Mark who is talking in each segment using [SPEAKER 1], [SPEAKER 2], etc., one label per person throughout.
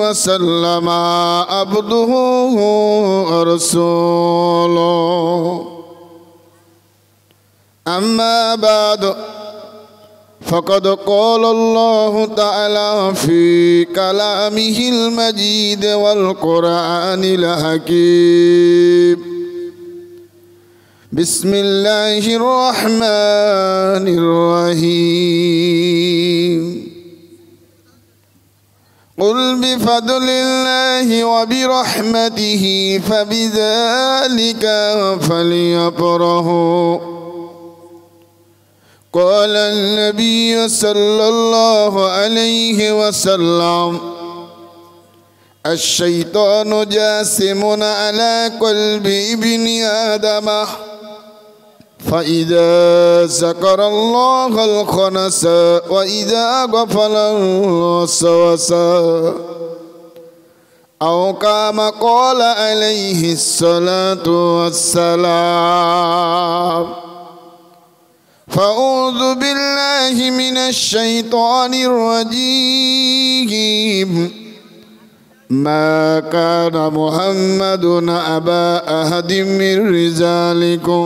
[SPEAKER 1] وسلم عبده ورسوله أما بعد فقد قال الله تعالى في كلامه المجيد والقرآن الحكيم بسم الله الرحمن الرحيم قل بفضل الله وبرحمته فبذلك فليفرحوا قال النبي صلى الله عليه وسلم الشيطان جاسم على قلب ابن آدم فإذا ذكر الله الخنس وإذا غفل الوسوس أو كما قال عليه الصلاة والسلام فأعوذ بالله من الشيطان الرجيم ما كان محمد أبا أحد من رجالكم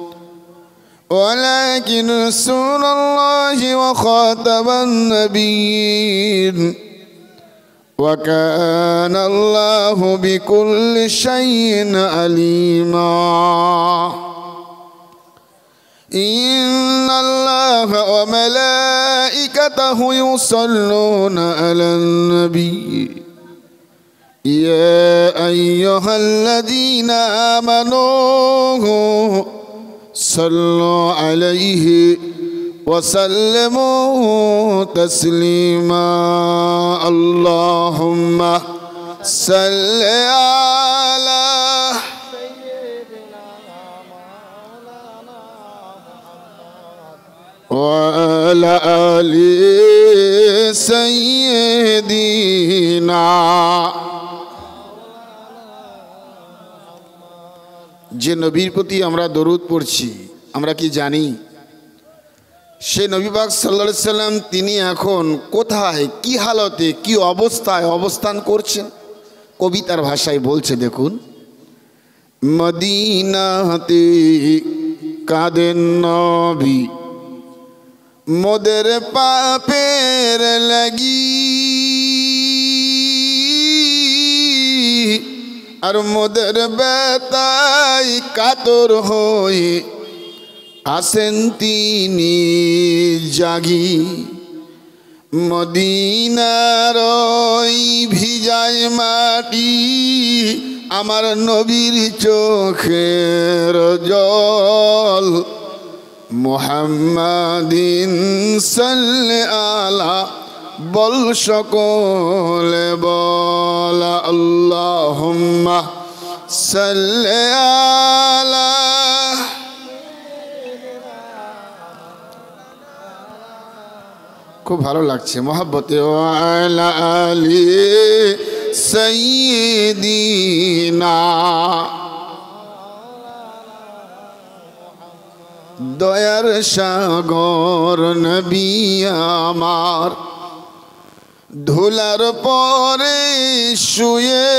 [SPEAKER 1] ولكن رسول الله وخاتم النبيين وكان الله بكل شيء عليما إن الله وملائكته يصلون على النبي يا أيها الذين آمنوا صلوا عليه وسلموا تسليما اللهم صل على وعلى آل سيدنا যে নবীর প্রতি আমরা দরুদ পড়ছি আমরা কি জানি সে নবী পাক সাল্লাল্লাহু আলাইহি সাল্লাম তিনি এখন কোথায় কি হালতে কি অবস্থায় অবস্থান করছেন কবিতার ভাষায় বলছে দেখুন মদিনাতে কাঁদেন নবী মোদের পাপের লাগি আর মোদের বেতাই কাতর হয়ে আসেন তিনি জাগি মদিনার ভিজায় মাটি আমার নবীর চোখের জল মুহাম্মাদিন সাল্লাল্লাহু আলা বল সকলে বল আল্লাহুম্মা সাল্লি আলা খুব ভালো লাগছে মহব্বতে ওয়ালা আলি সাইয়্যিদিনা দয়ার সাগর নবী আমার ধুলার পরে শুয়ে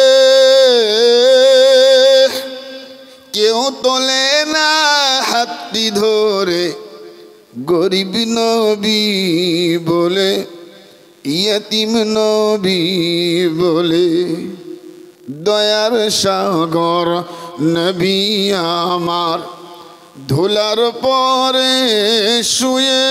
[SPEAKER 1] কেউ তোলে না হাতটি ধরে গরিব নবী বলে ইয়তিম নবী বলে দয়ার সাগর নবী আমার ধুলার পরে শুয়ে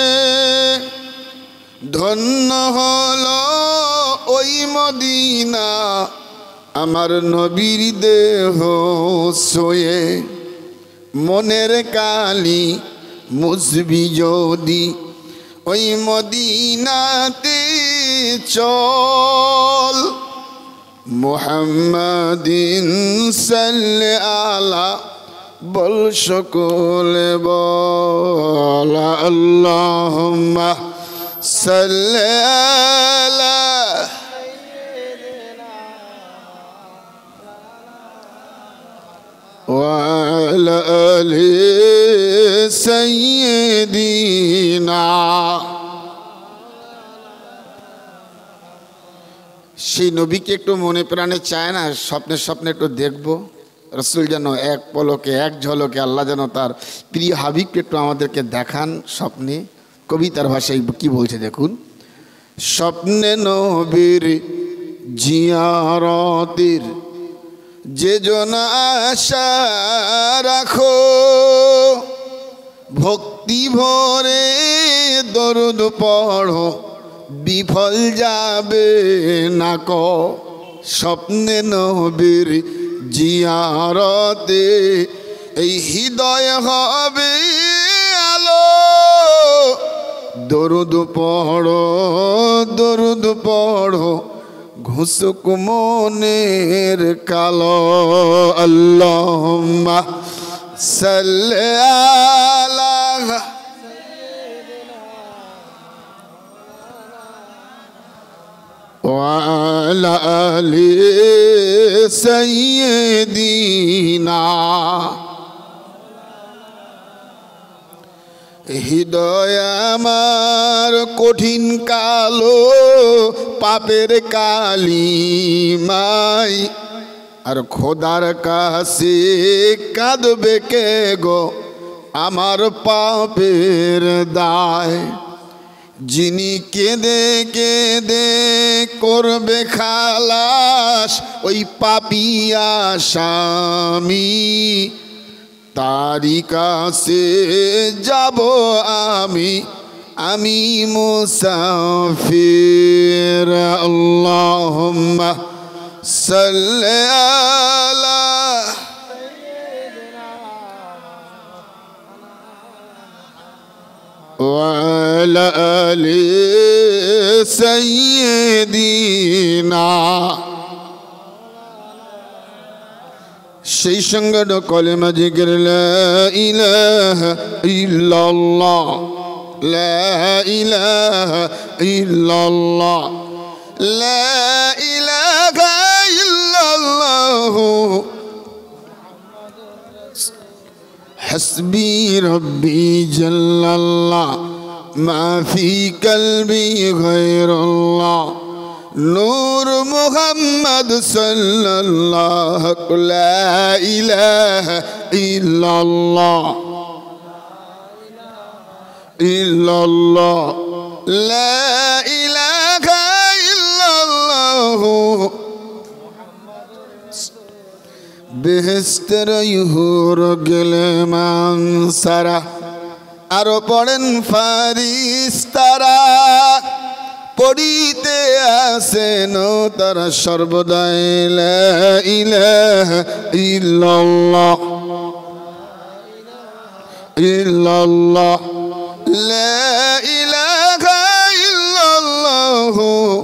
[SPEAKER 1] ধন্য হলো ওই মদিনা আমার নবীর দেহ সোয়ে মনের কালি মুজবি যদি ওই মদিনাতে চল মুহাম্মাদিন সাল্লাল্লাহু আলা বল সকলে বল আল্লাহুম্মা সাল্লি আলা ওয়া আলা আলি সাইয়্যিদিনা সেই নবীকে একটু মনে প্রাণে চায় না, স্বপ্নে স্বপ্নে একটু দেখবো। রসুল যেন এক পলকে এক ঝলকে আল্লাহ যেন তার প্রিয় হাবিবকে একটু আমাদেরকে দেখান স্বপ্নে। কবিতার ভাষায় কি বলছে দেখুন, স্বপ্নে নবীর জিয়ারতের যে জন আশা রাখো, ভক্তি ভরে দরুদ পড়ো, বিফল যাবে না ক। স্বপ্নে নবীর জিয়ারতে এই হৃদয় হবে আলো, দরুদ পড়ো দরুদ পড়ো, ঘুসুক মনের কালো। আল্লাহুম্মা সাল্লি আলা ওয়া আলা আলি সাইয়্যিদিনা। হৃদয় আমার কঠিন কালো, পাপের কালিমাই, আর খোদার কাছে কাঁদবে কে গো আমার পাপের দায়। যিনি কেঁদে কেঁদে করবে খালাস ওই পাপী আসামি, তারি কাছে যাব আমি, আমি মুসাফির। আল্লাহুম্মা সাল্লি আলা ওয়া আলা আলি সাইয়্যিদিনা। সেই সঙ্গে কলেমা জিকির লা ইলাহা ইল্লাল্লাহ, লা ইলাহা ইল্লাল্লাহ, লা ইলাহা ইল্লাল্লাহ, হাসবি রব্বি জাল্লাল্লাহ, মা ফি কলবি গায়রুল্লাহ, নূর মুহাম্মদ সাল্লাল্লাহু, লা ইলাহা ইল্লাল্লাহ ইল্লাল্লাহ, লা ইলাহা ইল্লাল্লাহ, বেহেশতের ইহুর গেলে মানসারা। আরো পড়েন ফারিস্তারা, পড়িতে আসেন তারা সর্বদাই, লা ইলাহা ইল্লাল্লাহ ইল্লাল্লাহ, লা ইলাহা ইল্লাল্লাহ,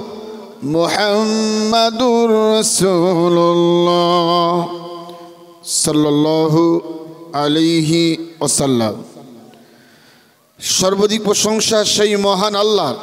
[SPEAKER 1] মুহাম্মাদুর রাসূলুল্লাহ সাল্লাল্লাহু আলাইহি ওয়াসাল্লাম। সর্বাধিক প্রশংসা সেই মহান আল্লাহর,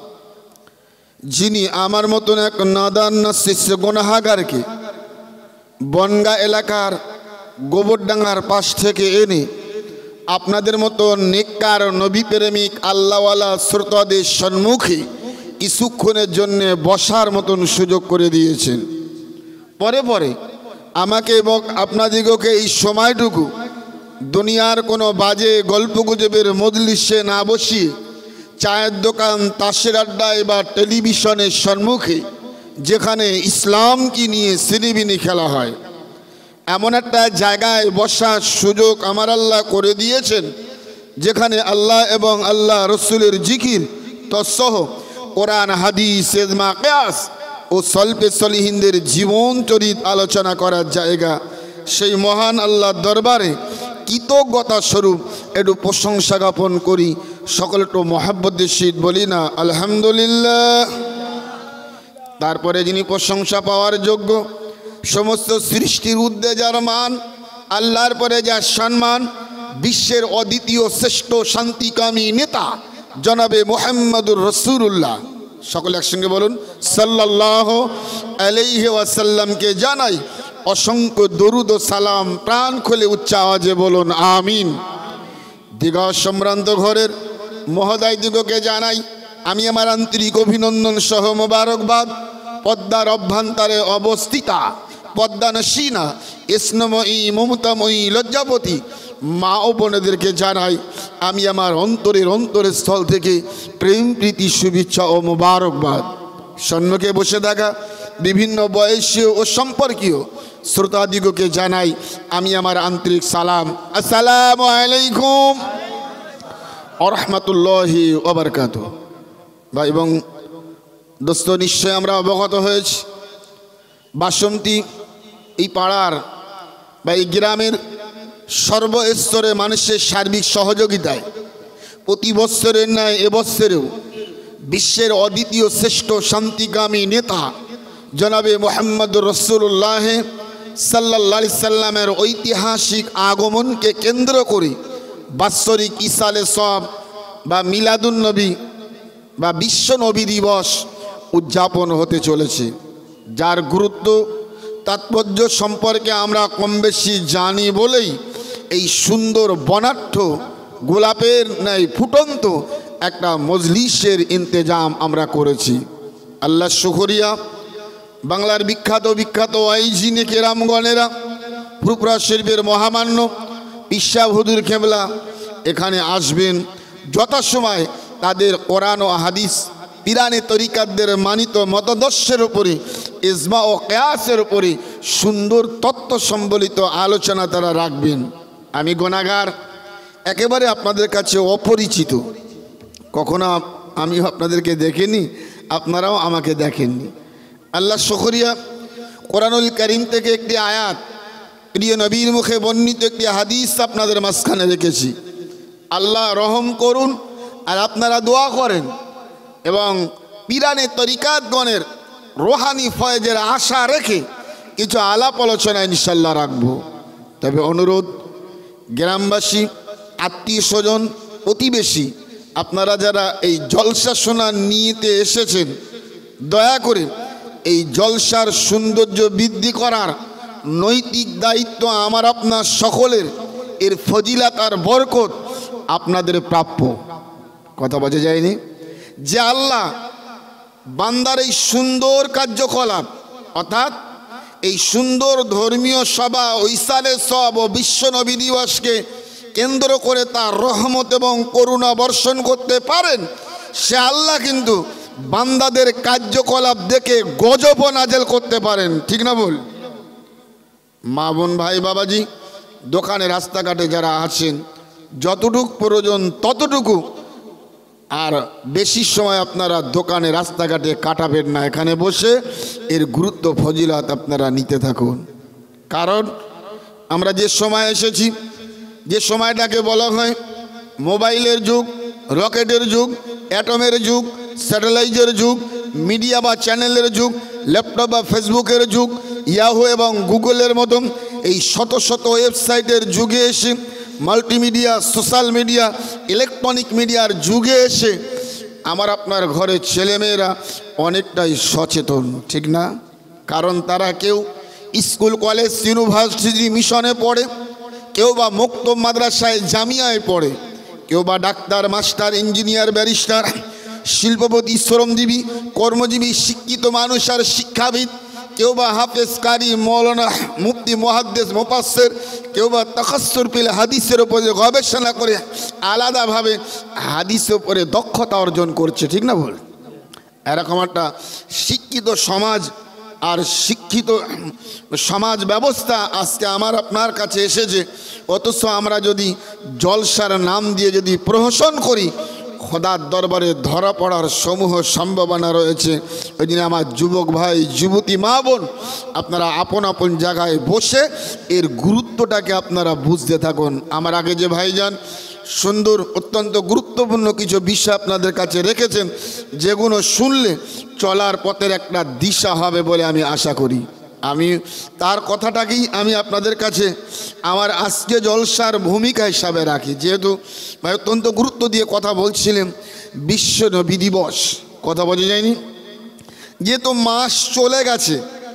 [SPEAKER 1] যিনি আমার মতন এক নাদান শিষ্য গুনাহগারকে বনগা এলাকার গোবরডাঙ্গার পাশ থেকে এনে আপনাদের মতো নেককার নবী প্রেমিক আল্লাহওয়ালা শ্রোতাদের সম্মুখে কিছুক্ষণের জন্যে বসার মতন সুযোগ করে দিয়েছেন। পরে পরে আমাকে এবং আপনাদিগকে এই সময়টুকু দুনিয়ার কোনো বাজে গল্পগুজবের মজলিসে না বসিয়ে চায়ের দোকান, তাসের আড্ডায় বা টেলিভিশনের সম্মুখে, যেখানে ইসলামকে নিয়ে সিনেমিনি খেলা হয়, এমন একটা জায়গায় বসার সুযোগ আমার আল্লাহ করে দিয়েছেন, যেখানে আল্লাহ এবং আল্লাহ রসুলের জিকির তৎসহ কোরআন, হাদিস, ইজমা, কিয়াস ও সলফে সলিহিনদের জীবন চরিত আলোচনা করার জায়গা। সেই মহান আল্লাহর দরবারে কৃতজ্ঞতা স্বরূপ একটু প্রশংসা জ্ঞাপন করি। সকলে একটু মহাব্বতের সহিত বলি না আলহামদুলিল্লাহ। তারপরে যিনি প্রশংসা পাওয়ার যোগ্য, সমস্ত সৃষ্টির ঊর্ধ্বে যার মান, আল্লাহর পরে যার সম্মান, বিশ্বের অদ্বিতীয় শ্রেষ্ঠ শান্তিকামী নেতা জনাবে মুহাম্মদুর রাসূলুল্লাহ, সকলে একসঙ্গে বলুন সাল্লাল্লাহু আলাইহি ওয়াসাল্লামকে জানাই অসংখ্য দরুদ ও সালাম। প্রাণ খুলে উচ্চ আওয়াজে বলুন আমিন। দীঘা সম্ভ্রান্ত ঘরের মহোদয় দিগকে জানাই আমি আমার আন্তরিক অভিনন্দন সহ মোবারকবাদ। পদ্মার অভ্যন্তরে অবস্থিতা পদ্মানসীনা স্নেহময়ী মমতাময়ী লজ্জাপতি মা ও বোনেদেরকে জানাই আমি আমার অন্তরের স্থল থেকে প্রেম প্রীতি শুভেচ্ছা ও মোবারকবাদ। সম্মুখে বসে থাকা বিভিন্ন বয়সীয় ও সম্পর্কীয় শ্রোতাদিগকে জানাই আমি আমার আন্তরিক সালাম। আসসালামু আলাইকুম ওয়া রাহমাতুল্লাহি ওয়া বারাকাতুহু। ভাই এবং দোস্ত, নিশ্চয় আমরা অবগত হয়েছি বাসন্তী এই পাড়ার বা এই গ্রামের সর্বস্তরে মানুষের সার্বিক সহযোগিতায় প্রতি বৎসরের ন্যায় এবৎসরেও বিশ্বের অদ্বিতীয় শ্রেষ্ঠ শান্তিকামী নেতা জনাবে মুহাম্মদুর রাসূলুল্লাহ সাল্লাল্লাহু আলাইহি সাল্লামের ঐতিহাসিক আগমনকে কেন্দ্র করে বাৎসরিক ইসালে সব বা মিলাদুন নবী বা বিশ্ব নবী দিবস উদযাপন হতে চলেছে, যার গুরুত্ব তাৎপর্য সম্পর্কে আমরা কম বেশি জানি বলেই এই সুন্দর বনাঢ্য গোলাপের ন্যায় ফুটন্ত একটা মজলিসের ইন্তেজাম আমরা করেছি। আল্লাহ শুকরিয়া। বাংলার বিখ্যাত আইজিনে কেরামগণেরা ফুরফুরা শরীফের মহামান্য পিসা হুজুর কেবলা এখানে আসবেন। যথাসময় তাদের কোরআন ও হাদিস পিরানে তরিকাতদের মানিত মতাদর্শের উপরে ইজমা ও কিয়াসের উপরে সুন্দর তত্ত্ব সম্বলিত আলোচনা তারা রাখবেন। আমি গুনাহগার, একেবারে আপনাদের কাছে অপরিচিত, কখনো আমি আপনাদেরকে দেখিনি, আপনারাও আমাকে দেখেননি। আল্লাহ শুকরিয়া। কোরআনুল কারীম থেকে একটি আয়াত, প্রিয় নবীর মুখে বর্ণিত একটি হাদিস আপনাদের মাঝখানে রেখেছি। আল্লাহ রহম করুন আর আপনারা দোয়া করেন এবং পিরানে তরিকাতগণের রোহানি ফয়েজের আশা রেখে কিছু আলাপ আলোচনা ইনশাল্লাহ রাখবো। তবে অনুরোধ, গ্রামবাসী, আত্মীয় স্বজন, প্রতিবেশী, আপনারা যারা এই জলসা শোনার নিয়েতে এসেছেন, দয়া করে এই জলসার সৌন্দর্য বৃদ্ধি করার নৈতিক দায়িত্ব আমার আপনার সকলের। এর ফজিলাত আর বরকত আপনাদের প্রাপ্য। কথা বোঝা যায়নি? যে আল্লাহ বান্দার এই সুন্দর কার্যকলাপ অর্থাৎ এই সুন্দর ধর্মীয় সভা ইসালে সব ও বিশ্ব নবী দিবসকে কেন্দ্র করে তার রহমত এবং করুণা বর্ষণ করতে পারেন, সে আল্লাহ কিন্তু বান্দাদের কার্যকলাপ দেখে গজব নাজেল করতে পারেন। ঠিক না বল? মা বোন ভাই বাবাজি, দোকানে রাস্তাঘাটে যারা আছেন, যতটুকু প্রয়োজন ততটুকু, আর বেশি সময় আপনারা দোকানে রাস্তাঘাটে কাটাবেন না। এখানে বসে এর গুরুত্ব ফজিলত আপনারা নিতে থাকুন। কারণ আমরা যে সময় এসেছি, যে সময়টাকে বলা হয় মোবাইলের যুগ, রকেটের যুগ, অ্যাটমের যুগ, স্যাটেলাইটের যুগ, মিডিয়া বা চ্যানেলের যুগ, ল্যাপটপ বা ফেসবুকের যুগ, ইয়াহু এবং গুগলের মতন এই শত শত ওয়েবসাইটের যুগে এসে, মাল্টিমিডিয়া, সোশ্যাল মিডিয়া, ইলেকট্রনিক মিডিয়ার যুগে এসে আমার আপনার ঘরের ছেলেমেয়েরা অনেকটাই সচেতন, ঠিক না? কারণ তারা কেউ স্কুল, কলেজ, ইউনিভার্সিটি, মিশনে পড়ে, কেউ বা মুক্তব মাদ্রাসায়, জামিয়ায় পড়ে, কেউ বা ডাক্তার, মাস্টার, ইঞ্জিনিয়ার, ব্যারিস্টার, শিল্পপতি, শ্রমজীবী, কর্মজীবী, শিক্ষিত মানুষ আর শিক্ষাবিদ, কেউ বা হাফেজ, কারি, মৌলানা, মুফতি, মুহাদ্দিস, মুফাসসির, কেউ বা তাখাসসুর ফিল হাদিসের উপরে গবেষণা করে আলাদাভাবে হাদিসের উপরে দক্ষতা অর্জন করছে, ঠিক না বল? এরকম একটা শিক্ষিত সমাজ আর শিক্ষিত সমাজ ব্যবস্থা আজকে আমার আপনার কাছে এসেছে। অথচ আমরা যদি জলসার নাম দিয়ে যদি প্রহসন করি, খোদার দরবারে ধরা পড়ার সমূহ সম্ভাবনা রয়েছে। ওই দিন আমার যুবক ভাই, যুবতী মা বোন, আপনারা আপন আপন জায়গায় বসে এর গুরুত্বটাকে আপনারা বুঝতে থাকুন। আমার আগে যে ভাইজান সুন্দর অত্যন্ত গুরুত্বপূর্ণ কিছু বিষয় আপনাদের কাছে রেখেছেন, যেগুলো শুনলে চলার পথের একটা দিশা হবে বলে আমি আশা করি। আমি তার কথাটাকেই আমি আপনাদের কাছে আমার আজকে জলসার ভূমিকা হিসাবে রাখি। যেহেতু ভাই অত্যন্ত গুরুত্ব দিয়ে কথা বলছিলেন, বিশ্ব নবী দিবস, কথা বোঝা যায়নি? যেহেতু মাস চলে গেছে,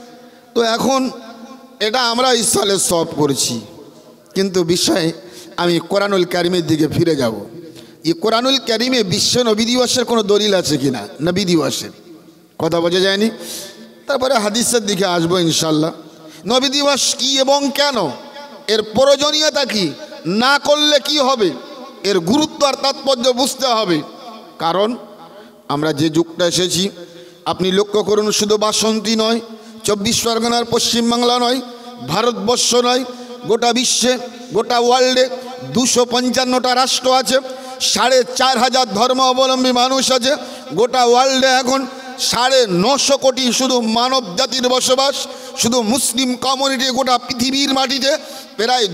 [SPEAKER 1] তো এখন এটা আমরা ইসালে সব করেছি, কিন্তু বিষয়ে আমি কোরআনুল কারিমের দিকে ফিরে যাব। এই কোরআনুল কারিমে বিশ্ব নবী দিবসের কোনো দলিল আছে কিনা? নবী দিবসের কথা বোঝা যায়নি? তারপরে হাদিসের দিকে আসবো ইনশাল্লাহ। নবী দিবস কি এবং কেন, এর প্রয়োজনীয়তা কি, না করলে কি হবে, এর গুরুত্ব আর তাৎপর্য বুঝতে হবে। কারণ আমরা যে যুগটা এসেছি, আপনি লক্ষ্য করুন, শুধু বাসন্তী নয়, 24 পরগনার পশ্চিমবাংলা নয়, ভারতবর্ষ নয়, গোটা বিশ্বে, গোটা ওয়ার্ল্ডে 255টা রাষ্ট্র আছে, 4,500 ধর্ম অবলম্বী মানুষ আছে। গোটা ওয়ার্ল্ডে এখন 950 কোটি শুধু মানব জাতির বসবাস, শুধু মুসলিম কমিউনিটি গোটা পৃথিবীর মাটিতে প্রায়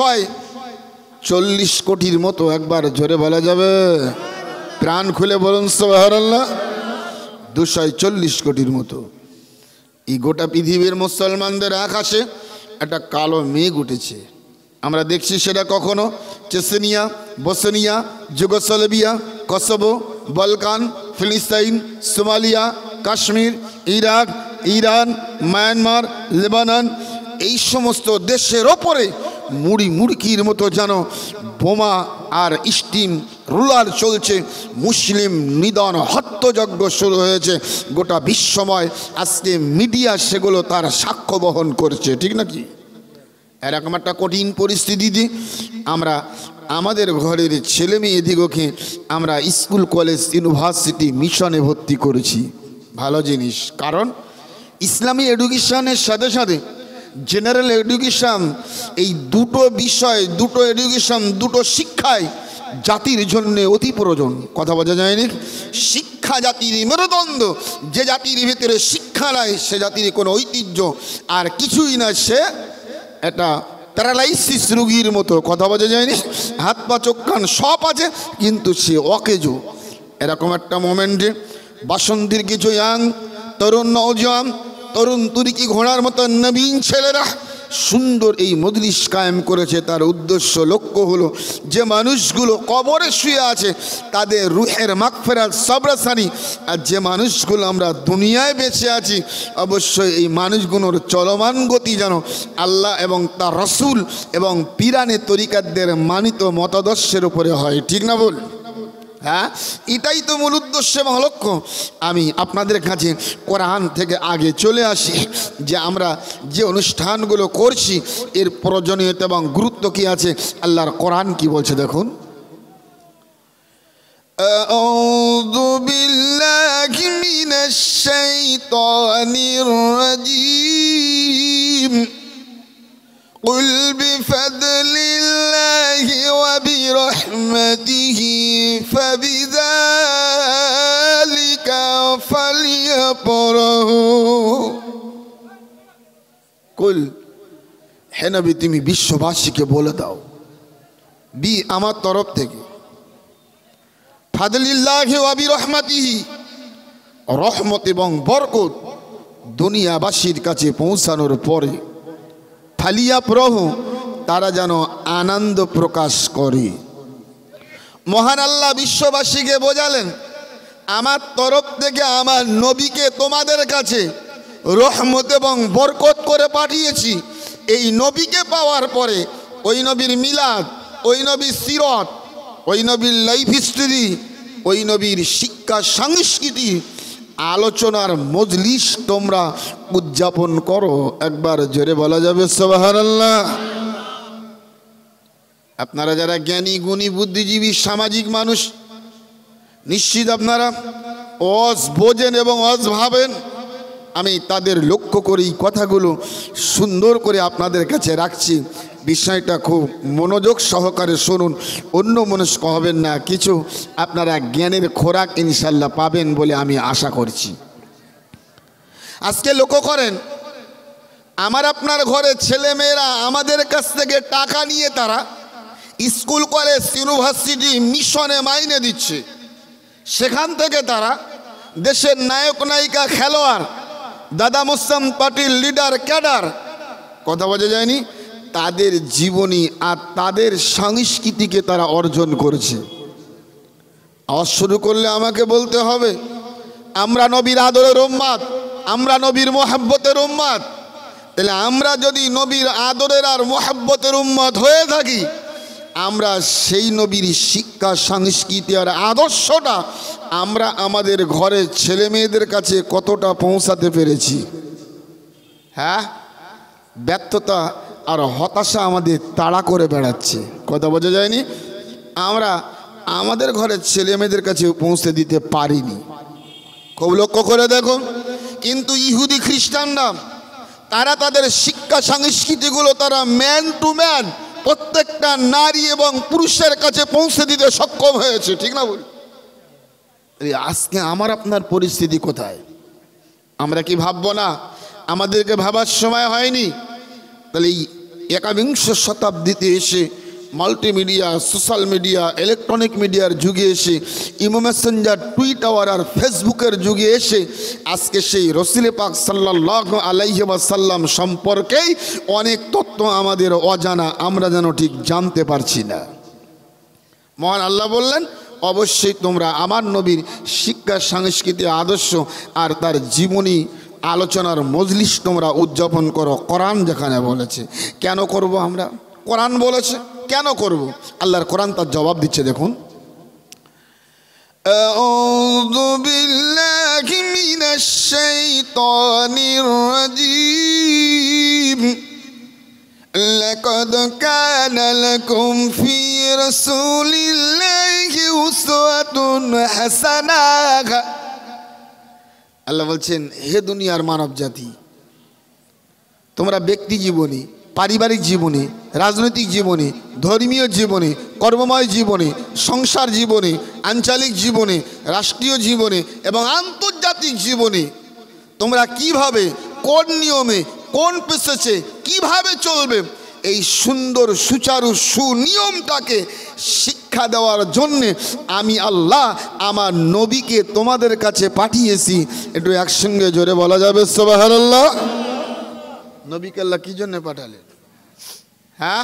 [SPEAKER 1] 240 কোটির মতো। একবার জোরে বলা যাবে? প্রাণ খুলে বলুন সুবহানাল্লাহ। 240 কোটির মতো। এই গোটা পৃথিবীর মুসলমানদের আকাশে একটা কালো মেঘ উঠেছে। আমরা দেখছি সেটা কখনো Chechnya, Bosnia, Yugoslavia, Kosovo, Balkan, ফিলিস্তিন, Somalia, Kashmir, Iraq, Iran, Myanmar, Lebanon, এই সমস্ত দেশের ওপরে মুড়কির মতো যেন বোমা আর স্টিম রুলার চলছে। মুসলিম নিধন হত্যযজ্ঞ শুরু হয়েছে গোটা বিশ্বময়। আজকে মিডিয়া সেগুলো তার সাক্ষ্য বহন করছে, ঠিক নাকি? এরকম একটা কঠিন পরিস্থিতিতে আমরা আমাদের ঘরের ছেলে মেয়েদিগকে আমরা স্কুল, কলেজ, ইউনিভার্সিটি, মিশনে ভর্তি করেছি। ভালো জিনিস, কারণ ইসলামী এডুকেশনের সাথে সাথে জেনারেল এডুকেশন, এই দুটো বিষয়, দুটো এডুকেশন, দুটো শিক্ষায় জাতির জন্য অতি প্রয়োজন। কথা বোঝা যায়নি? শিক্ষা জাতির মেরুদণ্ড। যে জাতির ভিতরে শিক্ষা নাই সে জাতির কোনো ঐতিহ্য আর কিছুই না, সে একটা প্যারালাইসিস রোগীর মতো। কথা বোঝা যায়নি? হাত পা চোখ কান সব আছে কিন্তু সে অকেজো। এরকম একটা মোমেন্টে বাসন্তীর কিছু ইয়াং তরুণ নওজওয়ান, তরুণ তুর্কি ঘোড়ার মতো নবীন ছেলেরা সুন্দর এই মজলিস কায়েম করেছে। তার উদ্দেশ্য, লক্ষ্য হলো যে মানুষগুলো কবরে শুয়ে আছে তাদের রুহের মাগফিরাত, সবরাসানি। আর যে মানুষগুলো আমরা দুনিয়ায় বেঁচে আছি, অবশ্যই এই মানুষগুলোর চলমান গতি যেন আল্লাহ এবং তার রসুল এবং পীরানে তরিকাতদের মানিত মতাদর্শের উপরে হয়, ঠিক না বল? হ্যাঁ, এটাই তো মূল উদ্দেশ্য এবং লক্ষ্য। আমি আপনাদের কাছে কোরআন থেকে আগে চলে আসি যে আমরা যে অনুষ্ঠানগুলো করছি এর প্রয়োজনীয়তা এবং গুরুত্ব কি আছে। আল্লাহর কোরআন কি বলছে দেখুন। আউযু বিল্লাহি মিনাশ শাইতানির রাজীম। قل بفضل الله وبرحمته فبذلك فليفرحوا। কুল, হে নবী তুমি বিশ্ববাসীকে বলে দাও, আমার তরফ থেকে, ফাদলিল্লাহি ওয়া বিরহমাতিহি, রহমত এবং বরকত দুনিয়াবাসীর কাছে পৌঁছানোর পরে ফালিয়া প্রভু তারা যেন আনন্দ প্রকাশ করে। মহান আল্লাহ বিশ্ববাসীকে বোঝালেন আমার তরফ থেকে আমার নবীকে তোমাদের কাছে রহমত এবং বরকত করে পাঠিয়েছি। এই নবীকে পাওয়ার পরে ওই নবীর মিলাদ, ওই নবীর সিরত, ওই নবীর লাইফ হিস্ট্রি, ওই নবীর শিক্ষা সংস্কৃতি আলোচনার মজলিস তোমরা উদযাপন করো। একবার জোরে বলা যাবে সুবহানাল্লাহ। আপনারা যারা জ্ঞানী, গুণী, বুদ্ধিজীবী, সামাজিক মানুষ, নিশ্চিত আপনারা অজ বোঝেন এবং অজ ভাবেন। আমি তাদের লক্ষ্য করে এই কথাগুলো সুন্দর করে আপনাদের কাছে রাখছি। বিষয়টা খুব মনোযোগ সহকারে শুনুন, অন্য মনস্ক হবেন না। কিছু আপনারা জ্ঞানের খোরাক ইনশাল্লাহ পাবেন বলে আমি আশা করছি। আজকে লক্ষ্য করেন, আমার আপনার ঘরে ছেলেমেয়েরা আমাদের কাছ থেকে টাকা নিয়ে তারা স্কুল, কলেজ, ইউনিভার্সিটি, মিশনে মাইনে দিচ্ছে। সেখান থেকে তারা দেশের নায়ক, নায়িকা, খেলোয়াড়, দাদা মোস্তাম পার্টির লিডার, ক্যাডার, কথা বোঝা যায়নি, তাদের জীবনী আর তাদের সংস্কৃতিকে তারা অর্জন করেছে। আওয়াজ শুরু করলে আমাকে বলতে হবে আমরা নবীর আদরের উম্মত, আমরা নবীর মোহাব্বতের উম্মত। তাহলে আমরা যদি নবীর আদরের আর মোহাব্বতের উম্মত হয়ে থাকি, আমরা সেই নবীর শিক্ষা, সংস্কৃতি আর আদর্শটা আমরা আমাদের ঘরের ছেলে মেয়েদের কাছে কতটা পৌঁছাতে পেরেছি। হ্যাঁ, ব্যর্থতা আর হতাশা আমাদের তাড়া করে বেড়াচ্ছে। কথা বোঝা যায়নি? আমরা আমাদের ঘরের ছেলে মেয়েদের কাছে পৌঁছে দিতে পারিনি, খুব লক্ষ্য করে দেখো। কিন্তু ইহুদি খ্রিস্টানরা তারা তাদের শিক্ষা সংস্কৃতিগুলো তারা ম্যান টু ম্যান প্রত্যেকটা নারী এবং পুরুষের কাছে পৌঁছে দিতে সক্ষম হয়েছে, ঠিক না বলি? আজকে আমার আপনার পরিস্থিতি কোথায়? আমরা কি ভাববো না? আমাদেরকে ভাবার সময় হয়নি? তাহলে এই একবিংশ শতাব্দীতে এসে মাল্টিমিডিয়া, সোশ্যাল মিডিয়া, ইলেকট্রনিক মিডিয়ার যুগে এসে, ইমো মেসেঞ্জার, টুইটার আর ফেসবুকের যুগে এসে আজকে সেই রসুল পাক সাল্লাল্লাহু আলাইহি ওয়াসাল্লাম সম্পর্কেই অনেক তথ্য আমাদের অজানা, আমরা যেন ঠিক জানতে পারছি না। মহান আল্লাহ বললেন, অবশ্যই তোমরা আমার নবীর শিক্ষা, সংস্কৃতি, আদর্শ আর তার জীবনী আলোচনার মজলিস তোমরা উদযাপন করো। কোরআন যেখানে বলেছে, কেন করব আমরা? কোরআন বলেছে, কেন করব? আল্লাহর কোরআন তার জবাব দিচ্ছে, দেখুন। আউযু বিল্লাহি মিনাশ শাইতানির রাজীম। লাকাদ কানা লাকুম ফি রাসূলিল্লাহি উসওয়াতুন হাসানাহ। আল্লাহ বলছেন, হে দুনিয়ার মানব জাতি, তোমরা ব্যক্তি জীবনে, পারিবারিক জীবনে, রাজনৈতিক জীবনে, ধর্মীয় জীবনে, কর্মময় জীবনে, সংসার জীবনে, আঞ্চলিক জীবনে, রাষ্ট্রীয় জীবনে এবং আন্তর্জাতিক জীবনে তোমরা কিভাবে, কোন নিয়মে, কোন পেশাতে কিভাবে চলবে, এই সুন্দর সুচারু সুনিয়মটাকে শিক্ষা দেওয়ার জন্যে আমি আল্লাহ আমার নবীকে তোমাদের কাছে পাঠিয়েছি। একটু একসঙ্গে জোরে বলা যাবে সুবহানাল্লাহ। নবীকে আল্লাহ কি জন্য পাঠালেন? হ্যাঁ,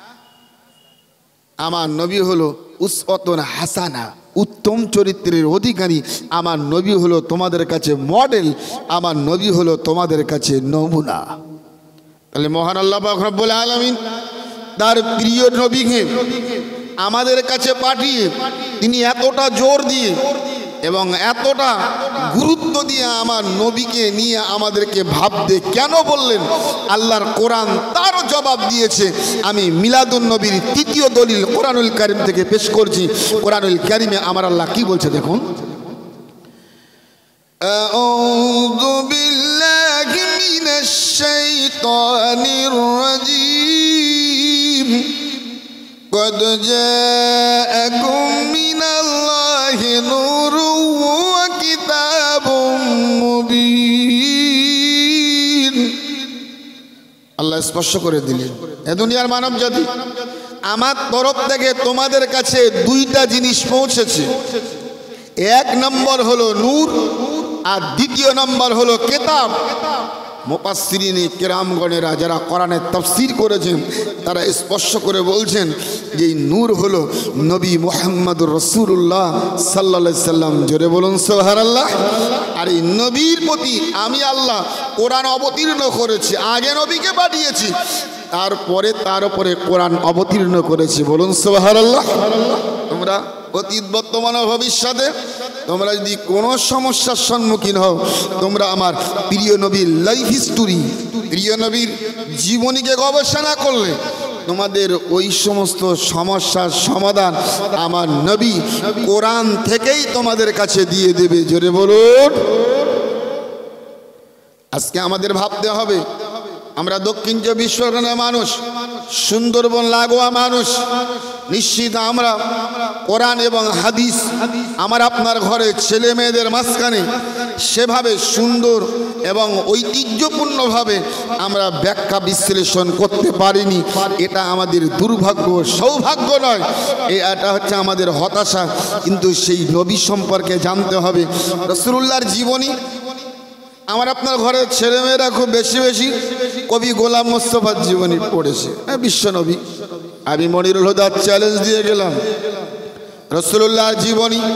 [SPEAKER 1] আমার নবী হলো উসওয়াতুন হাসানা, উত্তম চরিত্রের অধিকারী। আমার নবী হলো তোমাদের কাছে মডেল, আমার নবী হলো তোমাদের কাছে নমুনা। তাহলে মহান আল্লাহ পাক রব্বুল আলামিন তার প্রিয় নবীকে আমাদের কাছে পাঠিয়ে তিনি এতটা জোর দিয়ে এবং এতটা গুরুত্ব দিয়ে আমার নবীকে নিয়ে আমাদেরকে ভাবতে কেন বললেন? আল্লাহর কোরআন তারও জবাব দিয়েছে। আমি মিলাদুন নবীর তৃতীয় দলিল কোরআনুল কারীম থেকে পেশ করছি। কোরআনুল কারীমে আমার আল্লাহ কি বলছে দেখুন। আউযু বিল্লাহি মিনাশ শাইতানির রাজীম। قد جاءكم من الله نور وكتاب مبين। আল্লাহ স্পষ্ট করে দিলেন, এ দুনিয়ার মানব জাতি, আমার তরফ থেকে তোমাদের কাছে দুইটা জিনিস পৌঁছেছে। এক নম্বর হলো নূর আর দ্বিতীয় নম্বর হলো কিতাব। মুফাসসিরিনে কেরামগণেরা যারা কোরআনের তাফসীর করেছেন তারা স্পষ্ট করে বলছেন যে এই নূর হলো নবী মুহাম্মদুর রাসূলুল্লাহ সাল্লাল্লাহু আলাইহি সাল্লাম। জোরে বলুন সুবহানাল্লাহ। আর এই নবীর প্রতি আমি আল্লাহ কোরআন অবতীর্ণ করেছি, আগে নবীকে পাঠিয়েছি, তারপরে তার উপরে কোরআন অবতীর্ণ করেছি। বলুন সুবহানাল্লাহ। তোমরা অতীত, বর্তমান ও ভবিষ্যতে তোমরা যদি কোনো সমস্যার সম্মুখীন হও, তোমরা আমার প্রিয় নবীর লাইফ হিস্টোরি, প্রিয় নবীর জীবনীকে গবেষণা করলে তোমাদের ওই সমস্ত সমস্যার সমাধান আমার নবী কোরআন থেকেই তোমাদের কাছে দিয়ে দেবে। জোরে বলুন। আজকে আমাদের ভাবতে হবে, আমরা দক্ষিণ চব্বিশ পরগনার মানুষ, সুন্দরবন লাগোয়া মানুষ, নিশ্চিত আমরা কোরআন এবং হাদিস আমার আপনার ঘরে ছেলে মেয়েদের মাঝখানে সেভাবে সুন্দর এবং ঐতিহ্যপূর্ণভাবে আমরা ব্যাখ্যা বিশ্লেষণ করতে পারিনি। এটা আমাদের দুর্ভাগ্য, সৌভাগ্য নয়, এটা হচ্ছে আমাদের হতাশা। কিন্তু সেই নবী সম্পর্কে জানতে হবে। রাসূলুল্লাহর জীবনী আমার আপনার ঘরের ছেলেমেয়েরা খুব বেশি বেশি কবি গোলাম মোস্তফার জীবনী পড়েছে। বিশ্বনবী আমি মনিরুল হুদার চ্যালেঞ্জ দিয়ে গেলাম, রাসূলুল্লাহর জীবনী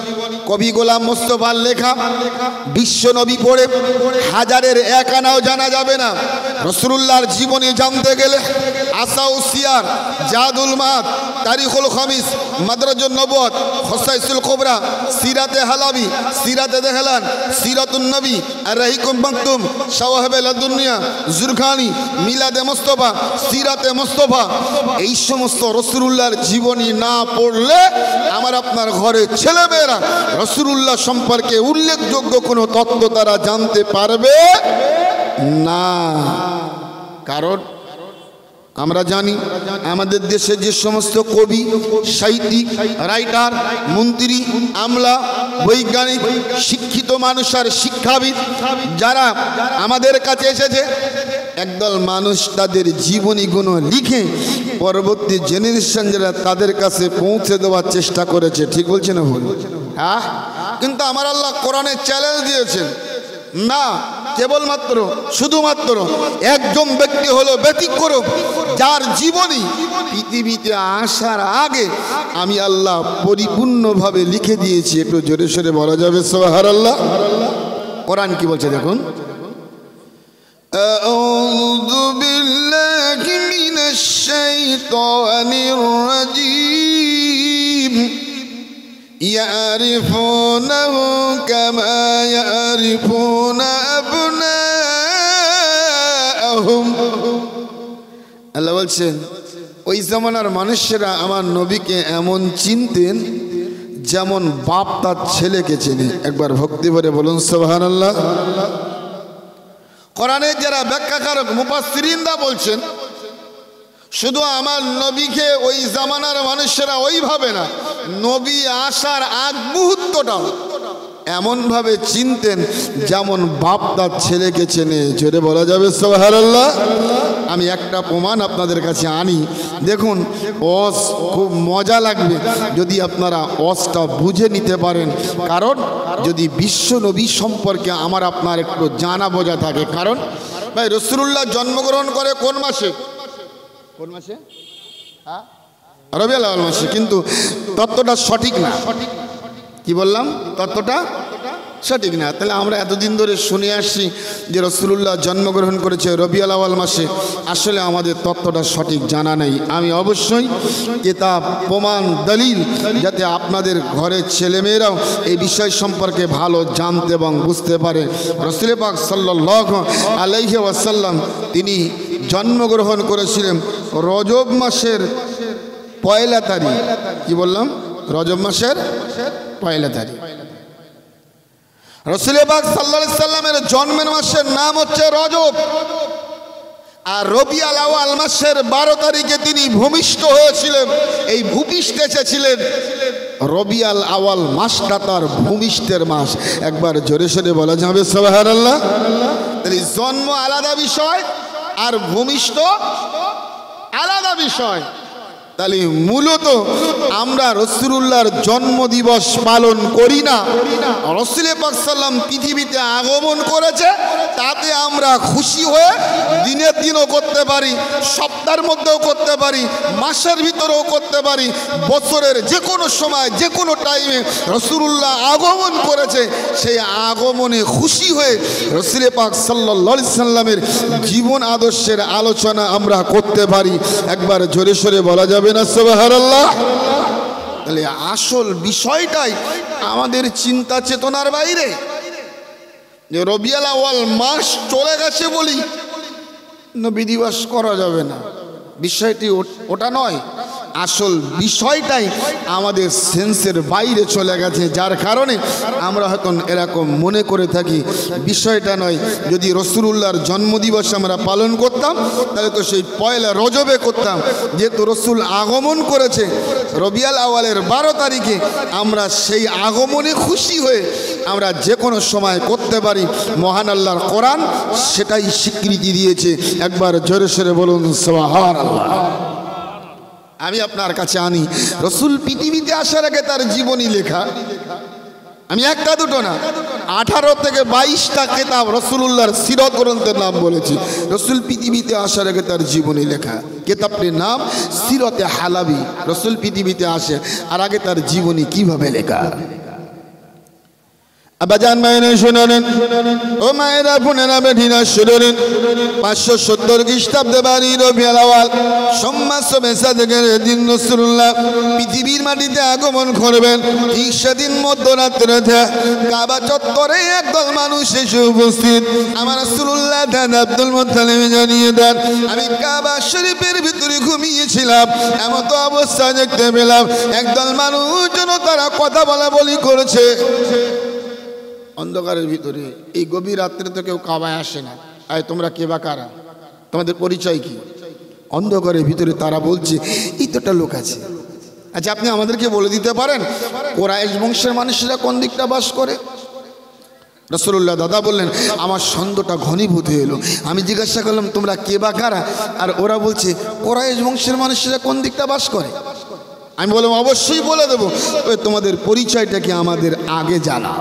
[SPEAKER 1] কবি গোলাম মোস্তফার লেখা বিশ্ব নবী পড়ে হাজারের এক আনাও জানা যাবে না। রাসূলুল্লাহর জীবনী জানতে গেলে আসাউসিয়ার, জাদুল মাদ, তারিখুল খামিস, মাদরাজুন নবুয়ত, খসাইসুল কুবরা, সিরাতে হালাবি, সিরাতে দেহলান, সিরাতুন নবী, আর রাহিকুম মাকতুম, শাওয়াহিবে লাদুনিয়া, জুরখানি, মিলাদে মুস্তাফা, সিরাতে মুস্তাফা, এই সমস্ত রাসূলুল্লাহর জীবনী না পড়লে আমার আপনার ঘরে ছেলেমেয়েরা রাসূলুল্লাহ সম্পর্কে উল্লেখযোগ্য কোনো তথ্য তারা জানতে পারবে না। কারণ আমরা জানি আমাদের দেশে যে সমস্ত কবি, সাহিত্যিক, রাইটার, মন্ত্রী, আমলা, বৈজ্ঞানিক, শিক্ষিত মানুষ আর শিক্ষাবিদ যারা আমাদের কাছে এসেছে, একদল মানুষ তাদের জীবনীগুলো লিখে পরবর্তী জেনারেশন যারা তাদের কাছে পৌঁছে দেওয়ার চেষ্টা করেছে। ঠিক বলছে না ভুল? হ্যাঁ, কিন্তু আমার আল্লাহ কোরআনে চ্যালেঞ্জ দিয়েছেন, না কেবলমাত্র শুধুমাত্র একজন ব্যক্তি হলো ব্যতিক্রম, যার জীবনী পৃথিবীতে আসার আগে আমি আল্লাহ পরিপূর্ণভাবে লিখে দিয়েছি। একটু জোরে সোরে বলা যাবে সুবহানাল্লাহ। কোরআন কি বলছে দেখুন, আউযু বিল্লাহি মিনাশ শাইতানির রাজীম ইয়ারিফুনাহু কামা ইয়ারিফুনা আবনাআহুম। আল্লাহ বলছেন ওই জামানার মানুষেরা আমার নবীকে এমন চিনতেন যেমন বাপ তার ছেলেকে চেনে। একবার ভক্তি ভরে বলুন সুবহানাল্লাহ। কোরআনের যারা ব্যাখ্যাকারক মুফাসসিরিনরা বলছেন শুধু আমার নবীকে ওই জামানার মানুষেরা ওইভাবে না, নবী আসার আগ মুহূর্তটাও এমনভাবে চিনতেন যেমন বাপ তার ছেলেকে চেনে। জোরে বলা যাবে সুবহানাল্লাহ। আমি একটা প্রমাণ আপনাদের কাছে আনি, দেখুন অস খুব মজা লাগবে যদি আপনারা অসটা বুঝে নিতে পারেন। কারণ যদি বিশ্ব নবী সম্পর্কে আমার আপনার একটু জানা বোঝা থাকে। কারণ ভাই রাসূলুল্লাহ জন্মগ্রহণ করে কোন মাসে? কোন মাসে? হ্যাঁ, রবিউল আউয়াল মাসে। কিন্তু তত্ত্বটা সঠিক না। কি বললাম? তত্ত্বটা সঠিক না। তাহলে আমরা এতদিন ধরে শুনে আসছি যে রাসূলুল্লাহ জন্মগ্রহণ করেছে রবিউল আউয়াল মাসে, আসলে আমাদের তত্ত্বটা সঠিক জানা নেই। আমি অবশ্যই কিতাব, প্রমাণ, দলিল যাতে আপনাদের ঘরের ছেলেমেয়েরাও এই বিষয় সম্পর্কে ভালো জানতে এবং বুঝতে পারে। রাসূল পাক সাল্লাল্লাহু আলাইহি ওয়াসাল্লাম তিনি জন্মগ্রহণ করেছিলেন রজব মাসের পয়লা তারিখ। কি বললাম? রজব মাসের পয়লা তারিখ। রাসূল পাক সাল্লাল্লাহু আলাইহি সাল্লামের জন্মের মাসের নাম হচ্ছে রজব। আর রবিউল আউয়াল মাসের 12 তারিখে তিনি ভূমিষ্ঠ হয়েছিলেন। এই ভূমিষ্ঠ এসেছিলেন রবিউল আউয়াল মাসটা তার ভূমিষ্ঠের মাস। একবার জোরে সোরে বলা যাবে সুবহানাল্লাহ। তাহলে জন্ম আলাদা বিষয় আর ভূমিষ্ঠ আলাদা বিষয়। তাহলে মূলত আমরা রাসূলুল্লাহর জন্মদিবস পালন করি না। রাসূল পাক সাল্লাম পৃথিবীতে আগমন করেছে, তাতে আমরা খুশি হয়ে দিনের দিনও করতে পারি, সপ্তাহের মধ্যেও করতে পারি, মাসের ভিতরেও করতে পারি, বছরের যে কোনো সময় যে কোনো টাইমে রাসূলুল্লাহ আগমন করেছে, সেই আগমনে খুশি হয়ে রাসূল পাক সাল্লাল্লাহু আলাইহি সাল্লামের জীবন আদর্শের আলোচনা আমরা করতে পারি। একবার জোরে সোরে বলা যাবে না সুবহানাল্লাহ। তাহলে আসল বিষয়টাই আমাদের চিন্তা চেতনার বাইরে। যে রবিউল আউয়াল মাস চলে গেছে বলি নবী দিবস করা যাবে না, বিষয়টি ওটা নয়। আসল বিষয়টাই আমাদের সেন্সের বাইরে চলে গেছে, যার কারণে আমরা হয়তো এরকম মনে করে থাকি। বিষয়টা নয়, যদি রাসূলুল্লাহর জন্মদিবস আমরা পালন করতাম তাহলে তো সেই পয়লা রজবে করতাম। যেহেতু রাসূল আগমন করেছে রবিউল আউয়ালের 12 তারিখে, আমরা সেই আগমনে খুশি হয়ে আমরা যে কোনো সময় করতে পারি। মহান আল্লাহর কোরআন সেটাই স্বীকৃতি দিয়েছে। একবার জোরে সোরে বলুন সুবহানাল্লাহ। আমি আপনার কাছে আনি রাসূল পৃথিবীতে আসার আগে তার জীবনী লেখা। আমি একটা দুটো না, 18 থেকে 22টা কিতাব রাসূলুল্লাহর সিরাত গ্রন্থের নাম বলেছি। রাসূল পৃথিবীতে আসার আগে তার জীবনী লেখা কিতাবটির নাম সিরাতে হালাবি। রাসূল পৃথিবীতে আসে আর আগে তার জীবনী কিভাবে লেখা। আবাজান মায়েরা শুনেন, ও মায়েরা বোনেরা বেঠিনা শুনেন, 570 খ্রিস্টাব্দে বাড়ি রবিউল আউয়াল সোমবার বেসাদের দিন রাসূলুল্লাহ পৃথিবীর মাটিতে আগমন করবেন। ঠিক সেদিন মধ্যরাত্রিতে কাবা চত্বরে একদল মানুষ এসে উপস্থিত। আমার রাসূলুল্লাহ দাদা আব্দুল মুত্তালিব জানিয়ে দেন, আমি কাবা শরীফের ভিতরে ঘুমিয়েছিলাম, এমন তো অবস্থা দেখতে পেলাম একদল মানুষ যেন তারা কথা বলা বলি করেছে। অন্ধকারের ভিতরে এই গভীর রাত্রে তো কেউ কাবায় আসে না। আয় তোমরা কে বা কারা, তোমাদের পরিচয় কি? অন্ধকারের ভিতরে তারা বলছে এই তো একটা লোক আছে। আচ্ছা আপনি আমাদেরকে বলে দিতে পারেন কুরাইশ বংশের মানুষেরা কোন দিকটা বাস করে? রাসূলুল্লাহ দাদা বললেন, আমার সন্দেহটা ঘনীভূত হয়ে এলো। আমি জিজ্ঞাসা করলাম তোমরা কে বা কারা? আর ওরা বলছে কুরাইশ বংশের মানুষেরা কোন দিকটা বাস করে। আমি বললাম অবশ্যই বলে দেবো, তোমাদের পরিচয়টা কি আমাদের আগে জানাও।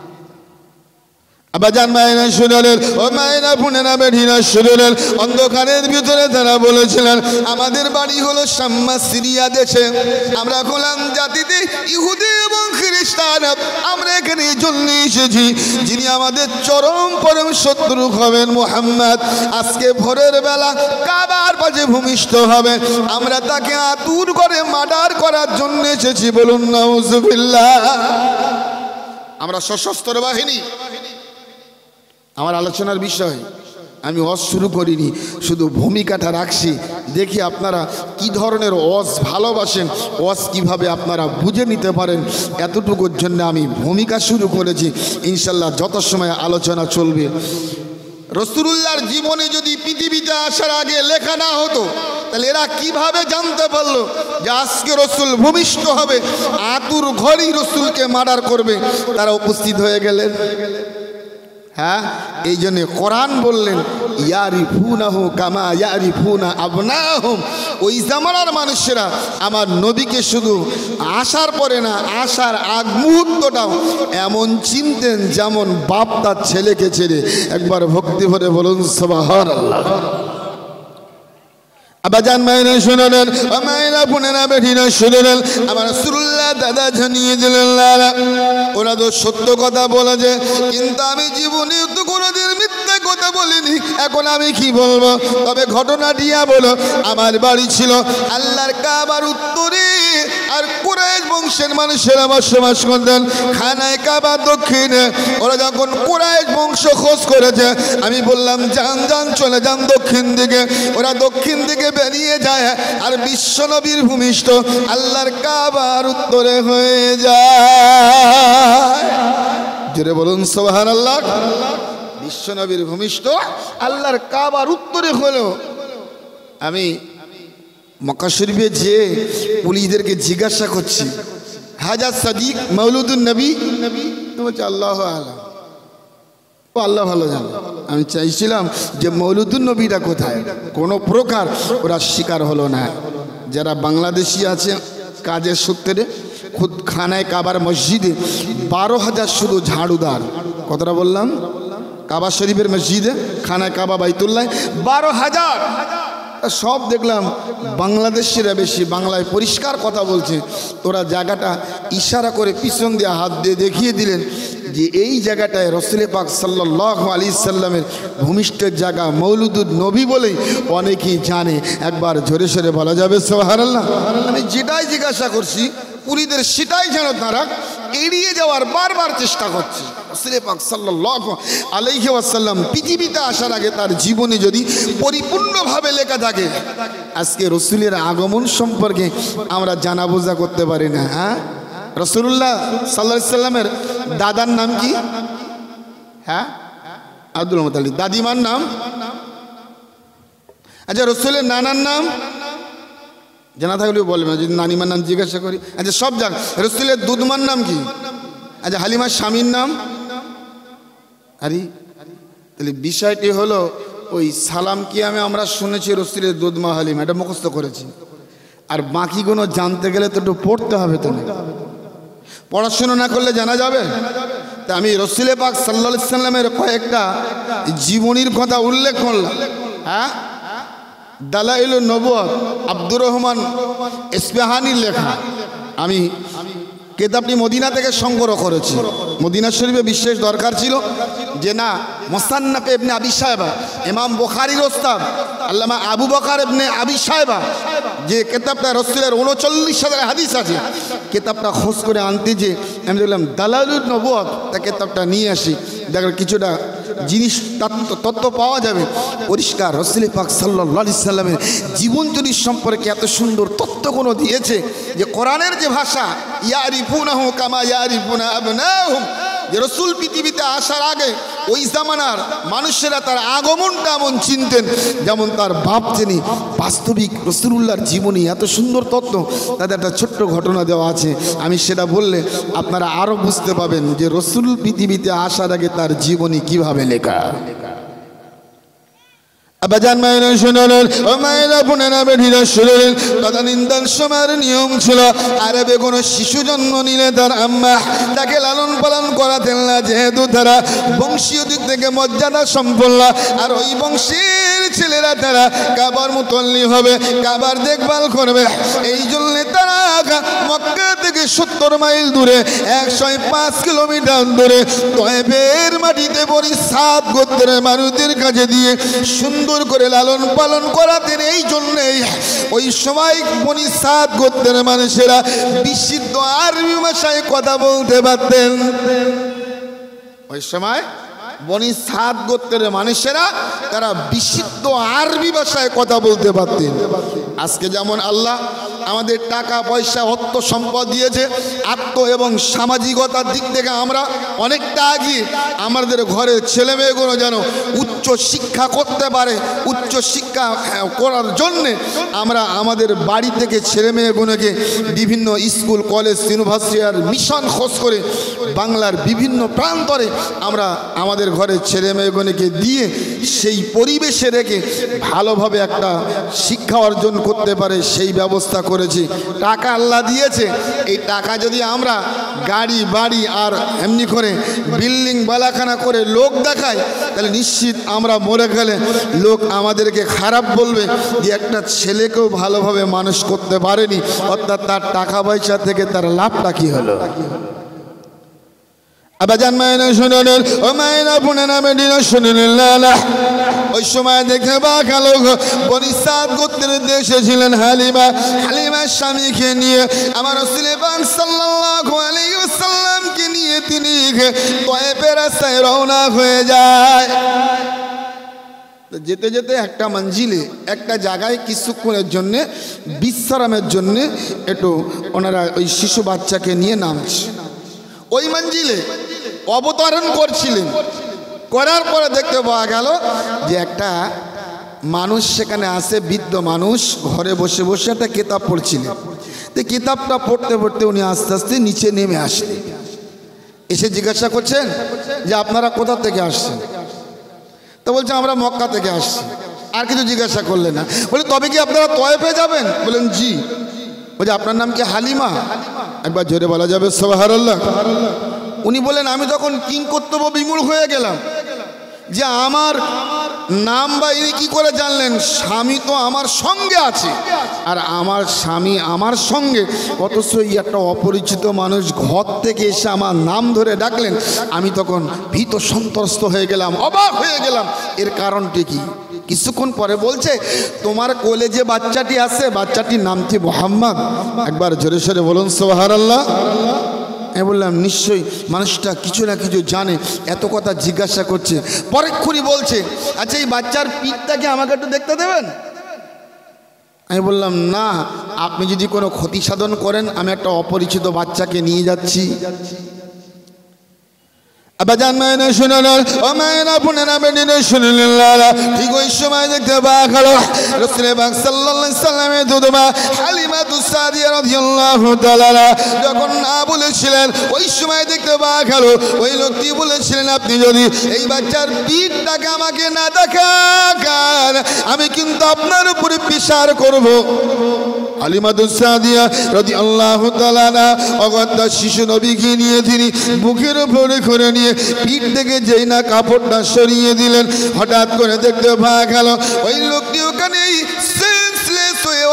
[SPEAKER 1] আবাজান মায়েরা শুনলেন, ও মায়েরা বোনেরা বেঠিনা শুনলেন, অন্ধকারের ভিতরে তারা বলেছিলেন আমাদের বাড়ি হলো শাম্মা সিরিয়া দেশে, আমরা গোলাম জাতিতে ইহুদি এবং খ্রিস্টান, আমরা এখানে এই জন্য এসেছি যিনি আমাদের চরম পরম শত্রু হবেন মুহাম্মদ আজকে ভোরের বেলা কাবার পাশে ভূমিষ্ঠ হবে, আমরা তাকে আতুর করে মার্ডার করার জন্য এসেছি। বলুন নাউজুবিল্লাহ। আমরা সশস্ত্র বাহিনী। আমার আলোচনার বিষয় আমি ওয়াজ শুরু করিনি, শুধু ভূমিকাটা রাখছি, দেখি আপনারা কি ধরনের ওয়াজ ভালোবাসেন, ওয়াজ কিভাবে আপনারা বুঝে নিতে পারেন, এতটুকুর জন্য আমি ভূমিকা শুরু করেছি। ইনশাল্লাহ যত সময় আলোচনা চলবে। রাসূলুল্লাহর জীবনে যদি পৃথিবীতে আসার আগে লেখা না হতো তাহলে এরা কিভাবে জানতে পারলো যে আজকে রসুল ভূমিষ্ঠ হবে, আতুর ঘরেই রসুলকে মার্ডার করবে? তারা উপস্থিত হয়ে গেলেন। হ্যাঁ, এই জন্য কোরআন বললেন ইয়ারিফুনাহু কামা ইয়ারিফুনা আবনাহুম। ওই জামানার মানুষেরা আমার নবীকে শুধু আসার পরে না, আসার আগ মুহূর্তটাও এমন চিনতেন যেমন বাপ তার ছেলেকে ছেড়ে। একবার ভক্তি ভরে বলুন সুবহানাল্লাহ। আবাজান মায়েরা শুনলেন, মায়েরা বোনেরা বেঠিনা শুনলেন, আমার রাসূলুল্লাহ দাদা জানিয়ে দিলেন ওরা তো সত্য কথা বলেছে, কিন্তু আমি জীবনে তো কোনোদিন মিথ্যা কথা বলিনি। এখন আমি কি বলবো? তবে ঘটনা দিয়া বলো, আমার বাড়ি ছিল আল্লাহর কাবার উত্তরে, আর কুরাইশ বংশের মানুষেরা বসবাস করতেন খানায় কাবা দক্ষিণে। ওরা যখন কুরাইশ বংশ খোঁজ করেছে, আমি বললাম যান যান চলে যান দক্ষিণ দিকে। ওরা দক্ষিণ দিকে বেরিয়ে যায়, আর বিশ্বনবীর ভূমিষ্ঠ আল্লাহর কাবার উত্তরে হয়ে যায়। জোরে বলুন সুবহানাল্লাহ। বিশ্বনবীর ভূমিষ্ঠ আল্লাহর কাবার উত্তরে হলো। আমি মক্কা শরীফে যে পুলিশদেরকে জিজ্ঞাসা করছি হাজা সাদিক মৌলুদুন নবী, তো বলছে আল্লাহ আলা, ও আল্লাহ ভালো জানে। আমি চাইছিলাম যে মৌলুদুন নবীটা কোথায়, কোনো প্রকার ওরা স্বীকার হলো না। যারা বাংলাদেশি আছে কাজের সূত্রে খুদ খানায় কাবার মসজিদে 12,000 শুধু ঝাড়ুদার। কতটা বললাম? কাবা শরীফের মসজিদে খানায় কাবা বাইতুল্লাহ 12,000। সব দেখলাম বাংলাদেশিরা বেশি, বাংলায় পরিষ্কার কথা বলছে। তোরা জায়গাটা ইশারা করে পিছন দিয়ে হাত দিয়ে দেখিয়ে দিলেন যে এই জায়গাটায় রসুল পাক সাল্লাল্লাহু আলাইহি সাল্লামের ভূমিষ্ঠের জায়গা মৌলুদুন নবী বলেই অনেকেই জানে। একবার জোরে সোরে বলা যাবে সুবহানাল্লাহ। আমি যেটাই জিজ্ঞাসা করছি পুরীদের সেটাই যেন তারা এড়িয়ে যাওয়ার বারবার চেষ্টা করছে। রসুল পাক সাল্লাল্লাহু আলাইহি ওয়াসাল্লাম পৃথিবীতে আসার আগে তার জীবনে যদি পরিপূর্ণভাবে লেখা থাকে, আজকে রসুলের আগমন সম্পর্কে আমরা জানা বোঝা করতে পারি না। হ্যাঁ, রাসূলুল্লাহ সাল্লাল্লাহু আলাইহি সাল্লামের দাদার নাম কি? হ্যাঁ, আব্দুল মুত্তালিব। দাদিমার নাম? আচ্ছা, রসুলের নানার নাম জানা থাকলেও বলবেন, যদি নানিমার নাম জিজ্ঞাসা করি। আচ্ছা, সব জান। রসুলের দুধমার নাম কি? আচ্ছা, হালিমার স্বামীর নাম? আরে তাহলে বিষয়টি হলো ওই সালাম কিয়ামে আমরা শুনেছি রসুলের দুধমা হালিমা, এটা মুখস্থ করেছি। আর বাকিগুলো জানতে গেলে তো একটু পড়তে হবে। তো পড়াশোনা না করলে জানা যাবে? তা আমি রসুল পাক সাল্লাল্লাহু আলাইহি সাল্লামের কয়েকটা জীবনীর কথা উল্লেখ করলাম। হ্যাঁ, দালাইলুন নবুওয়াত আব্দুর রহমান ইসফাহানির লেখা। আমি কেতাবটি মদিনা থেকে সংগ্রহ করেছি। মদিনা শরীফে বিশেষ দরকার ছিল যে না, মুসান্নাফে ইবনে আবি শায়বা, ইমাম বুখারীর ওস্তাদ আল্লামা আবু বকর ইবনে আবি শায়বা, যে কেতাবটা রাসূলের ৩৯,০০০ হাদিস আছে, কেতাবটা খোঁজ করে আনতে যে আমি দেখলাম দালালুন নবুয়ত, তা কেতাবটা নিয়ে আসি, দেখো কিছুটা জিনিস তত্ত্ব পাওয়া যাবে পরিষ্কার। রাসূল পাক সাল্লাল্লাহু আলাইহি সাল্লামের জীবনচরিত সম্পর্কে এত সুন্দর তত্ত্বগুলো দিয়েছে যে কোরআনের যে ভাষা, ইয়ারিফুনাহু কামা ইয়ারিফুনা আবনাহুম, যে রসুল পৃথিবীতে আসার আগে ওই জামানার মানুষেরা তার আগমনটা এমন চিনতেন যেমন তার বাপ চিনি। বাস্তবিক রসুলুল্লাহর জীবনী এত সুন্দর তত্ত্ব, তাদের একটা ছোট্ট ঘটনা দেওয়া আছে, আমি সেটা বললে আপনারা আরও বুঝতে পাবেন যে রসুল পৃথিবীতে আসার আগে তার জীবনী কিভাবে লেখা। আবাজান মায়েরা শুনলেন, ও মায়েরা বোনেরা বেঠিরা শুনলেন, তদানীন্তন সময়ের নিয়ম ছিল আরবে কোনো শিশু জন্ম নিলে তার আম্মা তাকে লালন পালন করাতেন না, যেহেতু তারা বংশীয় দিক থেকে মর্যাদা সম্পন্ন, আর ওই বংশের ছেলেরা তারা কাবার মুতল্লি হবে, কাবার দেখভাল করবে। এই জন্যে তারা মক্কা থেকে ৭০ মাইল দূরে ১০৫ কিলোমিটার দূরে তয়েফের মাটিতে বড়ি ৭ গোত্রের মানুষদের কাছে দিয়ে সুন্দর করে লালন পালন করাতেন। এই জন্যেই ওই সময় বনি ৭ গোত্রের মানুষেরা বিশুদ্ধ আরবি ভাষায় কথা বলতে পারতেন। ওই সময় বনি ৭ গোত্রের মানুষেরা তারা বিশুদ্ধ আরবি ভাষায় কথা বলতে পারতেন। আজকে যেমন আল্লাহ আমাদের টাকা পয়সা অর্থ সম্পদ দিয়েছে, আত্ম এবং সামাজিকতার দিক থেকে আমরা অনেকটা এগিয়ে, আমাদের ঘরের ছেলে মেয়েগুলো যেন উচ্চ শিক্ষা করতে পারে, উচ্চ শিক্ষা করার জন্যে আমরা আমাদের বাড়ি থেকে ছেলে মেয়েগুলোকে বিভিন্ন স্কুল কলেজ ইউনিভার্সিটি আর মিশন খোঁজ করে বাংলার বিভিন্ন প্রান্তরে আমরা আমাদের ঘরের ছেলে মেয়েগুলোকে দিয়ে সেই পরিবেশে রেখে ভালোভাবে একটা শিক্ষা অর্জন করতে পারে সেই ব্যবস্থা করেছি। টাকা আল্লাহ দিয়েছে, এই টাকা যদি আমরা গাড়ি বাড়ি আর এমনি করে বিল্ডিং বালাখানা করে লোক দেখাই, তাহলে নিশ্চিত আমরা মরে গেলে লোক আমাদেরকে খারাপ বলবে যে একটা ছেলেকেও ভালোভাবে মানুষ করতে পারেনি, অর্থাৎ তার টাকা পয়সা থেকে তার লাভটা কি হলো। আবাজান মায়েরা শুনলেন, ও মায়েরা বোনেরা বেটিরা শুনলেন, ওই সময় দেখে বা কালো বনি ৭ গোত্রের দেশে ছিলেন হালিমা। হালিমার স্বামীকে নিয়ে আমার রাসূল পাক সাল্লাল্লাহু আলাইহি ওয়াসাল্লামকে নিয়ে তিনি তয়েফের রাস্তায় রওনা হয়ে যায়। যেতে যেতে একটা মঞ্জিলে একটা জায়গায় কিছুক্ষণের জন্যে বিশ্রামের জন্যে একটু ওনারা ওই শিশু বাচ্চাকে নিয়ে নামছে। ওই মঞ্জিলে অবতরণ করছিলেন, করার পরে দেখতে পাওয়া গেল যে একটা মানুষ সেখানে আসে, বৃদ্ধ মানুষ ঘরে বসে বসে একটা কিতাব পড়ছিলেন। তো কিতাবটা পড়তে পড়তে উনি আস্তে আস্তে নিচে নেমে আসলেন, এসে জিজ্ঞাসা করছেন যে আপনারা কোথা থেকে আসছেন? তো বলছে আমরা মক্কা থেকে আসছি। আর কিছু জিজ্ঞাসা করলেন না, বলে তবে কি আপনারা তয়েফে যাবেন? বলেন জি। বলছে আপনার নাম কি হালিমা? একবার জোরে বলা যাবে সুবহানাল্লাহ। উনি বলেন আমি তখন কিংকর্তব্য বিমূঢ় হয়ে গেলাম যে আমার নাম বা ইনি কী করে জানলেন? স্বামী তো আমার সঙ্গে আছে, আর আমার স্বামী আমার সঙ্গে, অথচ একটা অপরিচিত মানুষ ঘর থেকে এসে আমার নাম ধরে ডাকলেন। আমি তখন ভীত সন্ত্রস্ত হয়ে গেলাম, অবাক হয়ে গেলাম। এর কারণটি কি? কিছুক্ষণ পরে বলছে তোমার কোলে যে বাচ্চাটি আছে, বাচ্চাটির নাম কি মুহাম্মদ? একবার জোরে সোরে বলুন সুবহানাল্লাহ। আমি বললাম নিশ্চয়ই মানুষটা কিছু না কিছু জানে, এত কথা জিজ্ঞাসা করছে। পরেক্ষণই বলছে আচ্ছা এই বাচ্চার পিঠটাকে আমাকে একটু দেখতে দেবেন? আমি বললাম না, আপনি যদি কোনো ক্ষতি সাধন করেন, আমি একটা অপরিচিত বাচ্চাকে নিয়ে যাচ্ছি। আবাজান মায়েরা শুনলেন, ও মায়েরা বোনেরা বেটিরা শুনলেন, ঠিক ওই সময় দেখতে পাওয়া গেল রাসূল পাক সাল্লাল্লাহু আলাইহি সাল্লামের দুধমা হালিমাতুস সাদিয়া রাদিয়াল্লাহু তাআলা যখন না বলেছিলেন, ওই সময় দেখতে পাওয়া গেল ওই লোকটি বলেছিলেন আপনি যদি এই বাচ্চার পিঠটাকে আমাকে না দেখান, আমি কিন্তু আপনার উপরে বিচার করব। হালিমাতুস সাদিয়া রাদিয়াল্লাহু তাআলা অগত্যা শিশু নবীকে নিয়ে তিনি বুকের উপরে করে নিয়ে পিঠ থেকে যেই না কাপড়টা সরিয়ে দিলেন, হঠাৎ করে দেখতে পাওয়া গেল ওই লোকটি ওখানেই সেন্সলেস হয়ে অজ্ঞান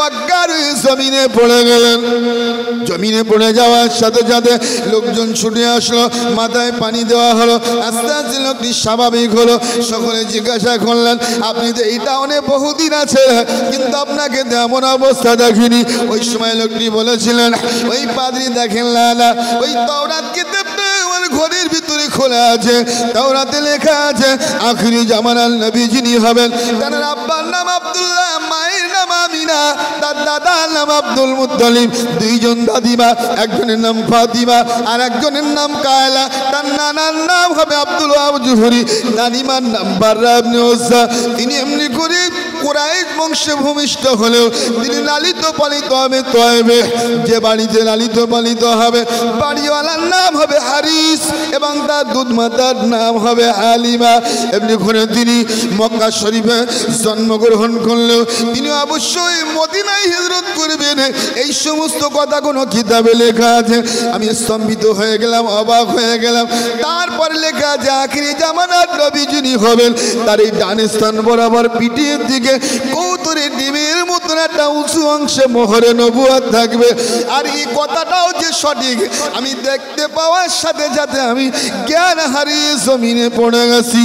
[SPEAKER 1] আর জমিনে পড়ে গেলেন। জমিনে পড়ে যাওয়ার সাথে সাথে লোকজন ছুটে আসলো, মাথায় পানি দেওয়া হলো, আস্তে আস্তে লোকটি স্বাভাবিক হলো। সকলে জিজ্ঞাসা করলেন, আপনি তো এই টাউনে বহুদিন আছে, কিন্তু আপনাকে তেমন অবস্থা দেখিনি। ওই সময় লোকটি বলেছিলেন, ওই পাদ্রী দেখেন না, ওই তাওরাত কিতাবটা আমার ঘরের ভিতরে খোলা আছে। তাওরাতে লেখা আছে আখিরি জামানার নবী যিনি হবেন, তার আব্বার নাম আব্দুল্লাহ, মায়ের নাম আমিনা, তার দাদার নাম আব্দুল মুত্তালিব। দুইজন দাদিমা, একজনের নাম ফাতিমা আর একজনের নাম কায়লা। তার নানার নাম হবে আব্দুল ওয়াহাব জুহরি, নানিমার নাম বাররা ইবনে উজ্জা। তিনি এমনি করে কুরাইশ বংশে ভূমিষ্ঠ হলেও তিনি লালিত পালিত হবে তয়েবে। যে বাড়িতে লালিত পালিত হবে, বাড়িওয়ালার নাম হবে হারিস এবং তার দুধমাতার নাম হবে হালিমা। এমনি করে তিনি মক্কা শরীফে জন্মগ্রহণ করলেও তিনি অবশ্যই মদিনায় হিজরত করবেন। এই সমস্ত কথা কোনো কিতাবে লেখা আছে। আমি স্তম্ভিত হয়ে গেলাম, অবাক হয়ে গেলাম। তারপর লেখা আছে আখিরি জামানার নবী যিনি হবেন, তার এই ডান স্থান বরাবর পিঠের দিকে কৌতুরের ডিমের মতন একটা উঁচু অংশে মোহরে নবুয়ত থাকবে। আর এই কথাটাও যে সঠিক, আমি দেখতে পাওয়ার সাথে সাথে আমি জ্ঞান হারিয়ে জমিনে পড়ে গেছি।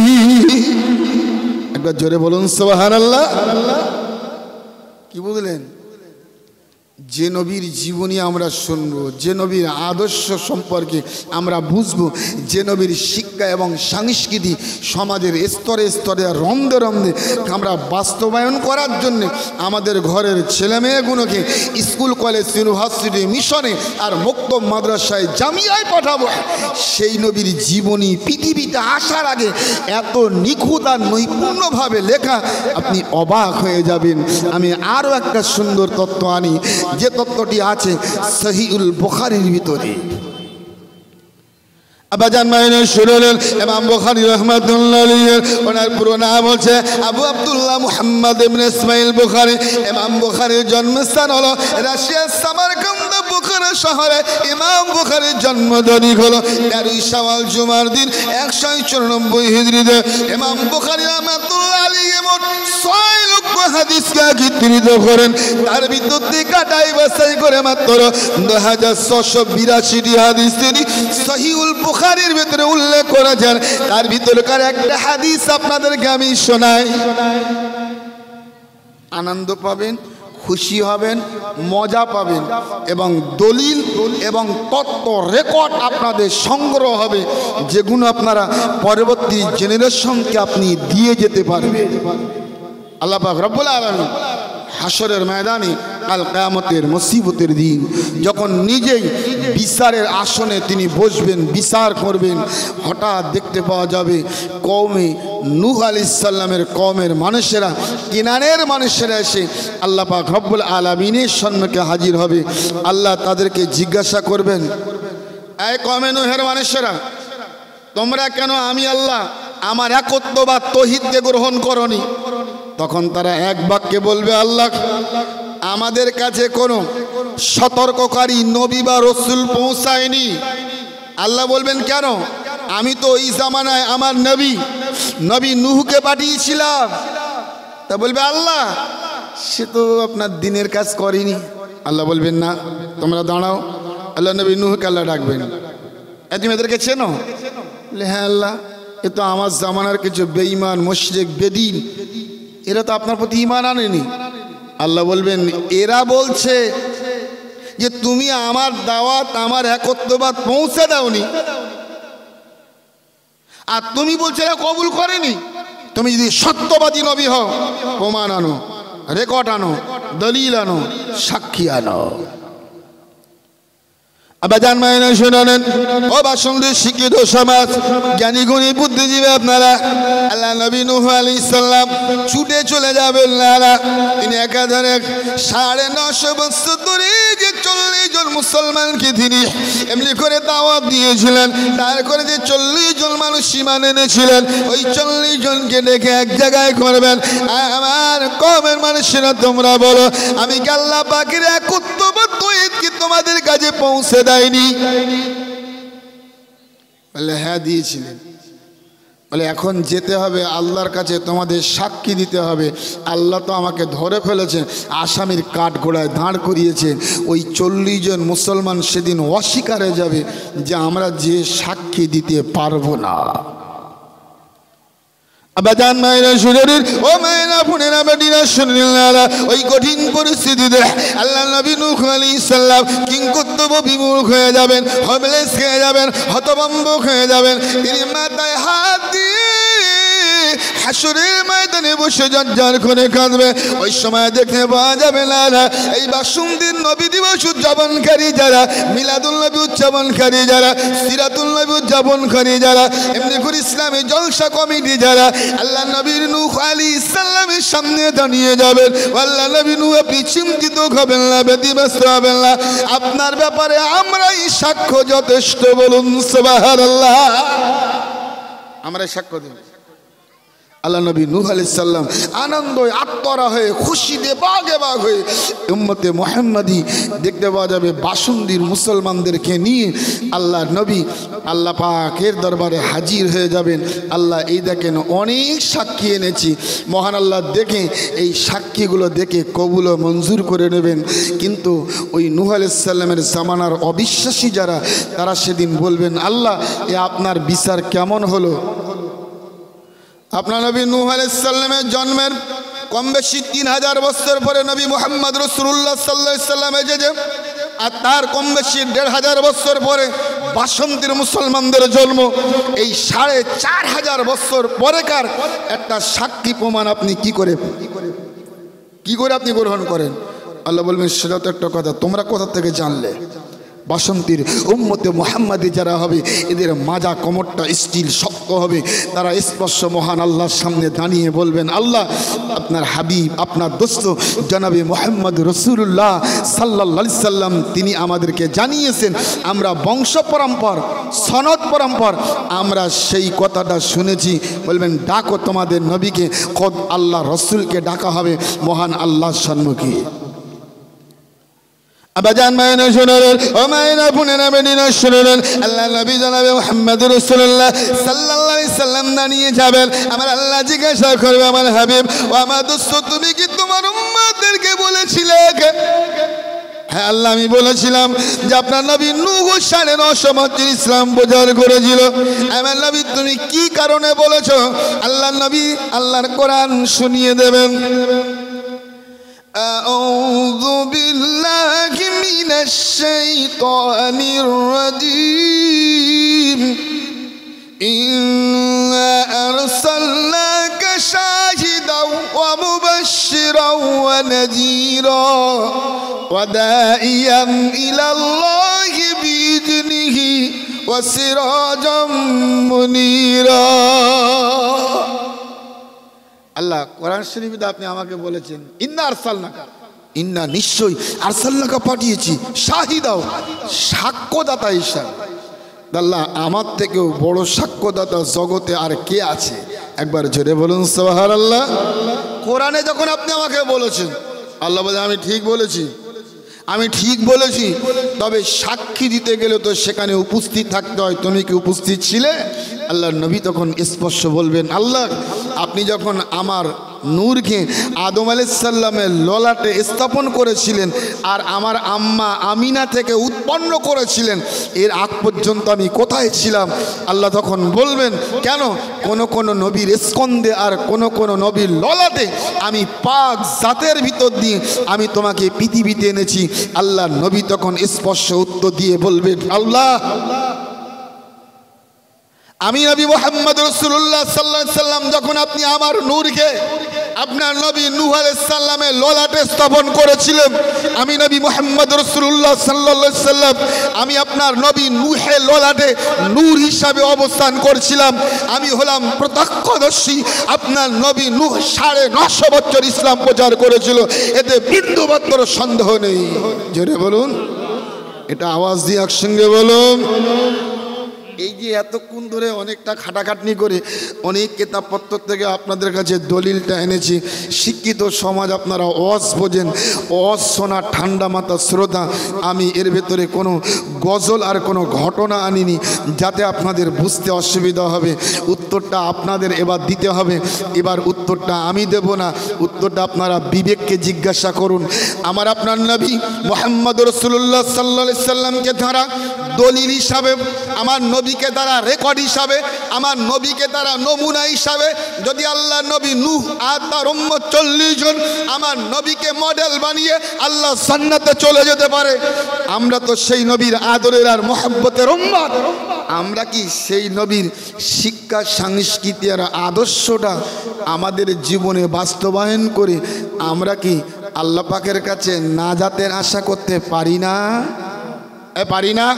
[SPEAKER 1] একবার জোরে বলুন সুবহানাল্লাহ। কি বুঝলেন? যে নবীর জীবনী আমরা শুনবো, যে নবীর আদর্শ সম্পর্কে আমরা বুঝবো, যে নবীর শিক্ষা এবং সংস্কৃতি সমাজের স্তরে স্তরে রন্ধে রন্ধে আমরা বাস্তবায়ন করার জন্যে আমাদের ঘরের ছেলেমেয়েগুলোকে স্কুল, কলেজ, ইউনিভার্সিটি, মিশনে আর মুক্তব মাদ্রাসায়, জামিয়ায় পাঠাবো। সেই নবীর জীবনী পৃথিবীতে আসার আগে এত নিখুঁত আর নৈপুণ্যভাবে লেখা, আপনি অবাক হয়ে যাবেন। আমি আরও একটা সুন্দর তত্ত্ব আনি, যে তত্ত্বটি আছে সহিহুল বুখারীর ভিতরে। আবাজান মাইনে শুনলেন ইমাম বুখারী রাহমাতুল্লাহ আলাইহি, ওনার পুরো নাম হচ্ছে আবু আব্দুল্লাহ মুহাম্মদ ইবনে ইসমাইল বুখারী। ইমাম বুখারীর জন্মস্থান হলো রাশিয়ার সামারকান্দ বুখারা শহরে। ইমাম বুখারীর জন্ম তারিখ হলো 13 শাওয়াল জুমার দিন 194 হিজরিতে। ইমাম বুখারী রাহমাতুল্লাহ আলাইহি মোট 6 লক্ষ হাদিসকে একত্রিত করেন। তার ভিতর থেকে কাটাই বাছাই করে মাত্র 2682টি হাদিস তিনি সহিহুল বুখারীর ভিতরে উল্লেখ করেছেন। তার ভিতরকার একটা হাদিস আপনাদেরকে আমি শোনাই, আনন্দ পাবেন, খুশি হবেন, মজা পাবেন এবং দলিল এবং তত্ত্ব রেকর্ড আপনাদের সংগ্রহ হবে, যেগুলো আপনারা পরবর্তী জেনারেশনকে আপনি দিয়ে যেতে পারবেন। আল্লাহ পাক রব্বুল আলামিন হাসরের ময়দানে কাল কিয়ামতের মুসিবতের দিন যখন নিজেই বিচারের আসনে তিনি বসবেন, বিচার করবেন, হঠাৎ দেখতে পাওয়া যাবে কওমে নূহ আলাইহিস সালামের কওমের মানুষেরা, কিনানের মানুষেরা এসে আল্লাহ পাক রব্বুল আলামিনের সম্মুখে হাজির হবে। আল্লাহ তাদেরকে জিজ্ঞাসা করবেন, এই কওমে নূহের মানুষেরা, তোমরা কেন আমি আল্লাহ আমার একত্ববাদ তৌহিদকে গ্রহণ করনি? তখন তারা এক বাক্যে বলবে, আল্লাহ আমাদের কাছে কোনো সতর্ককারী নবী বা রসুল পৌঁছায়নি। আল্লাহ বলবেন, কেন? আমি তো ওই জামানায় আমার নবী নূহকে পাঠিয়েছিলাম। তা বলবে, আল্লাহ সে তো আপনার দিনের কাজ করেনি। আল্লাহ বলবেন, না তোমরা দাঁড়াও। আল্লাহ নবী নূহকে আল্লাহ ডাকবেন, তুমি এদেরকে চেনো? হ্যাঁ আল্লাহ, এ তো আমার জামানার কিছু বেঈমান, মুশরিক, বেদিন, এরা তো আপনার প্রতি ঈমান আনেনি। আল্লাহ বলবেন, এরা বলছে যে তুমি আমার দাওয়াত, আমার একত্ববাদ পৌঁছে দাওনি, আর তুমি বলছো এরা কবুল করেনি। তুমি যদি সত্যবাদী নবী হও, প্রমাণ আনো, রেকর্ড আনো, দলিল আনো, সাক্ষী আনো। আবাজান মাইনে শুনালেন, ও বাসন্দের শিক্ষিত সমাজ, জ্ঞানী গুণী বুদ্ধিজীবী আপনারা, আল্লাহ নবী নূহ আলাইহিস সালাম ছুটে চলে যাবেন না। তিনি একাধারে 950 বছর ধরে যে 40 জন মুসলমানকে তিনি এমনি করে দাওয়াত দিয়েছিলেন, তার করে যে 40 জন মানুষ ঈমান এনেছিলেন, ওই 40 জনকে ডেকে এক জায়গায় করবেন, আমার কওমের মানুষেরা তোমরা বলো, আমি কি আল্লাহ পাকের একত্ববাদ তৌহিদ কি তোমাদের কাছে পৌঁছে দেয়নি? বলে, হ্যাঁ দিয়েছিলেন। বলে এখন যেতে হবে আল্লাহর কাছে, তোমাদের সাক্ষী দিতে হবে। আল্লাহ তো আমাকে ধরে ফেলেছেন, আসামির কাঠগোড়ায় দাঁড় করিয়েছে। ওই 40 জন মুসলমান সেদিন অস্বীকারে যাবে যে আমরা যে সাক্ষী দিতে পারবো না। আবাজান মায়েরা শুনেন, ও মায়েরা বোনেরা বেটিরা শুনেন, ওই কঠিন পরিস্থিতিতে আল্লাহ নবী নূহ আলাইহিস সালাম কিংকর্তব্য বিমূখ হয়ে যাবেন, হোমলেস হয়ে যাবেন, হতভম্ব হয়ে যাবেন। তিনি মাথায় হাত দিয়ে হাসরের ময়দানে বসে জঞ্জাল করে কাঁদবে। ওই সময় দেখতে পাওয়া যাবে না এই বাসুমদিন নবী দিবস উদযাপনকারী যারা, মিলাদুল নবী উদযাপনকারী যারা, সিরাতুল নবী উদযাপনকারী যারা, এমনি করে ইসলামী জলসা কমিটি যারা আল্লাহ নবীর নূহ আলাইহিস সালামের সামনে দাঁড়িয়ে যাবেন। আল্লাহ নবী নূহ, আপনি চিন্তিত হবেন না, ব্যতিব্যস্ত হবেন না, আপনার ব্যাপারে আমরাই সাক্ষ্য যথেষ্ট। বলুন সুবহানাল্লাহ। আমরাই সাক্ষ্য দেব। আল্লাহ নবী নূহ আলাইহিস সালাম আনন্দে আত্মরা হয়ে, খুশিতে বাগে বাগ হয়ে উম্মতে মুহাম্মাদি দেখতে পাওয়া যাবে বাসুন্দির মুসলমানদেরকে নিয়ে আল্লাহ নবী আল্লাহ পাকের দরবারে হাজির হয়ে যাবেন। আল্লাহ এই দেখেন অনেক সাক্ষী এনেছি, মহান আল্লাহ দেখে এই সাক্ষীগুলো দেখে কবুল ও মঞ্জুর করে নেবেন। কিন্তু ওই নূহ আলাইহিস সালামের জামানার অবিশ্বাসী যারা, তারা সেদিন বলবেন, আল্লাহ এ আপনার বিচার কেমন হলো? আপনার নবী নূহ আলাইহিস সালামের জন্মের কম বেশি 3000 বছর পরে নবী মুহাম্মদ রাসূলুল্লাহ সাল্লাল্লাহু আলাইহি সাল্লাম এসেছে, আর তার কম বেশি 1500 বছর পরে বাসন্তীর মুসলমানদের জন্ম। এই 4500 বছর পরেকার একটা সাক্ষী প্রমাণ আপনি কি করে আপনি গ্রহণ করেন? আল্লাহ বলবেন, সেটা তো একটা কথা, তোমরা কোথা থেকে জানলে? বাসন্তীর উম্মতে মুহাম্মাদি যারা হবে, এদের মাজা কোমরটা স্টিল শক্ত হবে। তারা স্পর্শ মহান আল্লাহর সামনে দাঁড়িয়ে বলবেন, আল্লাহ আপনার হাবিব, আপনার দোস্ত জনাবে মুহাম্মদ রাসূলুল্লাহ সাল্লাল্লাহু আলাইহি সাল্লাম তিনি আমাদেরকে জানিয়েছেন, আমরা বংশ পরম্পর সনদ পরম্পর আমরা সেই কথাটা শুনেছি। বলবেন, ডাকো তোমাদের নবীকে। খোদ আল্লাহ রসুলকে ডাকা হবে মহান আল্লাহর সম্মুখে। আবাজান মায়েরা শুনেন, ও মায়েরা বোনেরা বেটিরা শুনেন, আল্লাহ নবী জনাবে মুহাম্মদ রাসূলুল্লাহ সাল্লাল্লাহু আলাইহি সাল্লাম দাঁড়িয়ে যাবেন। আমার আল্লাহ জিজ্ঞাসা করবে, আমার হাবিব ও আমার দোস্ত, তুমি কি তোমার উম্মতদেরকে বলেছিলে? হ্যাঁ আল্লাহ, আমি বলেছিলাম যে আপনার নবী নূহ 950 বছর ইসলাম প্রচার করেছিল। আমার নবী, তুমি কি কারণে বলেছো? আল্লাহ নবী আল্লাহর কোরআন শুনিয়ে দেবেন। أعوذ بالله من الشيطان الرجيم إنا أرسلناك شاهدا ومبشرا ونذيرا وداعيا إلى الله بإذنه وسراجا منيرا। আল্লাহ কোরআন শরীফে আপনি আমাকে বলেছেন, ইন্না আরসালনাকা, ইন্না নিশ্চয়ই আরসালনাকা পাঠিয়েছি, শাহিদাও সাক্ষ্যদাতা হিসাবে। আল্লাহ, আমার থেকেও বড় সাক্ষ্যদাতা জগতে আর কে আছে? একবার জোরে বলুন সুবহানাল্লাহ। কোরআনে যখন আপনি আমাকে বলেছেন, আল্লাহ বলে আমি ঠিক বলেছি, আমি ঠিক বলেছি, তবে সাক্ষী দিতে গেলে তো সেখানে উপস্থিত থাকতে হয়। তুমি কি উপস্থিত ছিলে? আল্লাহ নবী তখন স্পষ্ট বলবেন, আল্লাহ আপনি যখন আমার নূরকে আদম আলাইহিস সালামের ললাটে স্থাপন করেছিলেন আর আমার আম্মা আমিনা থেকে উৎপন্ন করেছিলেন, এর আগ পর্যন্ত আমি কোথায় ছিলাম? আল্লাহ তখন বলবেন, কেন? কোন নবীর স্কন্ধে আর কোন নবীর ললাটে আমি পাক জাতের ভিতর দিয়ে আমি তোমাকে পৃথিবীতে এনেছি। আল্লাহ নবী তখন স্পষ্ট উত্তর দিয়ে বলবেন, আল্লাহ আমি নবী মুহাম্মদ রাসূলুল্লাহ সাল্লাল্লাহু আলাইহি সাল্লাম যখন আপনি আমার নূরকে আপনার নবী নূহ আলাইহিস সালামের ললাটে স্থাপন করেছিলেন, আমি নবী মুহাম্মদ রাসূলুল্লাহ সাল্লাল্লাহু আলাইহি সাল্লাম আমি আপনার নবী নূহের ললাটে নূর হিসাবে অবস্থান করছিলাম। আমি হলাম প্রত্যক্ষদর্শী। আপনার নবী নূহ 950 বছর ইসলাম প্রচার করেছিল, এতে বিন্দুমাত্র সন্দেহ নেই। জোরে বলুন, এটা আওয়াজ দিয়ে একসঙ্গে বলুন। এই যে এতক্ষণ ধরে অনেকটা খাটাখাটনি করে অনেক কিতাবপত্র থেকে আপনাদের কাছে দলিলটা এনেছি। শিক্ষিত সমাজ আপনারা ওয়াজ বোঝেন, ওয়াজ শোনা ঠান্ডা মাথা শ্রোতা। আমি এর ভেতরে কোনো গজল আর কোনো ঘটনা আনিনি যাতে আপনাদের বুঝতে অসুবিধা হবে। উত্তরটা আপনাদের এবার দিতে হবে। এবার উত্তরটা আমি দেব না, উত্তরটা আপনারা বিবেককে জিজ্ঞাসা করুন। আমার আপনার নবী মুহাম্মদ রাসূলুল্লাহ সাল্লাল্লাহু আলাইহি সাল্লামকে তারা দলিল হিসাবে, আমার নবীকে তারা রেকর্ড হিসাবে, আমার নবীকে তারা নমুনা হিসাবে, যদি আল্লাহ নবী নূহ আর তার উম্মত 40 জন আমার নবীকে মডেল বানিয়ে আল্লাহ জান্নাতে চলে যেতে পারে, আমরা তো সেই নবীর আদরের আর মহব্বতের উম্মত। আমরা কি সেই নবীর শিক্ষা সংস্কৃতি আর আদর্শটা আমাদের জীবনে বাস্তবায়ন করে আমরা কি আল্লাহ পাকের কাছে নাজাতের আশা করতে পারি না? পারি না?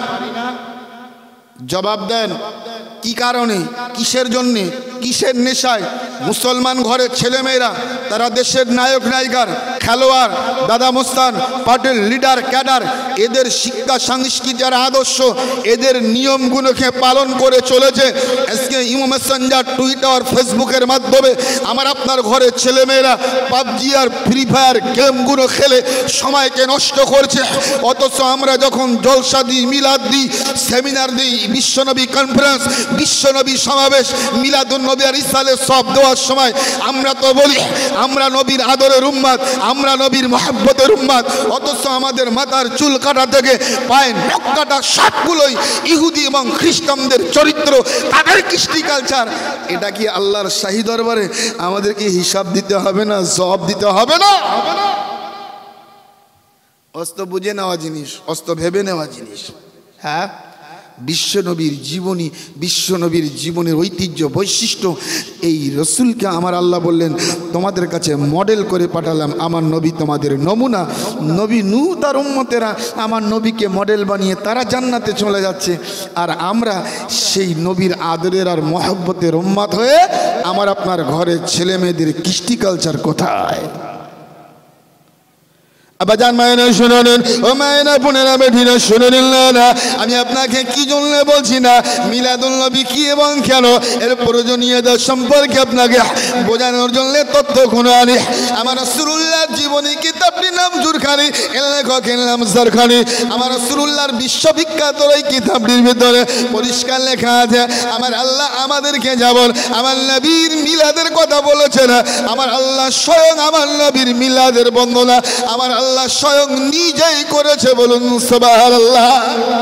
[SPEAKER 1] জবাব দেন। কি কারণে, কিসের জন্যে, কিসের নেশায় মুসলমান ঘরের ছেলেমেয়েরা তারা দেশের নায়ক নায়িকার খেলোয়াড়, দাদা মোস্তান, পার্টির লিডার, ক্যাডার, এদের শিক্ষা সংস্কৃতি আর আদর্শ, এদের নিয়মগুলোকে পালন করে চলেছে। আজকে ইমো মেসেঞ্জার, টুইটার, ফেসবুকের মাধ্যমে আমার আপনার ঘরের ছেলেমেয়েরা পাবজি আর ফ্রি ফায়ার গেমগুলো খেলে সময়কে নষ্ট করছে। অথচ আমরা যখন জলসা দিই, মিলাদ দিই, সেমিনার দিই, বিশ্বনবী কনফারেন্স, বিশ্বনবী সমাবেশ, মিলাদুন নবী আর ইসালে সব দেওয়ার সময় আমরা তো বলি আমরা নবীর আদরের উম্মত, আমরা নবীর মহব্বতের উম্মত। অথচ আমাদের মাথার চুল কাটা থেকে পায়ের নখ কাটা সবগুলোই ইহুদি এবং খ্রিস্টানদের চরিত্র, তাদের কৃষ্টি কালচার। এটা কি আল্লাহর শাহী দরবারে আমাদেরকে হিসাব দিতে হবে না, জবাব দিতে হবে না? অস্ত বুঝে নেওয়া জিনিস, অস্ত ভেবে নেওয়া জিনিস। হ্যাঁ, বিশ্বনবীর জীবনী, বিশ্বনবীর জীবনের ঐতিহ্য, বৈশিষ্ট্য, এই রসুলকে আমার আল্লাহ বললেন তোমাদের কাছে মডেল করে পাঠালাম। আমার নবী তোমাদের নমুনা। নবী নূহ তার উম্মতেরা আমার নবীকে মডেল বানিয়ে তারা জান্নাতে চলে যাচ্ছে, আর আমরা সেই নবীর আদরের আর মহব্বতের উম্মত হয়ে আমার আপনার ঘরের ছেলে মেয়েদের কৃষ্টি কালচার কোথায়? আবাজান মায়েরা শুনে নিন, ও মায়েরা বোনেরা বেঠিনা শুনে নিলেন না, আমি আপনাকে কি জন্য বলছি না মিলাদুল নবী কি এবং কেন এর প্রয়োজনীয়তা সম্পর্কে আপনাকে বোঝানোর জন্য তথ্য কোনো আনি। আমার রাসূলুল্লাহর জীবনী কিতাবটির নাম জুরখানি, এর লেখকের নাম জারখানি। আমার রাসূলুল্লাহর বিশ্ববিখ্যাত এই কিতাবটির ভিতরে পরিষ্কার লেখা আছে আমার আল্লাহ আমাদেরকে যেমন আমার নবীর মিলাদের কথা বলেছেন, আমার আল্লাহ স্বয়ং আমার নবীর মিলাদের বন্দনা আমার আল্লাহ স্বয়ং নিজেই করেছে। বলুন সুবহানাল্লাহ।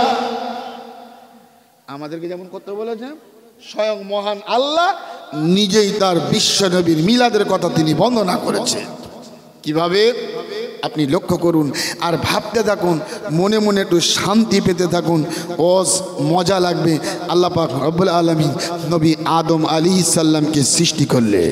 [SPEAKER 1] আমাদেরকে যেমন করতে বলেছেন, স্বয়ং মহান আল্লাহ নিজেই তার বিশ্ব নবীর মিলাদের কথা তিনি বর্ণনা করেছেন। কিভাবে? আপনি লক্ষ্য করুন আর ভাবতে থাকুন, মনে মনে একটু শান্তি পেতে থাকুন, ওজ মজা লাগবে। আল্লাহ পাক রব্বুল আলামিন নবী আদম আলাইহিস সালামকে সৃষ্টি করলেন।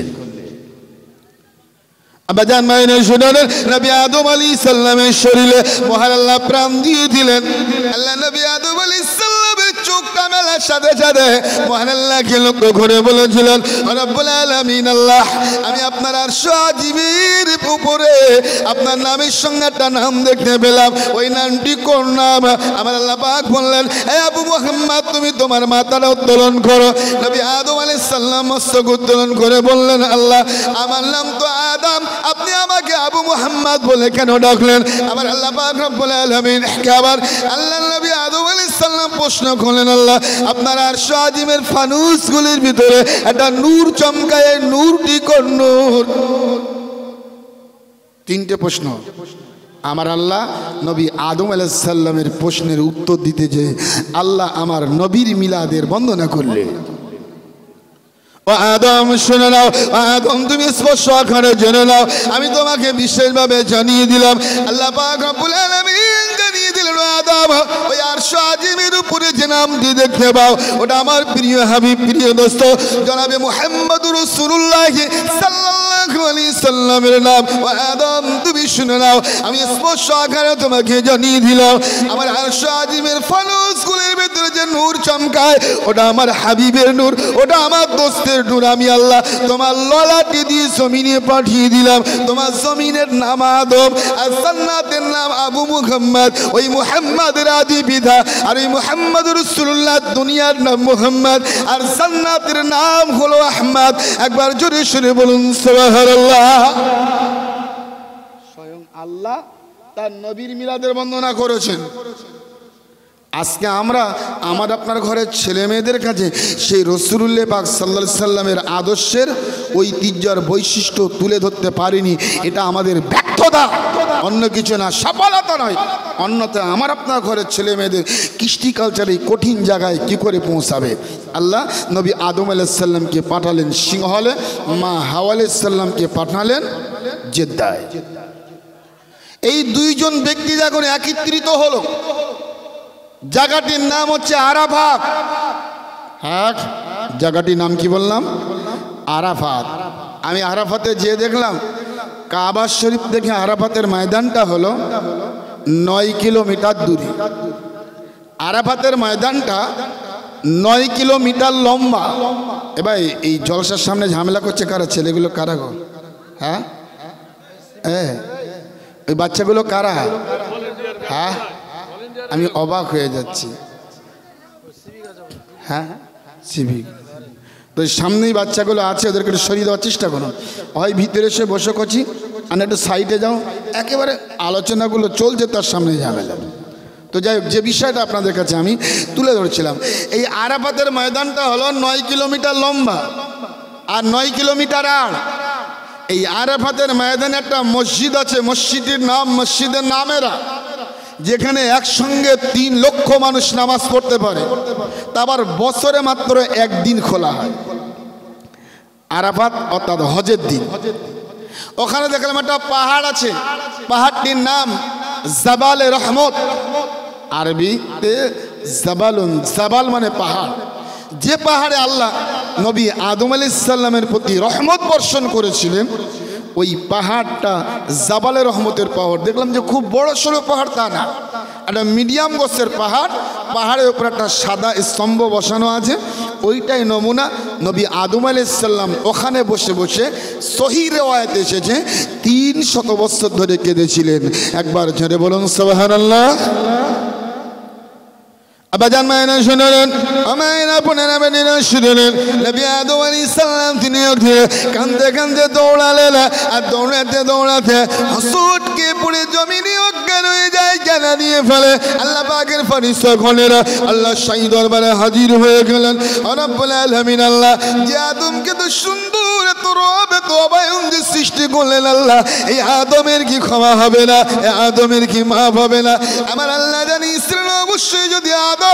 [SPEAKER 1] আবাজান মায়েরা শুনে নেন, নবী আদম আলাইহিস সালামের শরীরে মহান আল্লাহ প্রাণ দিয়ে দিলেন। আল্লাহ নবী আদম আলাইহিস সালামের চোখটা মেলার সাথে সাথে মহান আল্লাহকে লক্ষ্য করে বলেছিলেন, রব্বুল আলামিন আল্লাহ, আমি আপনার আরশ আজিমের উপরে আপনার নামের সঙ্গে একটা নাম দেখতে পেলাম, ওই নামটি কোন নাম? আমার আল্লাহ পাক বললেন, হে আবু মুহাম্মদ তুমি তোমার মাথাটা উত্তোলন করো। নবী আদম আলাইহিস সালাম মস্তক উত্তোলন করে বললেন, আল্লাহ আমার নাম তো আদম, আপনি আমাকে আবু মুহাম্মদ বলে কেন ডাকলেন? আমার আল্লাহ পাক রব্বুল আলামিন আবার আল্লাহ নবী আদম আলাইহিস সালাম প্রশ্ন করলেন, আল্লাহ আপনার আরশ আজিমের ফানুসগুলির ভিতরে একটা নূর চমকায়, নূরটি কোন নূর? তিনটে প্রশ্ন। আমার আল্লাহ নবী আদম আলাইহিস সালামের প্রশ্নের উত্তর দিতে যে আল্লাহ আমার নবীর মিলাদের বন্দনা করলেন। ও আদম শুনে নাও, আদম তুমি স্পর্শ আকারে জেনে নাও, আমি তোমাকে বিশেষভাবে জানিয়ে দিলাম। আল্লাহ পাক রব্বুল আলামিন জানিয়ে দিলেন, আদম ওই আরশ আজিমের উপরে যে নামটি দেখতে পাও ওটা আমার প্রিয় হাবিব, প্রিয় দোস্ত জনাবে মুহাম্মদুর রাসূলুল্লাহ সাল্লাল্লাহু সাল্লাল্লাহু আলাইহি সাল্লামের নাম। ও আদম তুমি শুনে নাও, আমি স্পষ্ট আকারে তোমাকে জানিয়ে দিলাম, আমার আরশ আজিমের ফানুস গুলির ভিতরে যে নূর চমকায় ওটা আমার হাবিবের নূর, ওটা আমার দোস্তের নূর। আমি আল্লাহ তোমার ললাটে দিয়ে জমিনে পাঠিয়ে দিলাম। তোমার জমিনের নাম আদম আর জান্নাতের নাম আবু মুহাম্মদ। ওই মুহাম্মাদের আদি পিতা আর ওই মুহাম্মদ রাসূলুল্লাহ দুনিয়ার নাম মুহাম্মদ আর জান্নাতের নাম হলো আহমদ। একবার জোরে শুনে বলুন সুবহানাল্লাহ। স্বয়ং আল্লাহ তার নবীর মিলাদের বর্ণনা করেছেন। আজকে আমরা আমার আপনার ঘরের ছেলে মেয়েদের কাছে সেই রাসূলুল্লাহ পাক সাল্লাল্লাহু আলাইহি সাল্লামের আদর্শের ঐতিহ্যর বৈশিষ্ট্য তুলে ধরতে পারিনি, এটা আমাদের ব্যর্থতা, অন্য কিছু না, সফলতা নয়। অন্যথা আমার আপনার ঘরের ছেলে মেয়েদের কৃষ্টি কালচার এই কঠিন জায়গায় কি করে পৌঁছাবে? আল্লাহ নবী আদম আলাইহিস সালামকে পাঠালেন সিংহলে, মা হাওয়া আলাইহিস সালামকে পাঠালেন জেদ্দায়। এই দুইজন ব্যক্তি যখন একত্রিত হলো, জায়গাটির নাম হচ্ছে আরাফাত। হ্যাঁ, জায়গাটির নাম কি বললাম? আরাফাত। আমি আরাফাতে যেয়ে দেখলাম কাবা শরীফ থেকে আরাফাতের ময়দানটা হলো 9 কিলোমিটার দূরে। আরাফাতের ময়দানটা 9 কিলোমিটার লম্বা। এবার এই জলসার সামনে ঝামেলা করছে কারা? ছেলেগুলো কারা গো? হ্যাঁ, ওই বাচ্চাগুলো কারা? হ্যাঁ, আমি অবাক হয়ে যাচ্ছি। হ্যাঁ, সিভিক তো সামনেই বাচ্চাগুলো আছে, ওদেরকে একটু সরিয়ে দেওয়ার চেষ্টা করুন। হয় ভিতরে এসে বসে করছি আর একটু সাইডে যাও, একেবারে আলোচনাগুলো চলছে তার সামনে ঝামেলা। তো যাই হোক, যে বিষয়টা আপনাদের কাছে আমি তুলে ধরছিলাম, এই আরাফাতের ময়দানটা হলো 9 কিলোমিটার লম্বা আর 9 কিলোমিটার আড়। এই আরাফাতের ময়দানে একটা মসজিদ আছে, মসজিদের নাম মসজিদের নামেরা, যেখানে একসঙ্গে 3 লক্ষ মানুষ নামাজ পড়তে পারে। তা আবার বছরে মাত্র একদিন খোলা হয়, আরাফাত অর্থাৎ হজের দিন। ওখানে দেখলাম একটা পাহাড় আছে, পাহাড়টির নাম জাবালে রহমত, আরবিতে জাবালুন, জাবাল মানে পাহাড়। যে পাহাড়ে আল্লাহ নবী আদম আলাইহিস সালামের প্রতি রহমত বর্ষণ করেছিলেন, ওই পাহাড়টা জাবালে রহমতের পাহাড়। দেখলাম যে খুব বড় সড়ো পাহাড় তা না, একটা মিডিয়াম গোছের পাহাড়। পাহাড়ের উপর একটা সাদা স্তম্ভ বসানো আছে, ওইটাই নমুনা। নবী আদম আলাইহিস সালাম ওখানে বসে বসে সহিহ রিওয়ায়াতে এসেছে 300 বছর ধরে কেঁদেছিলেন। একবার জোরে বলুন সুবহানাল্লাহ। আবাজান মায়না শুনলেন, আমায়না পুনরা বেদিনা শুনলেন, নবী আদম আলাইহিস সালাম তিনি কাঁদতে কাঁদতে দৌড়ালেন। আর দৌড়াতে দৌড়াতে হাসুটকে পড়ে জমিনে অজ্ঞান হয়ে যায়, জ্ঞানা দিয়ে ফেলে। আল্লাহ পাকের ফেরেশতাগণেরা আল্লাহ শাহী দরবারে হাজির হয়ে গেলেন। রব্বুল আলামিন আল্লাহ যে আদমকে তো সুন্দর এত রব এত অবায়ন যে সৃষ্টি করলেন, আল্লাহ এই আদমের কি ক্ষমা হবে না? এই আদমের কি মাফ হবে না? আমার আল্লাহ জানি ইসরায়েল অবশ্যই যদি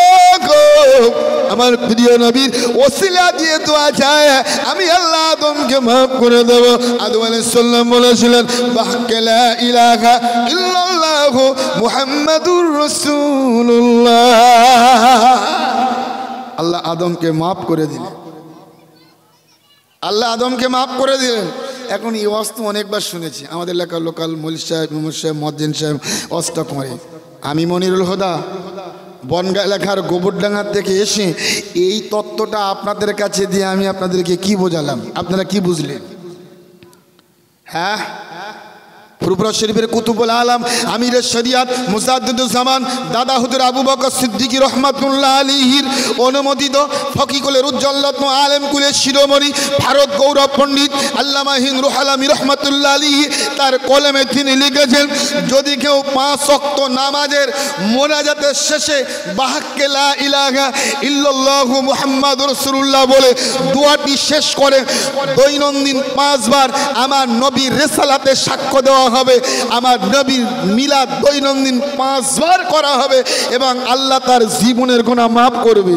[SPEAKER 1] আমার প্রিয় নবীর ওসিলা দিয়ে দোয়া চায়, আমি আল্লাহ আদমকে মাফ করে দেব। আদম আলাইহিস সালাম বলেছিলেন, লা ইলাহা ইল্লাল্লাহু মুহাম্মাদুর রাসূলুল্লাহ। আল্লাহ আদমকে মাফ করে দিলেন, আল্লাহ আদমকে মাফ করে দিলেন। এখন এই ওয়াজ তো অনেকবার শুনেছি, আমাদের এলাকার লোকাল মৌলভী সাহেব, মুমুর সাহেব, মজ্জিন সাহেব ওয়াজটা করে। আমি মনিরুল হুদা বনগা এলাকার গোবরডাঙ্গার থেকে এসে এই তত্ত্বটা আপনাদের কাছে দিয়ে আমি আপনাদেরকে কি বোঝালাম? আপনারা কি বুঝলেন? হ্যাঁ, ফুরফুরা শরীফের কুতুবুল আলম আমিরের শরিয়াত মুজাদ্দিদুজ্জামান দাদা হুজুর আবু বকর সিদ্দিকী রহমাতুল্লাহ আলাইহির অনুমোদিত ফকিকুলের উজ্জ্বল রত্ন আলেম কুলের শিরোমণি ভারত গৌরব পণ্ডিত আল্লামা হিন্দ রুহালামি রহমাতুল্লাহ আলাইহি তার কলমে তিনি লিখেছেন, যদি কেউ 5 ওয়াক্ত নামাজের মোনাজাতের শেষে বাহাক্কে লা ইলাহা ইল্লাল্লাহু মুহাম্মাদুর রাসূলুল্লাহ বলে দোয়াটি শেষ করে, দৈনন্দিন 5 বার আমার নবীর রিসালাতে সাক্ষ্য দেওয়া হবে, আমার নবীর মিলাদ দৈনন্দিন 5 বার করা হবে এবং আল্লাহ তার জীবনের গুনাহ মাফ করবে।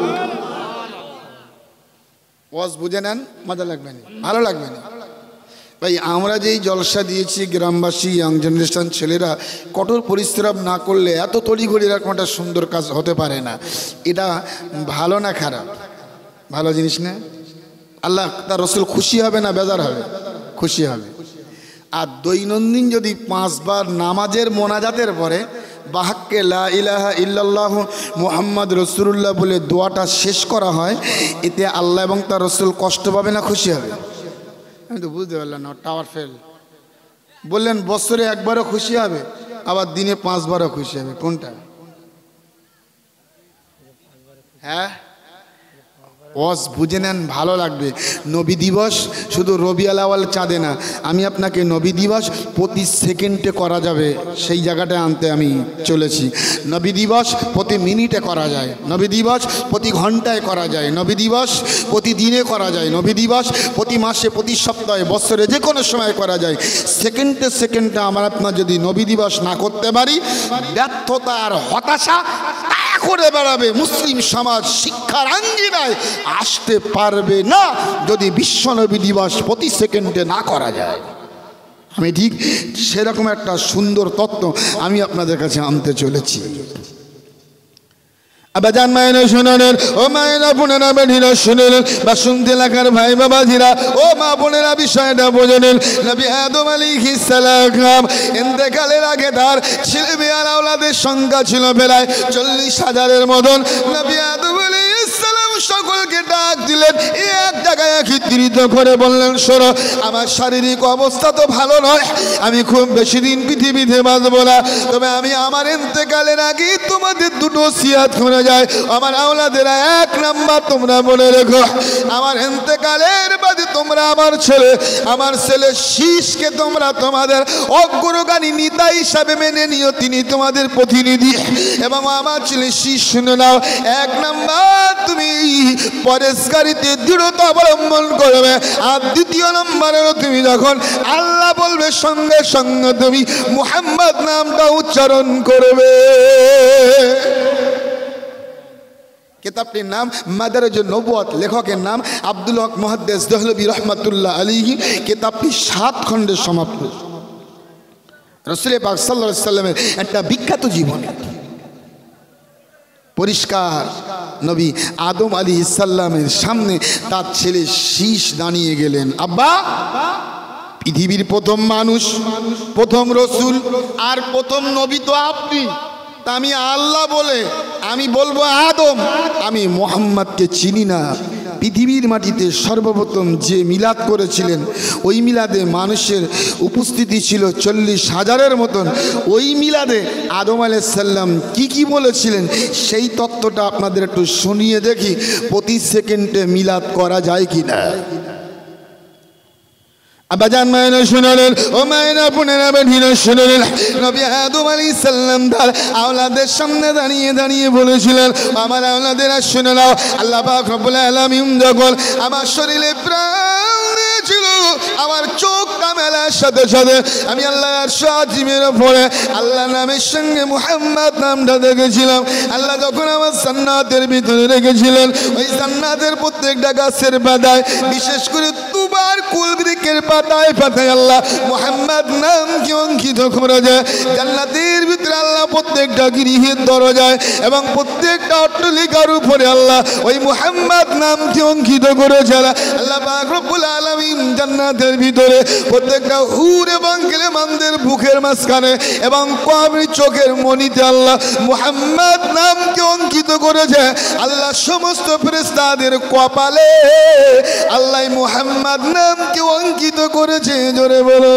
[SPEAKER 1] ওয়াজ বুঝে নেন, মজা লাগবে না, ভালো লাগবে না ভাই। আমরা যেই জলসা দিয়েছি, গ্রামবাসী ইয়াং জেনারেশন ছেলেরা কঠোর পরিশ্রম না করলে এত তড়িঘড়ি এরকম একটা সুন্দর কাজ হতে পারে না। এটা ভালো না খারাপ? ভালো জিনিস না? আল্লাহ তার রাসূল খুশি হবে না বেজার হবে? খুশি হবে। আর দৈনন্দিন যদি 5 বার নামাজের মোনাজাতের পরে বাহাক্কে লা ইলাহা ইল্লাল্লাহ মুহাম্মদ রাসূলুল্লাহ বলে দোয়াটা শেষ করা হয়, এতে আল্লাহ এবং তার রসুল কষ্ট পাবে না খুশি হবে? আমি তো বুঝতে পারলাম না। টাওয়ার ফেল বললেন বছরে একবারও খুশি হবে, আবার দিনে 5 বারও খুশি হবে, কোনটা? হ্যাঁ ওয়াজ বুঝে নেন, ভালো লাগবে। নবী দিবস শুধু রবিউল আউয়াল চাঁদে না, আমি আপনাকে নবী দিবস প্রতি সেকেন্ডে করা যাবে সেই জায়গাটায় আনতে আমি চলেছি। নবী দিবস প্রতি মিনিটে করা যায়, নবী দিবস প্রতি ঘন্টায় করা যায়, নবী দিবস প্রতিদিনে করা যায়, নবী দিবস প্রতি মাসে, প্রতি সপ্তাহে, বছরে যে কোনো সময় করা যায়। সেকেন্ডে সেকেন্ডে আমার আপনার যদি নবী দিবস না করতে পারি, ব্যর্থতা আর হতাশা করে বেড়াবে। মুসলিম সমাজ শিক্ষার আঙ্গিনায় আসতে পারবে না যদি বিশ্ব নবী দিবস প্রতি সেকেন্ডে না করা যায়। আমি ঠিক সেরকম একটা সুন্দর তত্ত্ব আমি আপনাদের কাছে আনতে চলেছি। আবাজান মায়েরা শুনেন, ও মায়েরা বোনেরা বেঠিরা শুনেন, বা শুনতে লাগার ভাই বাবাজিরা, ও মা বোনেরা বিষয়টা বোঝেন। নবী আদম আলাইহিস সালাম ইন্তেকালের আগে তার ছেলে মেয়ে আর আওলাদের সংখ্যা ছিল প্রায় 40,000-এর মতন। নবী আদম আলাইহিস সালাম সকলকে ডাক দিলেন, এক জায়গায় একত্রিত করে বললেন, শোনো, আমার শারীরিক অবস্থা তো ভালো নয়, আমি খুব বেশি দিন পৃথিবীতে বাঁচব না, তবে আমি আমার ইন্তেকালের আগে তোমাদের দুটো ওসিয়াত করে যায়। আমার আওলাদেরা, 1 নাম্বার তোমরা মনে রেখো, আমার ইন্তেকালের বাদে তোমরা আমার ছেলে শীষকে তোমরা তোমাদের অগ্রগামী নেতা হিসাবে মেনে নিও, তিনি তোমাদের প্রতিনিধি। এবং আমার ছেলে শীষ শুনে নাও, 1 নাম্বার তুমি পরেশকারীতে দৃঢ়তা অবলম্বন করবে, আর 2 নম্বরেও তুমি যখন আল্লাহ বলবে সঙ্গে সঙ্গে তুমি মুহাম্মদ নামটা উচ্চারণ করবে। কিতাবটির নাম মাদারিজুন নবুওয়াত, লেখকের নাম আব্দুল হক মুহাদ্দিস দেহলভী রহমাতুল্লাহ আলাইহি। কিতাবটি 7 খণ্ডে সমাপ্ত। রাসূল পাক সাল্লাল্লাহু আলাইহি সাল্লামের একটা বিখ্যাত জীবনী, পরিষ্কার। নবী আদম আলাইহিস সালামের সামনে তার ছেলে শীষ দাঁড়িয়ে গেলেন, আব্বা, পৃথিবীর প্রথম মানুষ, প্রথম রসুল আর প্রথম নবী তো আপনি, তা আমি আল্লাহ বলে আমি বলবো আদম, আমি মুহাম্মদকে চিনি না। পৃথিবীর মাটিতে সর্বপ্রথম যে মিলাদ করেছিলেন, ওই মিলাদে মানুষের উপস্থিতি ছিল 40,000-এর মতন। ওই মিলাদে আদম আলাইহিস সালাম কি বলেছিলেন সেই তত্ত্বটা আপনাদের একটু শুনিয়ে দেখি, প্রতি সেকেন্ডে মিলাদ করা যায় কি না। আবাজান মায়েরা শুনেন, ও মায়েরা বোনেরা বেঠিরা শুনেন, নবী আদম আলাইহিস সালাম তার আওলাদের সামনে দাঁড়িয়ে বলেছিলেন, আমার আওলাদেরা শুনে নাও, আল্লাহ পাক রব্বুল আলামিন যখন আমার শরীরে প্রাণ ছিল, আমার চোখটা মেলার সাথে সাথে আমি আল্লাহর আরশ আজিমের উপরে আল্লাহ নামের সঙ্গে মুহাম্মদ নামটা দেখেছিলাম। আল্লাহ যখন আমার জান্নাতের ভিতরে রেখেছিলেন, ওই জান্নাতের প্রত্যেকটা গাছের পাতায়, বিশেষ করে তুবার কুল বৃক্ষের পাতায় পাতায় আল্লাহ মুহাম্মদ নামকে অঙ্কিত করে যায়। জান্নাতের ভিতরে আল্লাহ প্রত্যেকটা গৃহের দরজায় এবং প্রত্যেকটা অট্টালিকার উপরে আল্লাহ ওই মুহাম্মদ নামকে অঙ্কিত করেছে। আল্লাহ পাক রব্বুল আলামিন জান্নাতের ভিতরে প্রত্যেকটা হুর এবং গেলেমানদের বুকের মাঝখানে এবং কবর চোখের মনিতে আল্লাহ মুহাম্মদ নামকে অঙ্কিত করেছে। আল্লাহ সমস্ত ফেরেশতাদের কপালে আল্লাহ মুহাম্মদ নামকে অঙ্কিত করেছে। জোরে বলো।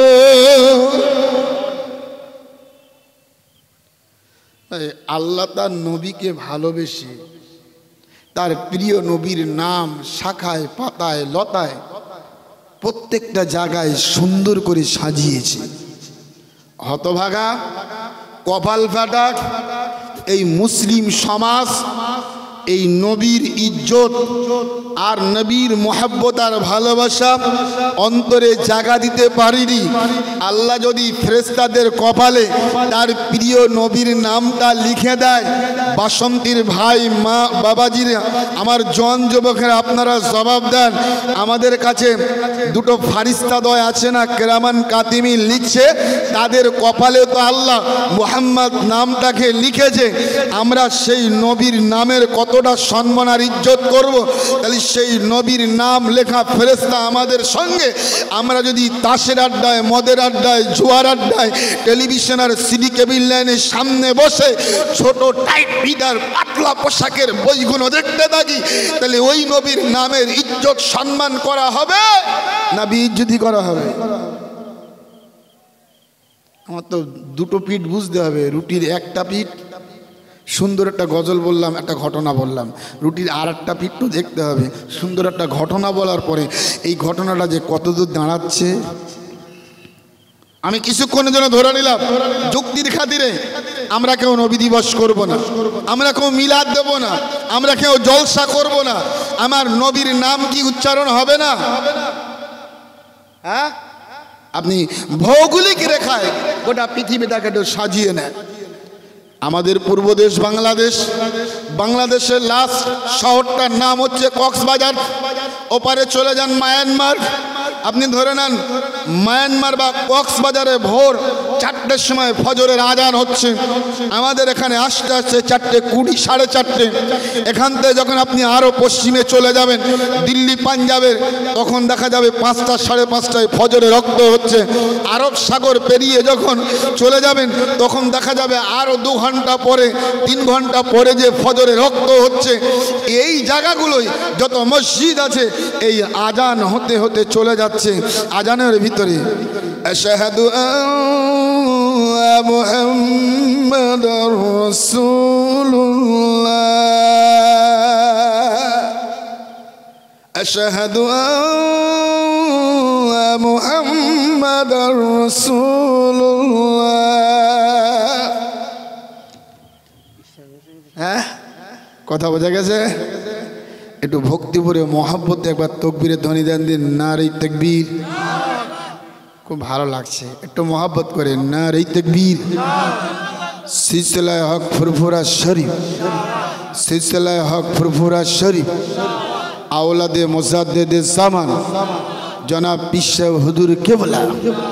[SPEAKER 1] আল্লাহ তার নবীকে ভালোবেসে তার প্রিয় নবীর নাম শাখায় পাতায় লতায় প্রত্যেকটা জায়গায় সুন্দর করে সাজিয়েছে। হতভাগা, কপাল ফাটা এই মুসলিম সমাজ এই নবীর ইজ্জত আর নবীর মোহাব্বত আর ভালোবাসা অন্তরে জায়গা দিতে পারিনি। আল্লাহ যদি ফেরেশতাদের কপালে তার প্রিয় নবীর নামটা লিখে দেয়, বাসন্তীর ভাই মা বাবাজির আমার জন যুবকেরা আপনারা জবাব দেন। আমাদের কাছে দুটো ফারিস্তাদয় আছে না, কেরামান কাতিমিন লিখছে, তাদের কপালে তো আল্লাহ মুহাম্মদ নামটাকে লিখেছে। আমরা সেই নবীর নামের কতটা সম্মান আর ইজ্জত করব, তাহলে সেই নবীর নাম লেখা ফেরেশতা আমাদের সঙ্গে আমরা যদি তাসের আড্ডায়, মদের আড্ডায়, জুয়ার আড্ডায়, টেলিভিশন আর সিডি কেবিল লাইনের সামনে বসে ছোট টাইট ফিটার পাতলা পোশাকের বইগুলো দেখতে থাকি, তাহলে ওই নবীর নামের ইজ্জত সম্মান করা হবে না বেইজ্জতি করা হবে? আমার তো দুটো পিঠ বুঝতে হবে। রুটির একটা পিঠ, সুন্দর একটা গজল বললাম, একটা ঘটনা বললাম, রুটির আর একটা পিঠ তো দেখতে হবে। সুন্দর একটা ঘটনা বলার পরে এই ঘটনাটা যে কতদূর দাঁড়াচ্ছে আমি কিছুক্ষণের জন্য ধরে নিলাম। যুক্তির খাতিরে আমরা কেউ নবী দিবস করব না, আমরা কেউ মিলাদ দেব না, আমরা কেউ জলসা করব না। আমার নবীর নাম কি উচ্চারণ হবে না? হ্যাঁ, আপনি ভৌগোলিক রেখায় গোটা পৃথিবীটাকে একটু সাজিয়ে নেন। আমাদের পূর্ব দেশ বাংলাদেশ, বাংলাদেশের লাস্ট শহরটার নাম হচ্ছে কক্সবাজার। ওপারে চলে যান মায়ানমার, আপনি ধরে নেন মায়ানমার বা কক্সবাজারে ভোর 4টের সময় ফজরের আজান হচ্ছে। আমাদের এখানে আসতে আসতে 4:20, 4:30। এখান থেকে যখন আপনি আরও পশ্চিমে চলে যাবেন দিল্লি, পাঞ্জাবের, তখন দেখা যাবে 5টা, 5:30টায় ফজরে রক্ত হচ্ছে। আরব সাগর পেরিয়ে যখন চলে যাবেন তখন দেখা যাবে আরও 2 ঘন্টা পরে, 3 ঘন্টা পরে যে ফজরে রক্ত হচ্ছে। এই জায়গাগুলোই যত মসজিদ আছে এই আজান হতে হতে চলে যাচ্ছে। আজানের ভিতরে আশহাদু আন্না মুহাম্মাদার রাসূলুল্লাহ, আশহাদু আন্না মুহাম্মাদার রাসূলুল্লাহ। হ্যাঁ, কথা বোঝা গেছে? একটু ভক্তি ভরে মহাব্বতে একবার তকবীরের ধ্বনি দেন দিন, নারে তাকবীর। খুব ভালো লাগছে, একটু মহাব্বত করে নারে তাকবীর। সিলসিলায়ে হক ফুরফুরা শরীফ, সিলসিলায়ে হক ফুরফুরা শরীফ, আওলাদে মুজাদ্দিদে জামান জনাব পীর সাহেব হুজুর কেবলা,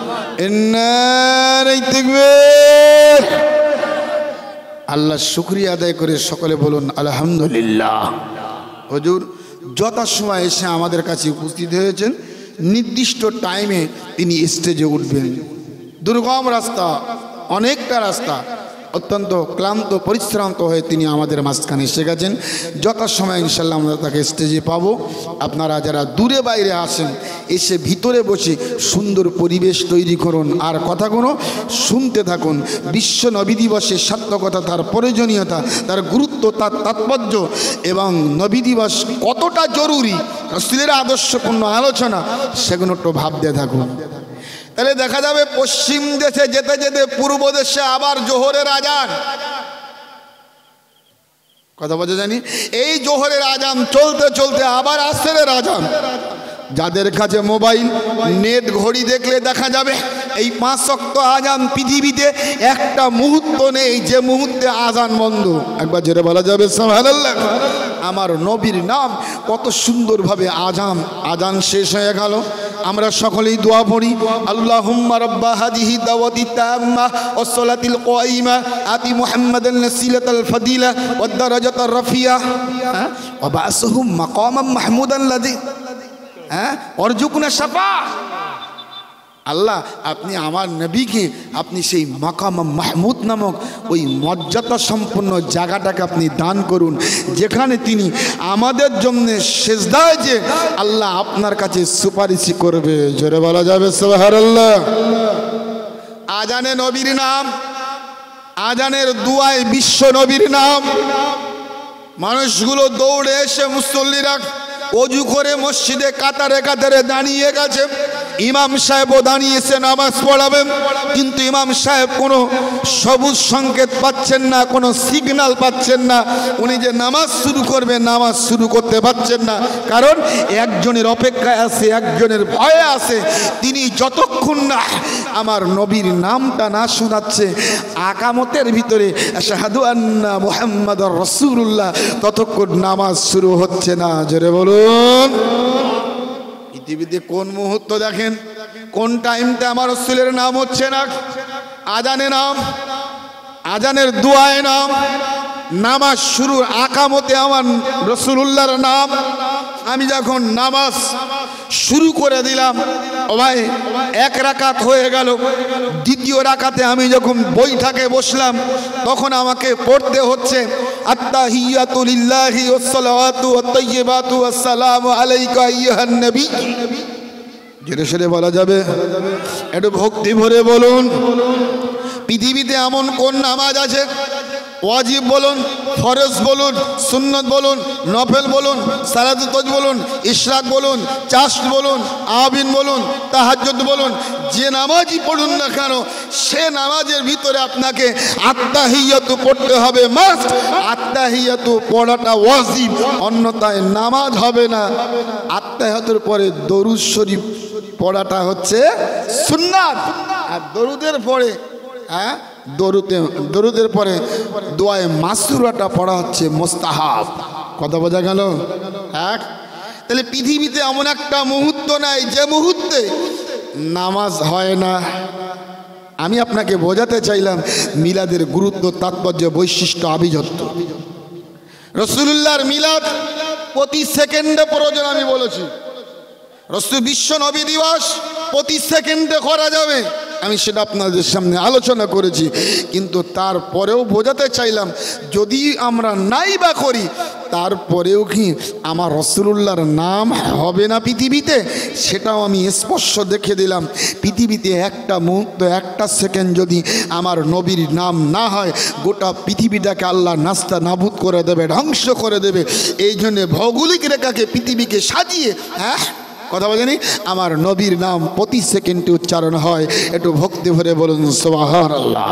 [SPEAKER 1] নারে তাকবীর। আল্লাহ শুকরিয়া আদায় করে সকলে বলুন আলহামদুলিল্লাহ। হুজুর যথাসময় এসে আমাদের কাছে উপস্থিত হয়েছেন। নির্দিষ্ট টাইমে তিনি স্টেজে উঠবেন। দুর্গম রাস্তা, অনেকটা রাস্তা, অত্যন্ত ক্লান্ত পরিশ্রান্ত হয়ে তিনি আমাদের মাঝখানে এসে গেছেন। যথাসময় ইনশাল্লাহ আমরা তাকে স্টেজে পাবো। আপনারা যারা দূরে বাইরে আসেন এসে ভিতরে বসে সুন্দর পরিবেশ তৈরি করুন আর কথাগুলো শুনতে থাকুন। বিশ্ব নবী দিবসের সার্থকতা, তার প্রয়োজনীয়তা, তার গুরুত্ব, তার তাৎপর্য এবং নবী দিবস কতটা জরুরি, রাসূলের আদর্শপূর্ণ আলোচনা, সেগুলো একটু ভাবতে থাকুন। তাহলে দেখা যাবে পশ্চিম দেশে যেতে যেতে পূর্ব দেশে আবার জোহরের আজান। কথা বলতে জানি, এই জোহরের আজান চলতে চলতে আবার আসরের আজান। যাদের কাছে মোবাইল, নেট, ঘড়ি দেখলে দেখা যাবে এই 5 ওয়াক্ত আজান পৃথিবীতে একটা মুহূর্ত নেই যে মুহূর্তে আজান বন্ধ। একবার জোরে বলা যাবে সুবহানাল্লাহ। আমার নবীর নাম কত সুন্দরভাবে আজান শেষ হয়ে গেল। আমরা সকলেই দোয়া পড়ি, আল্লাহুম্মা রাব্বা হাদিহি দাওয়াতি তাম্মা ওয়াস সালাতিল কায়িমা আতি মুহাম্মাদান নাসিলাতাল ফাদিলা ওয়াদ দারাজাতার রাফিয়া ওয়া বা'সুহুম মাকামান মাহমুদান লাযী অরজুকুনা শাফা। আল্লাহ, আপনি আমার নবীকে আপনি সেই মাকাম মাহমুদ নামক ওই মর্যাদা সম্পন্ন জায়গাটাকে আপনি দান করুন, যেখানে তিনি আমাদের জন্য সেজদায় যে আল্লাহ আপনার কাছে সুপারিশ করবে। জোরে বলা যাবে সুবহানাল্লাহ। আজানে নবীর নাম, আজানের দুয়ায় বিশ্ব নবীর নাম। মানুষগুলো দৌড়ে এসে মুসল্লিরা অজু করে মসজিদে কাতারে কাতারে দাঁড়িয়ে গেছে। ইমাম সাহেবও দাঁড়িয়েছে নামাজ পড়াবেন, কিন্তু ইমাম সাহেব কোনো সবুজ সংকেত পাচ্ছেন না, কোনো সিগন্যাল পাচ্ছেন না। উনি যে নামাজ শুরু করবে নামাজ শুরু করতে পারছেন না, কারণ একজনের অপেক্ষায় আছে, একজনের ভয়ে আছে। তিনি যতক্ষণ না আমার নবীর নামটা না শোনাচ্ছে আকামতের ভিতরে আশহাদু আন্না মুহাম্মাদুর রাসূলুল্লাহ, ততক্ষণ নামাজ শুরু হচ্ছে না। জোরে বলুন। পৃথিবীতে কোন মুহূর্ত দেখেন, কোন টাইমটা আমার রাসূলের নাম হচ্ছে না? আজানে নাম, আজানের দুয়ায় নাম, নামাজ শুরুর আকামতে আমার রাসূলুল্লাহর নাম। আমি যখন নামাজ শুরু করে দিলাম, ও ভাই এক রাকাত হয়ে গেল, দ্বিতীয় রাকাতে আমি যখন বৈঠকে বসলাম তখন আমাকে পড়তে হচ্ছে আত্তাহিয়াতু লিল্লাহি ওয়াসসালাতু ওয়াত-তাইয়্যিবাতু ওয়াসসালামু আলাইকা আইয়ুহান নবী। জেরে সেরে বলা যাবে? একটু ভক্তি ভরে বলুন। পৃথিবীতে এমন কোন নামাজ আছে, ওয়াজিব বলুন, ফরজ বলুন, সুন্নত বলুন, নফল বলুন, সালাতুত তজ বলুন, ইশরাক বলুন, চাশত বলুন, আবিন বলুন, তাহাজ্জুদ বলুন, যে নামাজই পড়ুন না কেন সে নামাজের ভিতরে আপনাকে আত্তাহিয়াতু পড়তে হবে, মাস্ট। আত্তাহিয়াতু পড়াটা ওয়াজিব, অন্যথায় নামাজ হবে না। আত্তাহিয়াতুর পরে দরুদ শরীফ পড়াটা হচ্ছে সুন্নাত। আর দরুদের পরে দরুদের পরে দোয়ায়ে মাসরুরাটা পড়া হচ্ছে মুস্তাহাব। কথা বোঝা গেল? তাহলে পৃথিবীতে এমন একটা মুহূর্ত নাই যে মুহূর্তে নামাজ হয় না। আমি আপনাকে বোঝাতে চাইলাম মিলাদের গুরুত্ব, তাৎপর্য, বৈশিষ্ট্য, আভিজাত্য। রাসূলুল্লাহর মিলাদ প্রতি সেকেন্ডে প্রয়োজন। আমি বলেছি রাসূল বিশ্ব নবী দিবস প্রতি সেকেন্ডে করা যাবে, আমি সেটা আপনাদের সামনে আলোচনা করেছি। কিন্তু তারপরেও বোঝাতে চাইলাম যদি আমরা নাই বা করি তারপরেও কি আমার রাসূলুল্লাহর নাম হবে না পৃথিবীতে, সেটাও আমি স্পষ্ট দেখে দিলাম। পৃথিবীতে একটা মুহূর্ত, একটা সেকেন্ড যদি আমার নবীর নাম না হয় গোটা পৃথিবীটাকে আল্লাহ নাস্তা নাবুদ করে দেবে, ধ্বংস করে দেবে। এই জন্যে ভৌগোলিক রেখাকে পৃথিবীকে সাজিয়ে কথা বলেনি আমার নবীর নাম প্রতি সেকেন্ডে উচ্চারণ হয়। একটু ভক্তি ভরে বলুন সুবহানাল্লাহ।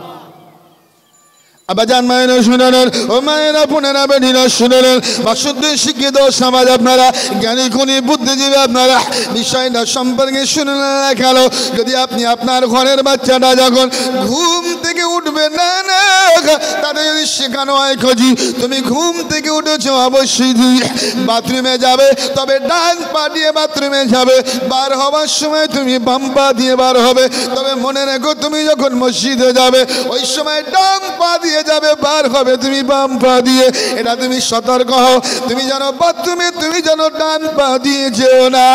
[SPEAKER 1] আবাজান মায়েরা শুনেলেন, ও মায়েরা বোনেরা বেটিরা শুনেলেন, বাসুদ্ধ শিক্ষিত সমাজ আপনারা, জ্ঞানী গুণী বুদ্ধিজীবী আপনারা, বিষয়টা সম্পর্কে শুনলেন না কেন? যদি আপনি আপনার ঘরের বাচ্চাটা যখন ঘুম থেকে উঠবে না তাদের যদি শেখানো হয় খোঁজি তুমি ঘুম থেকে উঠেছো অবশ্যই বাথরুমে যাবে, তবে ডান পা দিয়ে বাথরুমে যাবে, বার হবার সময় তুমি বাম পা দিয়ে বার হবে। তবে মনে রেখো তুমি যখন মসজিদে যাবে ওই সময় ডান পা দিয়ে যাবে, বার হবে তুমি বাম পা দিয়ে। এটা তুমি সতর্ক হও, তুমি যেন বাথরুমে তুমি যেন ডান পা দিয়ে যেও না।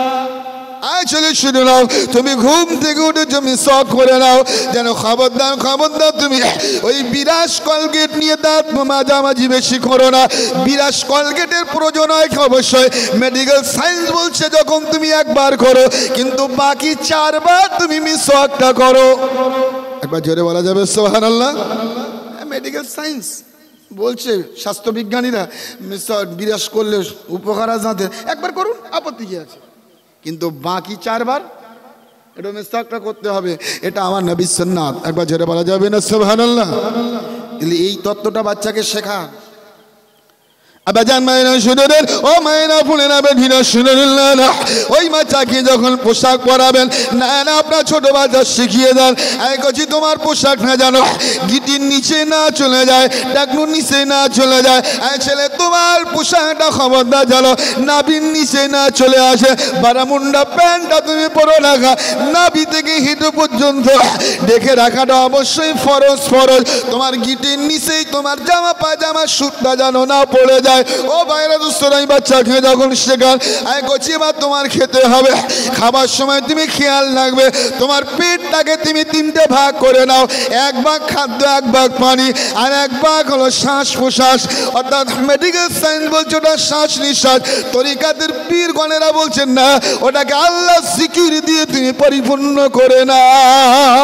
[SPEAKER 1] চলে শুনে নাও, তুমি ঘুম থেকে উঠে তুমি শখ করে নাও যেন খবরদার খবরদার তুমি ওই বিরাস কলগেট নিয়ে দাঁত মাঝামাঝি বেশি করো না। বিরাস কলগেটের প্রয়োজন হয় অবশ্যই, মেডিকেল সায়েন্স বলছে যখন তুমি একবার করো, কিন্তু বাকি 4 বার তুমি মিসওয়াকটা করো। একবার জোরে বলা যাবে সুবহানাল্লাহ? মেডিকেল সায়েন্স বলছে, স্বাস্থ্যবিজ্ঞানীরা বিরাস করলে উপকার আছে, একবার করুন, আপত্তি কি আছে? কিন্তু বাকি 4 বার এটা মিসওয়াকটা করতে হবে। এটা আমার নবীর সুন্নাত। একবার জোরে বলা যাবে না সুবহানাল্লাহ? এই তত্ত্বটা বাচ্চাকে শেখা। আবাজান মায়েরা শুনেলেন, ও মায়েরা বোনেরা বেটিরা শুনেলেন না, ওই বাচ্চাকে যখন পোশাক পরাবেন না আপনার ছোট বাচ্চা শিখিয়ে দেন, কচি তোমার পোশাক না জানো গিটির নিচে না চলে যায়, টাকনুর নিচে না চলে যায়। ছেলে তোমার পোশাকটা খবরদার জানো নাভির নিচে না চলে আসে। বারামুন্ডা প্যান্টটা তুমি পরো রাখা, নাভি থেকে হিঁটু পর্যন্ত দেখে রাখাটা অবশ্যই ফরজ। তোমার গিটির নিচেই তোমার জামা পায়জামা সুতটা যেন না পড়ে যায়। ও ভাইরা দোস্তরা, বাচ্চাকে যখন শেখান কচি বা তোমার খেতে হবে, খাবার সময় তুমি খেয়াল রাখবে তোমার পেটটাকে তুমি 3টে ভাগ করে নাও। 1 ভাগ খাদ্য, 1 ভাগ পানি, আর 1 ভাগ হলো শ্বাস প্রশ্বাস। অর্থাৎ মেডিকেল সায়েন্স বলছে ওটা শ্বাস নিঃশ্বাস, তরিকাতের পীরগণেরা বলছেন না, ওটাকে আল্লাহ জিকির দিয়ে তুমি পরিপূর্ণ করে নাও।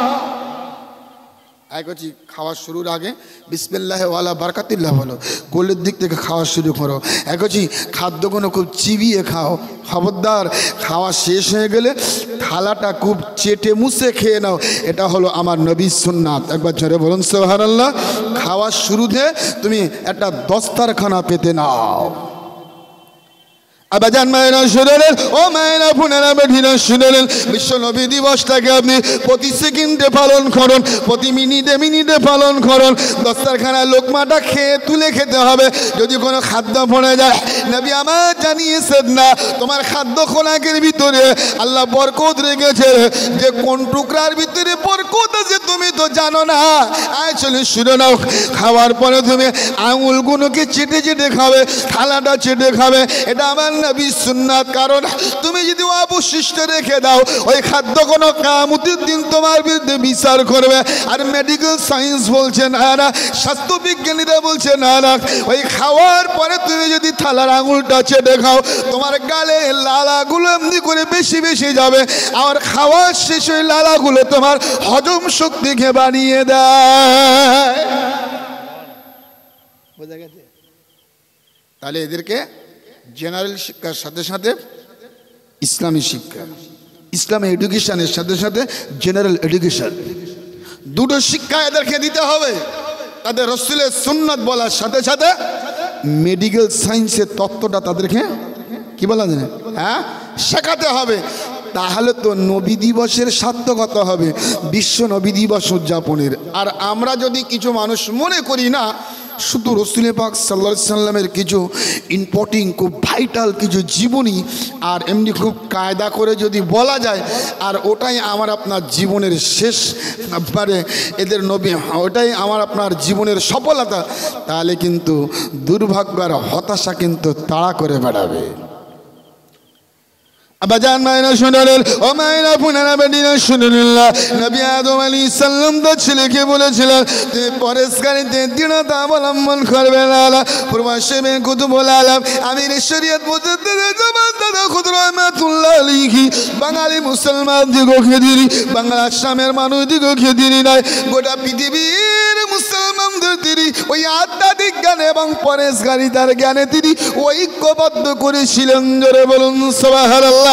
[SPEAKER 1] কচি খাওয়া শুরুর আগে বিসমিল্লাহ ওয়ালা বারাকাতিল্লাহ বলো, গোলের দিক থেকে খাওয়া শুরু করো। কচি খাদ্যগুলো খুব চিবিয়ে খাও, খবরদার খাওয়া শেষ হয়ে গেলে থালাটা খুব চেটে মুছে খেয়ে নাও। এটা হলো আমার নবীর সুন্নাত। একবার জোরে বলুন সুবহানাল্লাহ। খাওয়ার শুরুতে তুমি একটা দস্তারখানা পেতে নাও। আবাজান মায়েরা শুনেলেন, ও মায়েরা বোনেরা বেটিরা শুনেলেন, বিশ্ব নবী দিবসটাকে আপনি প্রতি সেকেন্ডে পালন করুন, প্রতি মিনিটে মিনিটে পালন করুন। দস্তারখানা লোকমাটা খেয়ে তুলে খেতে হবে। যদি কোনো খাদ্য পড়ে যায় নবী আমার জানিয়েছেন না তোমার খাদ্য খোরাকের ভিতরে আল্লাহ বরকত রেখেছে, যে কোন টুকরার ভিতরে বরকত আছে তুমি তো জানো না। চলে শুনে নাও, খাওয়ার পরে তুমি আঙুলগুলোকে চেটে চেটে খাবে, থালাটা চেটে খাবে, এটা আমার নবীর সুন্নাত। কারণ তুমি যদি অবশিষ্ট রেখে দাও, ওই খাদ্য কোনো কিয়ামতের দিন তোমার বিরুদ্ধে বিচার করবে। আর মেডিকেল সায়েন্স বলছে না না, স্বাস্থ্যবিজ্ঞানীরা বলছে না না, ওই খাওয়ার পরে তুমি যদি থালার আঙুলটা চেটে খাও, তোমার গালে লালাগুলো এমনি করে বেশি বেশি যাবে। আর খাওয়ার শেষ ওই লালাগুলো তোমার হজম শক্তিকে বানিয়ে দেয়। বোঝা গেছে? তাহলে এদেরকে জেনারেল শিক্ষার সাথে সাথে ইসলামী শিক্ষা, ইসলামী এডুকেশনের সাথে সাথে জেনারেল এডুকেশন, দুটো শিক্ষা এদেরকে দিতে হবে। তাদের রাসূলের সুন্নাত বলার সাথে সাথে মেডিকেল সায়েন্সের তত্ত্বটা তাদেরকে কি বলা যায়, শেখাতে হবে। তাহলে তো নবী দিবসের সার্থকতা হবে, বিশ্ব নবী দিবস উদযাপনের। আর আমরা যদি কিছু মানুষ মনে করি না, শুধু রসুল পাক সাল্লাল্লাহু আলাইহি সাল্লামের কিছু ইম্পর্টেন্ট, খুব ভাইটাল কিছু জীবনী আর এমনি খুব কায়দা করে যদি বলা যায়, আর ওটাই আমার আপনার জীবনের শেষ, মানে এদের নবী, ওটাই আমার আপনার জীবনের সফলতা, তাহলে কিন্তু দুর্ভাগ্য আর হতাশা কিন্তু তাড়া করে বেড়াবে। আবাজান মায়না শুনলেন, ও মায়না পুনারা বেদিনা শুনলেন, নবী আদম আলাইহিস সালাম তার ছেলেকে বলেছিলেন, তুমি পরেশকারীতে দৃঢ়তা অবলম্বন করবে না। পূর্বাশ্রমে কুতুবুল আলম আমির শরীয়ত মুজাদ্দিদ জামান দাদা খুদ রাহমাতুল্লাহ আলাইহি বাঙালি মুসলমান দিগকে তিনি, বাংলা আসামের মানুষ দিগকে তিনি নয়, গোটা পৃথিবীর মুসলমানদের তিনি ওই আধ্যাত্মিক জ্ঞানে এবং পরেশকারিতার জ্ঞানে তিনি ঐক্যবদ্ধ করেছিলেন। জোরে বলুন সুবহানাল্লাহ।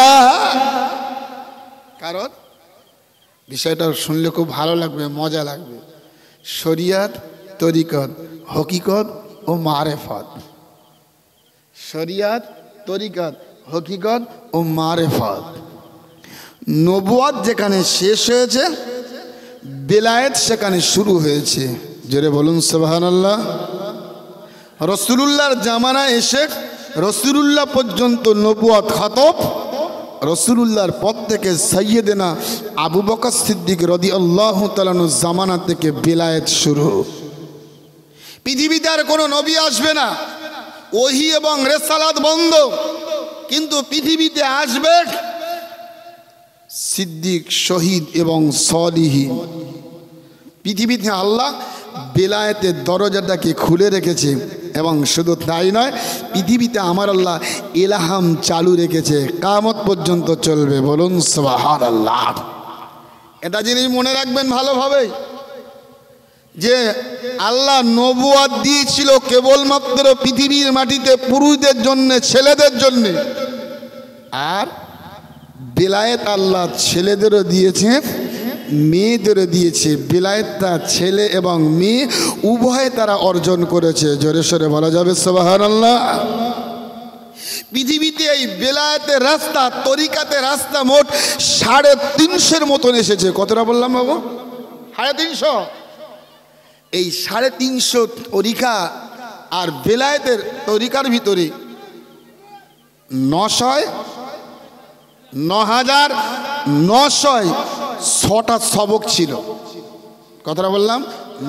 [SPEAKER 1] কারণ বিষয়টা শুনলে খুব ভালো লাগবে, মজা লাগবে। শরিয়ত, তরিকত, হকিকত ও মারেফত। শরিয়ত, তরিকত, হকিকত ও মারেফত। নবুয়ত যেখানে শেষ হয়েছে, বেলায়েত সেখানে শুরু হয়েছে। জোরে বলুন সুবহানাল্লাহ। রাসূলুল্লাহর জামানায় এসে রাসূলুল্লাহ পর্যন্ত নবুয়ত খতম, রাসূলুল্লাহর পর থেকে সাইয়েদেনা আবু বকর সিদ্দিক রাদিয়াল্লাহু তাআলা আনহু জামানা থেকে বেলায়েত শুরু। পৃথিবীতে আর কোনো নবী আসবে না, ওহী এবং রিসালাত বন্ধ, কিন্তু পৃথিবীতে আসবে সিদ্দিক, শহীদ এবং সলিহীন। পৃথিবীতে আল্লাহ বেলায়েতের দরজাটাকে খুলে রেখেছে, এবং শুধু তাই নয়, পৃথিবীতে আমার আল্লাহ ইলহাম চালু রেখেছে, কিয়ামত পর্যন্ত চলবে। বলুন সুবহানাল্লাহ। এটা জিনিস মনে রাখবেন ভালোভাবে, যে আল্লাহ নবুয়ত দিয়েছিল কেবলমাত্র পৃথিবীর মাটিতে পুরুষদের জন্য, ছেলেদের জন্য, আর বেলায়েত আল্লাহ ছেলেদেরও দিয়েছে, মেয়েদেরও দিয়েছে। বেলায়েতটা ছেলে এবং মেয়ে উভয়ে তারা অর্জন করেছে। জোরে সোরে বলা যাবে সুবহানাল্লাহ। পৃথিবীতে এই বেলায়েতের রাস্তা, তরিকাতের রাস্তা মোট 350 মতন এসেছে। কতটা বললাম বাবু? 350। এই 350 তরিকা আর বেলায়েতের তরিকার ভিতরে 9,906টা সবক ছিল। কথাটা বললাম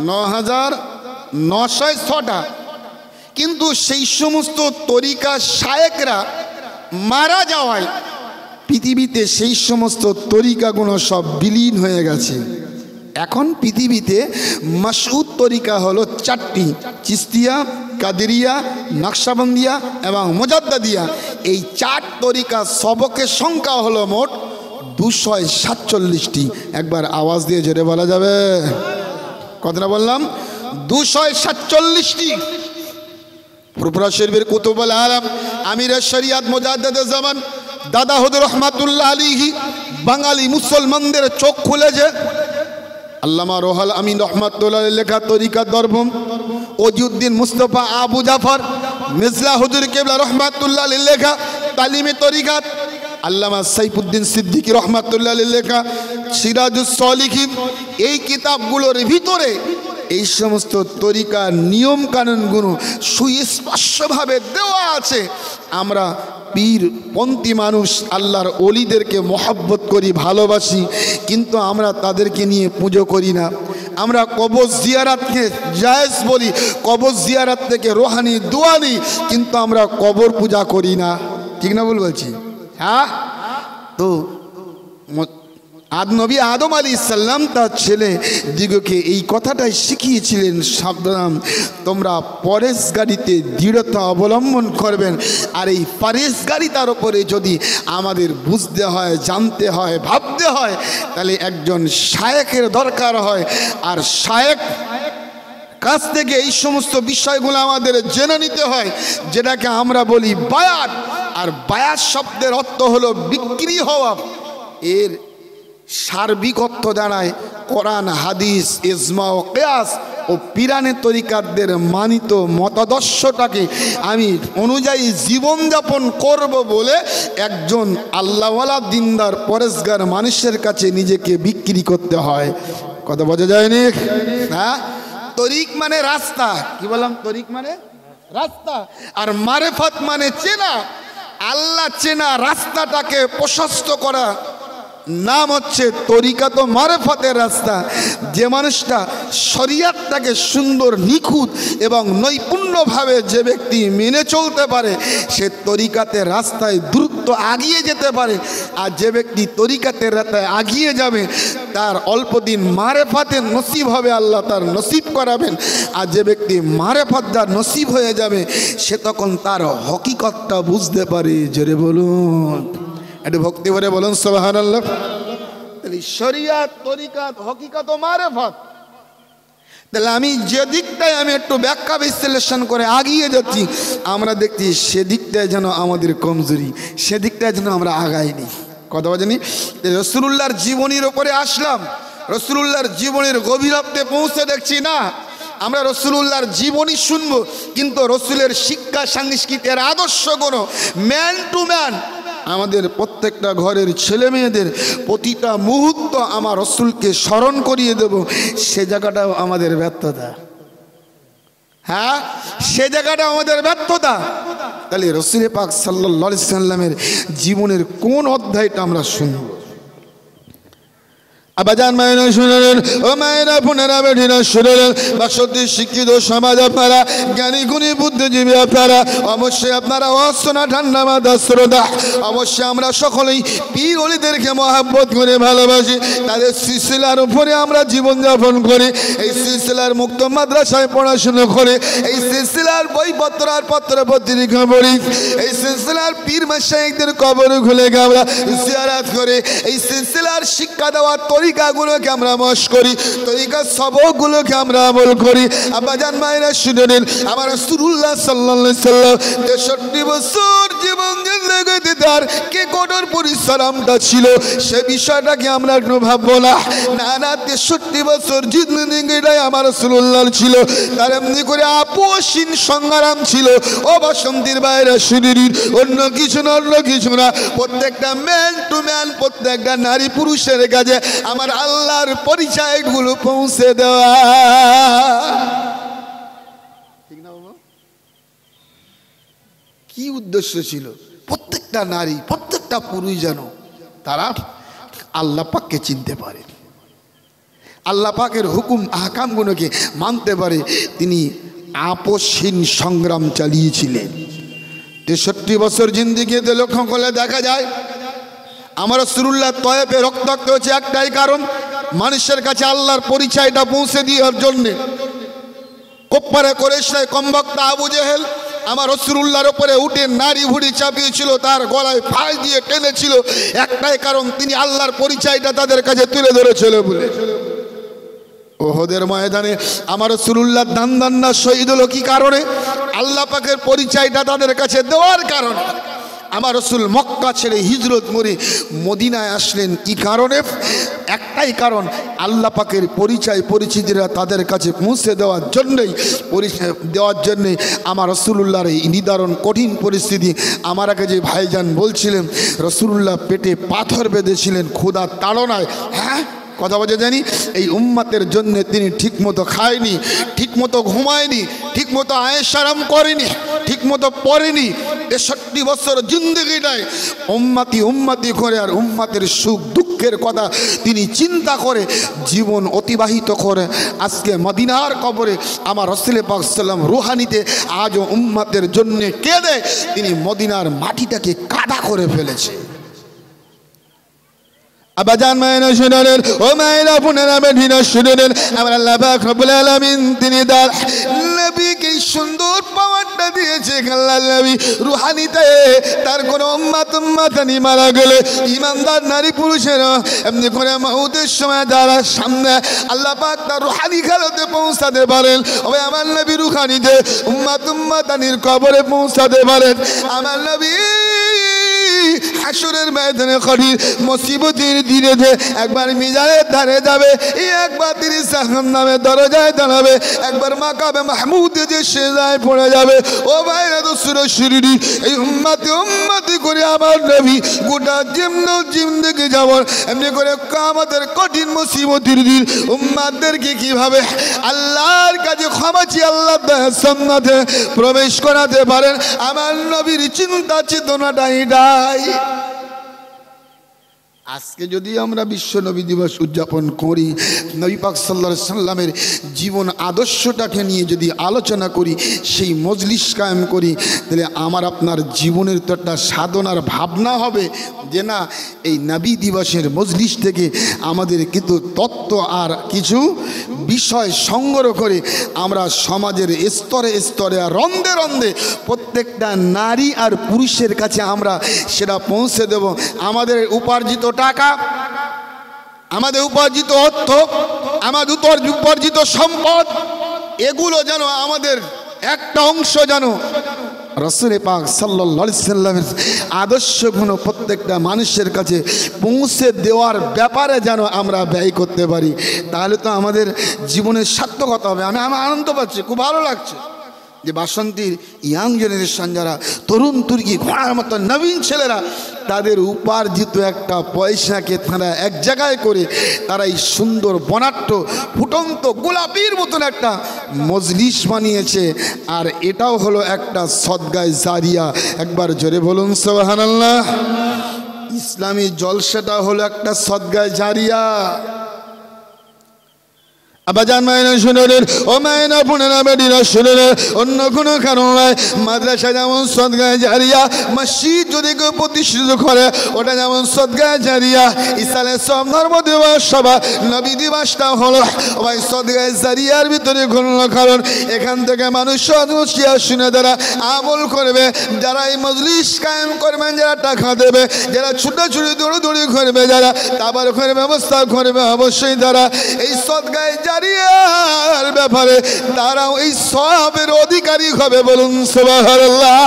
[SPEAKER 1] 9,906টা। কিন্তু সেই সমস্ত তরিকা শায়েকরা মারা যাওয়ায় পৃথিবীতে সেই সমস্ত তরিকাগুলো সব বিলীন হয়ে গেছে। এখন পৃথিবীতে মাসউদ তরিকা হলো 4টি, চিস্তিয়া, কাদেরিয়া, নকশবন্দিয়া এবং মুজাদ্দিদিয়া। এই 4 তরিকা সবকের সংখ্যা হলো মোট 247টি। একবার আওয়াজ দিয়ে জোরে বলা যাবে? কতটা বললাম? 247টি। ফুরফুরা শরীফের কুতুবুল আলম আমির শরিয়ত মুজাদ্দিদ জামান দাদা হুজুর রহমাতুল্লাহ আলাইহি বাঙালি মুসলমানদের চোখ খুলেছে। আল্লামা রোহাল আমিন রহমাতুল্লাহ লেখা তরিকা দরবম, ওজিউদ্দিন মুস্তফা আবু জাফর মিজলা হুজুর কেবলা রহমাতুল্লাহ লেখা তালিমে তরিকাত, আল্লামা সাইফুদ্দিন সিদ্দিকী রহমাতুল্লাহ লেখা সিরাজুস সলিহিন। এই কিতাবগুলোর ভিতরে এই সমস্ত তরিকার নিয়ম কানুনগুলো সুস্পষ্টভাবে দেওয়া আছে। আমরা পীর পন্থী মানুষ আল্লাহর ওলিদেরকে মহব্বত করি, ভালোবাসি, কিন্তু আমরা তাদেরকে নিয়ে পুজো করি না। আমরা কবর জিয়ারাতকে জায়েজ বলি, কবর জিয়ারাত থেকে রোহানি দোয়া নিই, কিন্তু আমরা কবর পূজা করি না। ঠিক না ভুল বলছি? হ্যাঁ। তো নবী আদম আলাইহিস সালাম তার ছেলে দিগকে এই কথাটাই শিখিয়েছিলেন, সাবধান তোমরা পরেশগারিতে দৃঢ়তা অবলম্বন করবেন। আর এই পরেশগারিতার উপরে যদি আমাদের বুঝতে হয়, জানতে হয়, ভাবতে হয়, তাহলে একজন শায়েখের দরকার হয়। আর শায়েখ কাছ থেকে এই সমস্ত বিষয়গুলো আমাদের জেনে নিতে হয়, যেটাকে আমরা বলি বায়াত। আর বায়াত শব্দের অর্থ হলো বিক্রি হওয়া। এর সার্বিক অর্থ দাঁড়ায় কোরআন, হাদিস, ইজমা ও কিয়াস ও পিরানে তরিকাতদের মানিত মতাদর্শটাকে আমি অনুযায়ী জীবনযাপন করব বলে একজন আল্লাহওয়ালা দিনদার পরেশগার মানুষের কাছে নিজেকে বিক্রি করতে হয়। কথা বোঝা যায়নি? হ্যাঁ। তরিক মানে রাস্তা। কি বললাম? তরিক মানে রাস্তা। আর মারেফত মানে চেনা, আল্লাহ চেনা, রাস্তাটাকে প্রশস্ত করা নাম হচ্ছে তরিকাত মারেফতের রাস্তা। যে মানুষটা শরিয়াতটাকে সুন্দর, নিখুঁত এবং নৈপুণ্যভাবে যে ব্যক্তি মেনে চলতে পারে, সে তরিকাতের রাস্তায় দ্রুত আগিয়ে যেতে পারে। আর যে ব্যক্তি তরিকাতের রাস্তায় আগিয়ে যাবে, তার অল্প দিন মারেফতের নসিব হবে, আল্লাহ তার নসিব করাবেন। আর যে ব্যক্তি মারেফত যার নসিব হয়ে যাবে, সে তখন তার হকিকতটা বুঝতে পারে। জোরে বলুন, একটু ভক্তি ভরে বলুন সুবহানাল্লাহ। তাহলে শরিয়াত, তরিকাত, হকিকত ও মারেফত। তাহলে আমি যে দিকটায় আমি একটু ব্যাখ্যা বিশ্লেষণ করে আগিয়ে যাচ্ছি, আমরা দেখছি সেদিকটায় যেন আমাদের কমজোরি, সেদিকটায় যেন আমরা আগাইনি। কথা বলেনি? রাসূলুল্লাহর জীবনীর ওপরে আসলাম, রাসূলুল্লাহর জীবনের গভীরত্বে পৌঁছে দেখছি না আমরা রাসূলুল্লাহর জীবনী শুনবো, কিন্তু রাসূলের শিক্ষা, সংস্কৃতির আদর্শগুলো ম্যান টু ম্যান আমাদের প্রত্যেকটা ঘরের ছেলে মেয়েদের প্রতিটা মুহূর্ত আমার রাসূলকে স্মরণ করিয়ে দেব। সে জায়গাটাও আমাদের ব্যর্থতা। হ্যাঁ, সে জায়গাটা আমাদের ব্যর্থতা। তাহলে রাসূল পাক সাল্লাল্লাহু আলাইহি সাল্লামের জীবনের কোন অধ্যায়টা আমরা শুনব? আবাজান মায়েরা শুনলেন, ও মায়েরা বোনেরা বেঠিরা শুনলেন, বাসন্তী শিক্ষিত সমাজ আপনারা, জ্ঞানী গুণী বুদ্ধিজীবী আপনারা, অবশ্যই আপনারা অস্তনা ঠান্ডা মাথা শ্রোতা। অবশ্যই আমরা সকলেই পীর ওলিদেরকে মহব্বত করে ভালোবাসি, তাদের সিলসিলার উপরে আমরা জীবনযাপন করি। এই সিলসিলার মুক্ত মাদ্রাসায় পড়াশুনো করে, এই সিলসিলার বইপত্র আর পত্র পত্রিকা পড়ি, এই সিলসিলার পীর মাশায়েখদের কবর খুলে আমরা জিয়ারত করে, এই সিলসিলার শিক্ষা দেওয়ার তরিকাগুলোকে আমরা মশ করি, তরিকার সবকগুলোকে আমরা আমল করি। আব্বাজান মায়েরা শুনে নিন, আমার রাসূলুল্লাহ সাল্লাল্লাহু আলাইহি সাল্লাম 63 বছর জীবন জিন্দেগিতে তার কে কঠোর পরিশ্রমটা ছিল, সে বিষয়টাকে আমরা একটু ভাববো না। না না, 63 বছর জিন্দেগিটাই আমার রাসূলুল্লাহর ছিল, তার এমনি করে আপোষহীন সংগ্রাম ছিল। ও বাসন্তীর বাইরে শুনে নিন, অন্য কিছু না, অন্য কিছু না, প্রত্যেকটা ম্যান টু ম্যান, প্রত্যেকটা নারী পুরুষের কাছে আমার আল্লাহর পরিচয়গুলো পৌঁছে দেওয়া। ঠিক না বাবা? কি উদ্দেশ্য ছিল? প্রত্যেকটা নারী, প্রত্যেকটা পুরুষ যেন তারা আল্লাহ পাককে চিনতে পারে, আল্লাহ পাকের হুকুম আহকামগুলোকে মানতে পারে। তিনি আপোষহীন সংগ্রাম চালিয়েছিলেন। 63 বছর জিন্দেগিতে লক্ষ্য করলে দেখা যায় আমার রাসূলুল্লাহ তয়েফে রক্তাক্ত হচ্ছে একটাই কারণ, মানুষের কাছে আল্লাহর পরিচয়টা পৌঁছে দেওয়ার জন্যে। কোপ্পারে কোরেশায় কমবক্তা আবু জেহেল আমার রাসূলুল্লাহর উপরে উঠে নারী ভুড়ি চাপিয়েছিল, তার গলায় ফাঁস দিয়ে টেনেছিল, একটাই কারণ, তিনি আল্লাহর পরিচয়টা তাদের কাছে তুলে ধরেছিল বলে। ওহদের ময়দানে আমার রাসূলুল্লাহ দান্দান্না শহীদ হলো কি কারণে? আল্লাহ পাকের পরিচয়টা তাদের কাছে দেওয়ার কারণে। আমার রাসূল মক্কা ছেড়ে হিজরত করে মদিনায় আসলেন কি কারণে? একটাই কারণ, আল্লাহ পাকের পরিচয় পরিচিতিরা তাদের কাছে পৌঁছে দেওয়ার জন্যই, আমার রাসূলুল্লাহর এই নিদারুণ কঠিন পরিস্থিতি। আমার আগে যে ভাইজান বলছিলেন রাসূলুল্লাহ পেটে পাথর বেঁধেছিলেন ক্ষুধার তাড়নায়। হ্যাঁ, কথা বলতে জানি এই উম্মতের জন্য তিনি ঠিকমতো খায়নি, ঠিকমতো ঘুমায়নি, ঠিকমতো আয়েশ আরাম করেনি, ঠিকমতো পড়েনি। 63 বছর জিন্দগিটায় উম্মতি উম্মতি করে আর উম্মতের সুখ দুঃখের কথা তিনি চিন্তা করে জীবন অতিবাহিত করে আজকে মদিনার কবরে আমার রাসূল পাক সাল্লাল্লাহু রুহানিতে আজও উম্মতের জন্য কেঁদে তিনি মদিনার মাটিটাকে কাদা করে ফেলেছে। আবাজান মায়না শুনেন, ও মায়না পুনেরা বেঠিনা শুনেন, আমার আল্লাহ পাক রব্বুল আলামিন তিনি তার নবীকে সুন্দর পাওয়ারটা দিয়েছে। আল্লাহর নবী রুহানিতে তার কোন উম্মতানি মারা গেলে ইমানদার নারী পুরুষেরা এমনি করে মউতের সময় যারা সামনে আল্লাহ পাক তার রুহানি খেলাতে পৌঁছাতে পারেন। ওই আমার নবী রুহানিতে উম্মতানির কবরে পৌঁছাতে পারেন। আমার নবী হাসরের ময়দানে কঠিন মুসিবতের দিনে একবার মিজানের ধারে যাবে, একবার তিনি জাহান্নামের দরজায় দাঁড়াবে, একবার মাকামে মাহমুদে যে সেজদায় পড়ে যাবে। ও ভাইরা দোসরা শিরিনি এই উম্মতি করে আমার নবী গোটা জিন্দগি যাবর এমনি করে আমাদের কঠিন মুসিবতের দিন উম্মতদেরকে কিভাবে আল্লাহর কাছে ক্ষমা চেয়ে আল্লাহ জান্নাতে প্রবেশ করাতে পারেন আমার নবীর চিন্তা চেতনাটা এটাই। আজকে যদি আমরা বিশ্ব নবী দিবস উদযাপন করি, নবী পাক সাল্লাল্লাহু আলাইহি সাল্লামের জীবন আদর্শটাকে নিয়ে যদি আলোচনা করি, সেই মজলিস কায়েম করি, তাহলে আমার আপনার জীবনের তো একটা সাধনার ভাবনা হবে যে না এই নবী দিবসের মজলিস থেকে আমাদের কিন্তু তত্ত্ব আর কিছু বিষয় সংগ্রহ করে আমরা সমাজের স্তরে স্তরে আর রন্ধে রন্ধে প্রত্যেকটা নারী আর পুরুষের কাছে আমরা সেটা পৌঁছে দেব। আমাদের উপার্জিত টাকা, আমাদের উপার্জিত অর্থ, আমাদের উপার্জিত সম্পদ, এগুলো যেন আমাদের একটা অংশ যেন রাসূল পাক সাল্লাল্লাহু আলাইহি সাল্লামের আদর্শগুলো প্রত্যেকটা মানুষের কাছে পৌঁছে দেওয়ার ব্যাপারে যেন আমরা ব্যয় করতে পারি, তাহলে তো আমাদের জীবনের সার্থকতা হবে। আমি আনন্দ পাচ্ছি, খুব ভালো লাগছে যে বাসন্তীর ইয়াং জেনারেশন যারা তরুণ তুর্কি ঘোড়ার মতো নবীন ছেলেরা তাদের উপার্জিত একটা পয়সাকে তারা এক জায়গায় করে তারা এই সুন্দর বনাট্য ফুটন্ত গোলাপির মতন একটা মজলিস বানিয়েছে। আর এটাও হলো একটা সদগায়ে জারিয়া। একবার জোরে বলুন সুবহানাল্লাহ। ইসলামী জলসাটা হলো একটা সদগায়ে জারিয়া। আবাজান মায়না শুনেন, ও মায়না পুনেরা বেঠিনা শুনেন, অন্য কোনো কারণ নয়। মাদ্রাসা যেমন সদগায়ে জারিয়া, মসজিদ যদি কেউ প্রতিষ্ঠিত করে ওটা যেমন সদগায়ে জারিয়া। ইসলামের সব ধর্ম দিবস সভা নবী দিবসটা হলো ওই সদগায়ে জারিয়ার ভিতরে কোনো কারণ এখান থেকে মানুষ শুনে যারা আমল করবে, যারা এই মজলিস কায়েম করবেন, যারা টাকা দেবে, যারা ছুটাছুটি দৌড়দৌড়ি করবে, যারা তাবার করে ব্যবস্থা করবে, অবশ্যই তারা এই সদগায়ে জারিয়ার ব্যাপারে তারাও এই সওয়াবের অধিকারী হবে। বলুন সুবহানাল্লাহ।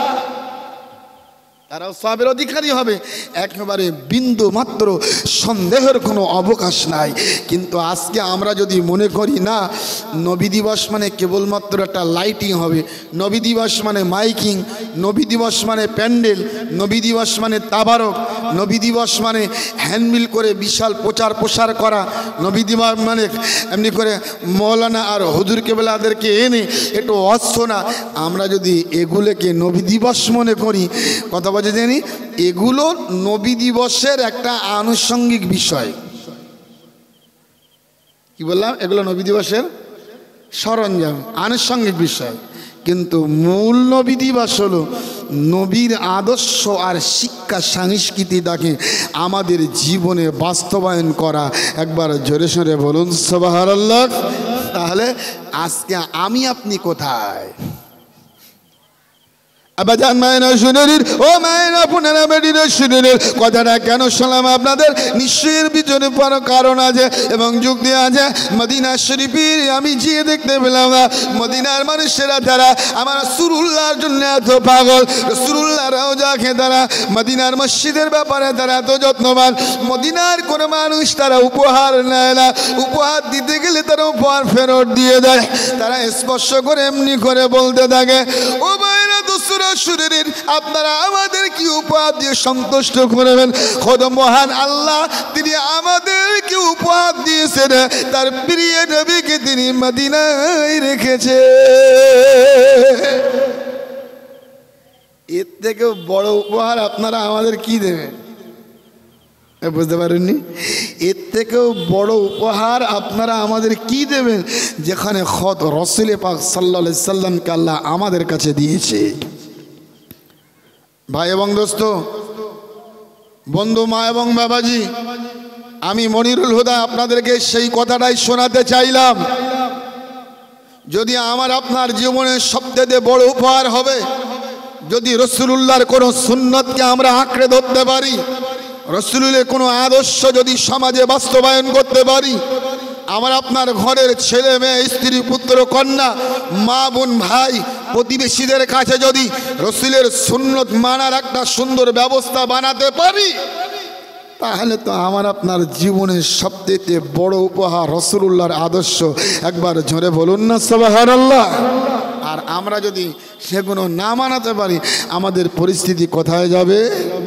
[SPEAKER 1] তারাও সওয়াবের অধিকারী হবে, একেবারে বিন্দু মাত্র সন্দেহের কোনো অবকাশ নাই। কিন্তু আজকে আমরা যদি মনে করি না নবী দিবস মানে কেবলমাত্র একটা লাইটিং হবে, নবী দিবস মানে মাইকিং, নবী দিবস মানে প্যান্ডেল, নবী দিবস মানে তাবারক, নবী দিবস মানে হ্যান্ডমিল করে বিশাল প্রচার প্রসার করা, নবী দিবস মানে এমনি করে মৌলানা আর হুজুর কেবলাদেরকে এনে একটু অশোনা, আমরা যদি এগুলোকে নবী দিবস মনে করি, কথা বলতে জানি এগুলো নবী দিবসের একটা আনুষঙ্গিক বিষয়। কি বললাম? এগুলো নবী দিবসের সরঞ্জাম, আনুষঙ্গিক বিষয়। কিন্তু মূল নবী দিবস হলো নবীর আদর্শ আর শিক্ষা সংস্কৃতিটাকে আমাদের জীবনে বাস্তবায়ন করা। একবার জোরে সোরে বলুন সুবহানাল্লাহ। তাহলে আজকে আমি আপনি কোথায়? আবাজান মায়না শুনেন, ও মায়না পুনেরা বেঠিনা শুনেন, কথাটা কেন শোনাম আপনাদের? নিশ্চয়ের পিছনে বড় কারণ আছে এবং যুক্তি আছে। মদিনা শরীফের আমি গিয়ে দেখতে পেলাম না মদিনার মানুষেরা তারা আমার রাসূলুল্লাহর জন্য এত পাগল, রাসূলুল্লাহর রওজাকে তারা মদিনার মসজিদের ব্যাপারে তারা এত যত্নবান। মদিনার কোনো মানুষ তারা উপহার নেয় না, উপহার দিতে গেলে তারা উপহার ফেরত দিয়ে দেয়। তারা স্পর্শ করে এমনি করে বলতে থাকে, ও মায়না দোসরা শুনেন, আপনারা আমাদের কি উপহার দিয়ে সন্তুষ্ট করবেন? খোদ মহান আল্লাহ তিনি আমাদেরকে উপহার দিয়েছেন, তার প্রিয় নবীকে তিনি মদিনায় রেখেছে। এর থেকেও বড় উপহার আপনারা আমাদের কি দেবেন? বুঝতে পারেননি? এর থেকেও বড় উপহার আপনারা আমাদের কি দেবেন, যেখানে খোদ রাসূল পাক সাল্লাল্লাহু আলাইহি সাল্লামকে আল্লাহ আমাদের কাছে দিয়েছে। ভাই এবং দোস্ত, বন্ধু, মা এবং বাবাজি, আমি মনিরুল হুদা আপনাদেরকে সেই কথাটাই শোনাতে চাইলাম। যদি আমার আপনার জীবনের সবচেয়ে বড় উপহার হবে যদি রাসূলুল্লাহর কোনো সুন্নতকে আমরা আঁকড়ে ধরতে পারি, রাসূলের কোনো আদর্শ যদি সমাজে বাস্তবায়ন করতে পারি, আমার আপনার ঘরের ছেলে মেয়ে, স্ত্রী, পুত্র, কন্যা, মা, বোন, ভাই, প্রতিবেশীদের কাছে যদি রাসূলের সুন্নত মানার একটা সুন্দর ব্যবস্থা বানাতে পারি, তাহলে তো আমার আপনার জীবনের সবচেয়ে বড় উপহার রাসূলুল্লাহর আদর্শ। একবার জোরে বলুন না সুবহানাল্লাহ। আর আমরা যদি সেগুলো না মানাতে পারি, আমাদের পরিস্থিতি কোথায় যাবে?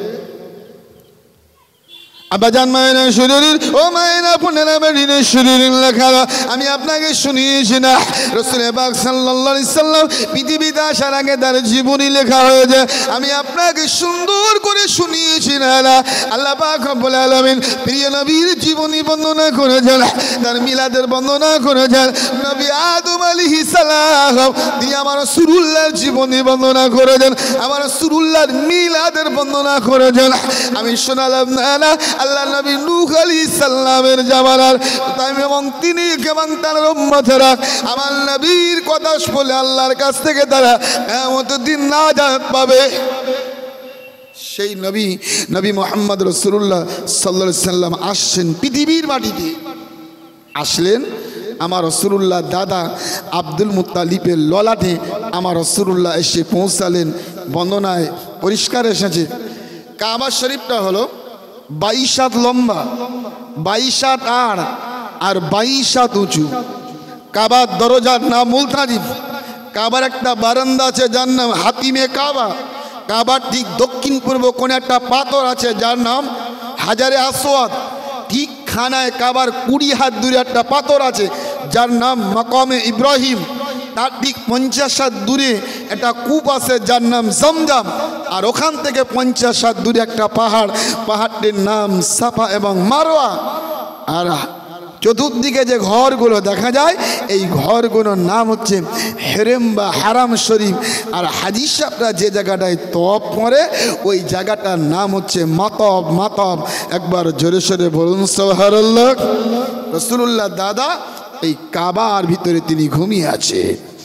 [SPEAKER 1] আবাজান মায়না শরীর ও মায়না পুনেরা বেরিনে শরীর লেখা আমি আপনাকে শুনিয়েছি না, রাসূল পাক সাল্লাল্লাহু আলাইহি সাল্লাম পৃথিবীতে আসার আগে তার জীবনী লেখা হয়েছে। আমি আপনাকে সুন্দর করে শুনিয়েছি না, আল্লাহ পাক রব্বুল আলামিন প্রিয় নবীর জীবনী বর্ণনা করেছেন, তার মিলাদের বর্ণনা করেছেন। নবী আদম আলাইহিস সালাম তিনি আমার রাসূলুল্লাহর জীবনী বর্ণনা করেছেন, আমার রাসূলুল্লাহর মিলাদের বর্ণনা করেছেন। আমি শোনালাম না আল্লাহ নবী নূহ আলাইহিস সালামের জামানার টাইম, এবং তিনি এবং তার উম্মতেরা আমার নবীর কথা বলে আল্লাহর কাছ থেকে তারা কিয়ামতের দিন নাজাত পাবে। সেই নবী মুহাম্মদ রাসূলুল্লাহ সাল্লাল্লাহু আলাইহি সাল্লাম আসছেন পৃথিবীর মাটিতে। আসলেন আমার রাসূলুল্লাহ দাদা আব্দুল মুত্তালিবের ললাটে আমার রাসূলুল্লাহ এসে পৌঁছালেন। বর্ণনায় পরিষ্কার এসেছে, কাবা শরীফটা হলো 22 হাত লম্বা, 22 হাত আড় আর 22 হাত উঁচু। কাবার দরজার নাম মুলতাজিম। কাবার একটা বারান্দা আছে যার নাম হাতিমে কাবা। কাবার ঠিক দক্ষিণ পূর্ব কোণে একটা পাথর আছে যার নাম হাজারে আসওয়াদ। ঠিক খানায় কাবার 20 হাত দূরে একটা পাথর আছে যার নাম মাকামে ইব্রাহিম। তার ঠিক 50 হাত দূরে একটা কূপ আছে যার নাম জমজম। আর ওখান থেকে 50 হাত দূরে একটা পাহাড়টির নাম সাফা এবং মারওয়া। আর চতুর্দিকে যে ঘরগুলো দেখা যায় এই ঘরগুলোর নাম হচ্ছে হেরেম বা হারাম শরীফ। আর হাজী সাহেবরা যে জায়গাটায় তওয়াফ করে ওই জায়গাটার নাম হচ্ছে মাতব। একবার জোরে সোরে বলুন সুবহানাল্লাহ। রাসূলুল্লাহ দাদা এই কাবার ভিতরে তিনি ঘুমিয়ে আছে।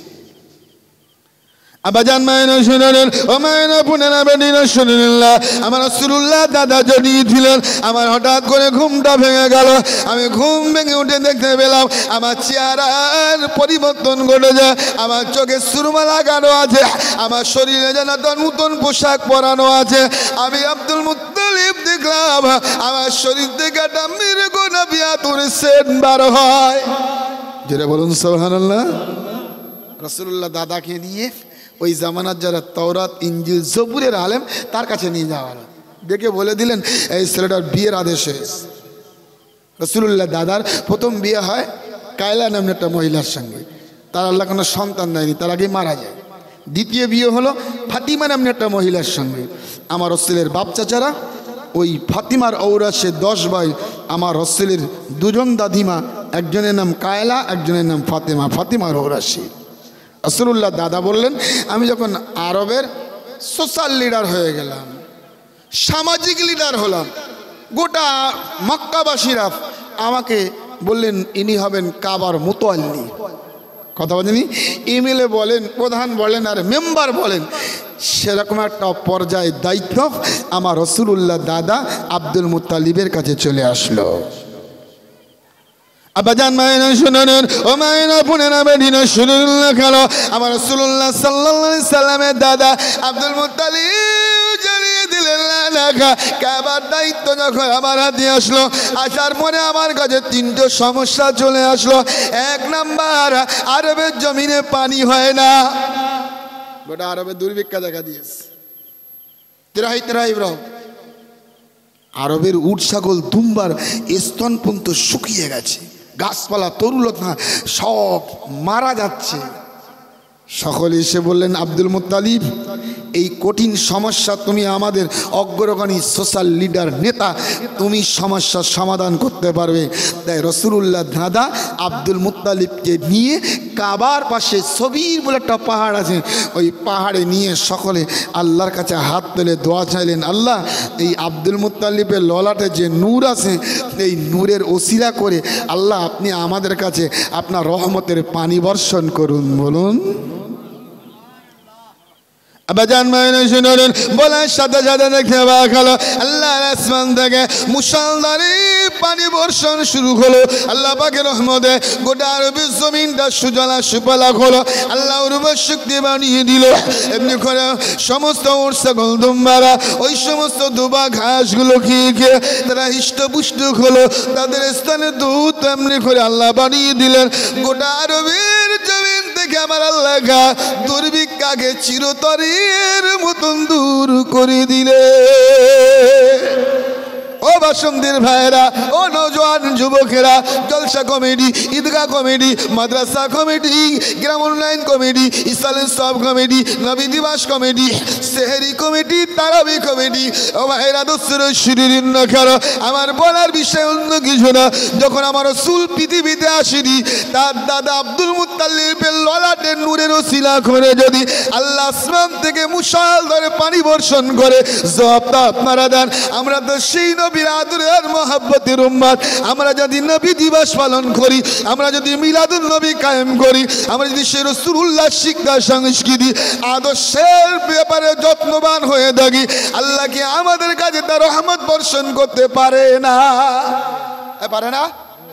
[SPEAKER 1] আবাজান মায়না শুনেন ও মায়না পুনেরা বেরিনে শুনেন, আমার রাসূলুল্লাহ দাদা জড়িয়েছিলেন। আমার হঠাৎ করে ঘুমটা ভেঙে গেল। আমি ঘুম ভেঙে উঠে দেখতে পেলাম আমার চেহারার পরিবর্তন ঘটেছে। আমার চোখে সুরমা লাগানো আছে, আমার শরীরে যেন নতুন পোশাক পরানো আছে। আমি আব্দুল মুত্তালিব দেখলাম আমার শরীর থেকে একটা মির্গ নবিয়াতুর সেন্ট বার হয়। যেটা বলুন সুবহানাল্লাহ। রাসূলুল্লাহ দাদাকে নিয়ে ওই জামানার যারা তাওরাত, ইনজিল, জবুরের আলেম তার কাছে নিয়ে যাওয়া হলো। ডেকে বলে দিলেন এই ছেলেটার বিয়ের আদেশ হয়েছে। রাসূলুল্লাহ দাদার প্রথম বিয়ে হয় কায়লা নামের একটা মহিলার সঙ্গে। তার আল্লাহ কোনো সন্তান দেয়নি, তার আগেই মারা যায়। দ্বিতীয় বিয়ে হলো ফাতিমা নামের একটা মহিলার সঙ্গে। আমার রাসূলের বাপ চাচারা ওই ফাতিমার ঔরাসে 10 ভাই। আমার রাসূলের দুজন দাদিমা, একজনের নাম কায়লা, একজনের নাম ফাতিমার ঔরাসে। রাসূলুল্লাহ দাদা বললেন আমি যখন আরবের সোশ্যাল লিডার হয়ে গেলাম, সামাজিক লিডার হলাম, গোটা মক্কাবাসীরা আমাকে বললেন ইনি হবেন কাবার মুতাওয়াল্লি। কথা বলেনি, এমএলএ বলেন, প্রধান বলেন আর মেম্বার বলেন, সেরকম একটা পর্যায়ে দায়িত্ব আমার রাসূলুল্লাহ দাদা আব্দুল মুত্তালিবের কাছে চলে আসলো। আবাজান মায়না শুনুন ও মায়না পুনেরা বেরিনে শুনুন লেখালো আমার রাসূলুল্লাহ সাল্লাল্লাহু আলাইহি সাল্লামের দাদা আব্দুল মুত্তালিব জানিয়ে দিলেন লেখা কাবার দায়িত্ব যখন আমার হাতে আসলো, আসার পরে আমার কাছে 3টে সমস্যা চলে আসলো। 1 নাম্বার, আরবের জমিনে পানি হয় না। গোটা আরবে দুর্ভিক্ষা দেখা দিয়েছে। তেরাই তেরাই রব আরবের উট ছাগল দুম্বার স্তন পর্যন্ত শুকিয়ে গেছে, গাছপালা তরুলতা সব মারা যাচ্ছে। সকলে এসে বললেন, আব্দুল মুত্তালিব, এই কঠিন সমস্যা তুমি আমাদের অগ্রগণী সোশ্যাল লিডার নেতা, তুমি সমস্যার সমাধান করতে পারবে। তাই রাসূলুল্লাহ দাদা আব্দুল মুত্তালিবকে নিয়ে কাবার পাশে সবির বলে একটা পাহাড় আছে, ওই পাহাড়ে নিয়ে সকলে আল্লাহর কাছে হাত তুলে দোয়া চাইলেন, আল্লাহ এই আব্দুল মুত্তালিবের ললাটে যে নূর আছে, এই নূরের ওসিলা করে আল্লাহ আপনি আমাদের কাছে আপনার রহমতের পানি বর্ষণ করুন। বলুন আবাজান মায়না শুনুন, বলার সাথে সাথে দেখতে পাওয়া গেল আল্লাহর আসমান থেকে মুষলধারে পানি বর্ষণ শুরু হলো। আল্লাহ পাকের রহমতে গোটা আরবের জমিনটা সুজলা সুফলা হলো। আল্লাহ উর্বর শক্তি বানিয়ে দিল। এমনি করে সমস্ত উট ছাগল দুম্বারা ওই সমস্ত দুবা ঘাসগুলো খেয়ে খেয়ে তারা হৃষ্টপুষ্ট হলো। তাদের স্থানে দুধ এমনি করে আল্লাহ বানিয়ে দিলেন। গোটা আরবের জমিন থেকে আমার আল্লাহ দুর্ভিক্ষাকে চিরতরের মতন দূর করে দিলে। ও বাসন্তীর ভাইয়েরা, ও নওজোয়ান যুবকেরা, জলসা কমিটি, ঈদগাহ কমিটি, মাদ্রাসা কমিটি, গ্রাম উন্নয়ন কমিটি, ইসলাম সব কমিটি, নবী দিবস কমিটি, সেহরি কমিটি, তারাবি কমিটি, ও ভাইয়েরা দোস্তর শিরিন না কেন, আমার বলার বিষয় অন্য কিছু না। যখন আমার রাসূল পৃথিবীতে আসেনি, তার দাদা আব্দুল মুত্তালিবের ললাটের নূরের ওসিলা করে যদি আল্লাহ আসমান থেকে মুষলধারে পানি বর্ষণ করে, জবাবটা আপনারা দেন। আমরা তো সেই নবীর আদরের মহব্বতের উম্মত। আমরা যদি নবী দিবস পালন করি, আমরা যদি মিলাদুন নবী কায়েম করি, আমরা যদি সেই রাসূলুল্লাহ শিক্ষা সংস্কৃতি আদর্শের ব্যাপারে যত্নবান হয়ে থাকি, আল্লাহ কি আমাদের কাছে তার রহমত বর্ষণ করতে পারে না? পারে না?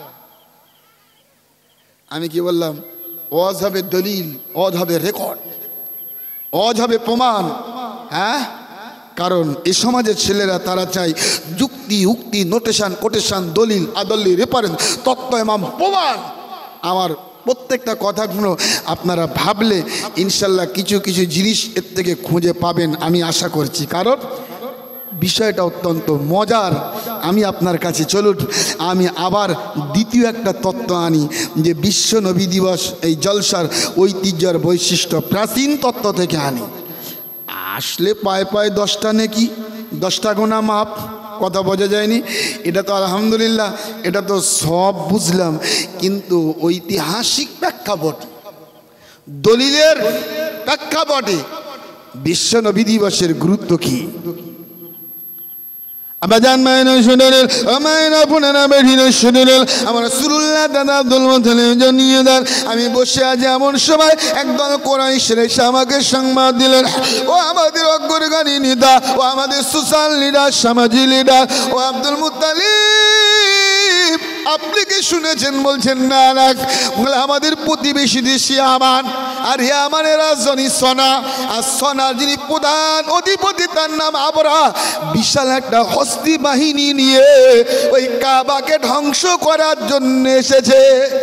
[SPEAKER 1] আমি কি বললাম? ওয়াজ হবে দলিল, ওয়াজ হবে রেকর্ড, ওয়াজ হবে প্রমাণ। হ্যাঁ, কারণ এই সমাজের ছেলেরা তারা চায় যুক্তি, উক্তি, নোটেশন, কোটেশন, দলিল, আদলি, রেফারেন্স, তত্ত্ব, ইমাম, প্রমাণ। আমার প্রত্যেকটা কথাগুলো আপনারা ভাবলে ইনশাল্লাহ কিছু কিছু জিনিস এর থেকে খুঁজে পাবেন আমি আশা করছি। কারণ বিষয়টা অত্যন্ত মজার। আমি আপনার কাছে চলুন, আমি আবার দ্বিতীয় একটা তত্ত্ব আনি যে বিশ্ব নবী দিবস এই জলসার ঐতিহ্যর বৈশিষ্ট্য প্রাচীন তত্ত্ব থেকে আনি। আসলে পায়ে পায়ে 10টা নেকি, 10টা গোনা মাপ, কথা বোঝা যায়নি। এটা তো আলহামদুলিল্লাহ, এটা তো সব বুঝলাম, কিন্তু ঐতিহাসিক প্রেক্ষাপট, দলিলের প্রেক্ষাপটে বিশ্ব নবী দিবসের গুরুত্ব কি? আবাজান মায়না শুনুন, মায়না পুনানা বেঠিনা শুনুন, আমার রাসূলুল্লাহ দাদা আব্দুল মুত্তালিব জানিয়ে দেন, আমি বসে আছি এমন সময় একদল কুরাইশের এসে আমাকে সংবাদ দিলেন, ও আমাদের অগ্রগামী নেতা, ও আমাদের সোশ্যাল লিডার, সামাজিক লিডার, ও আব্দুল মুত্তালিব, আপনি কি শুনেছেন? বলছেন না না। বলে আমাদের প্রতিবেশী দেশ ইয়ামান, আর ইয়ামানের রাজধানী সনা, আর সনার যিনি প্রধান অধিপতি তার নাম আবরা, বিশাল একটা হস্তি বাহিনী নিয়ে ওই কাবাকে ধ্বংস করার জন্য এসেছে।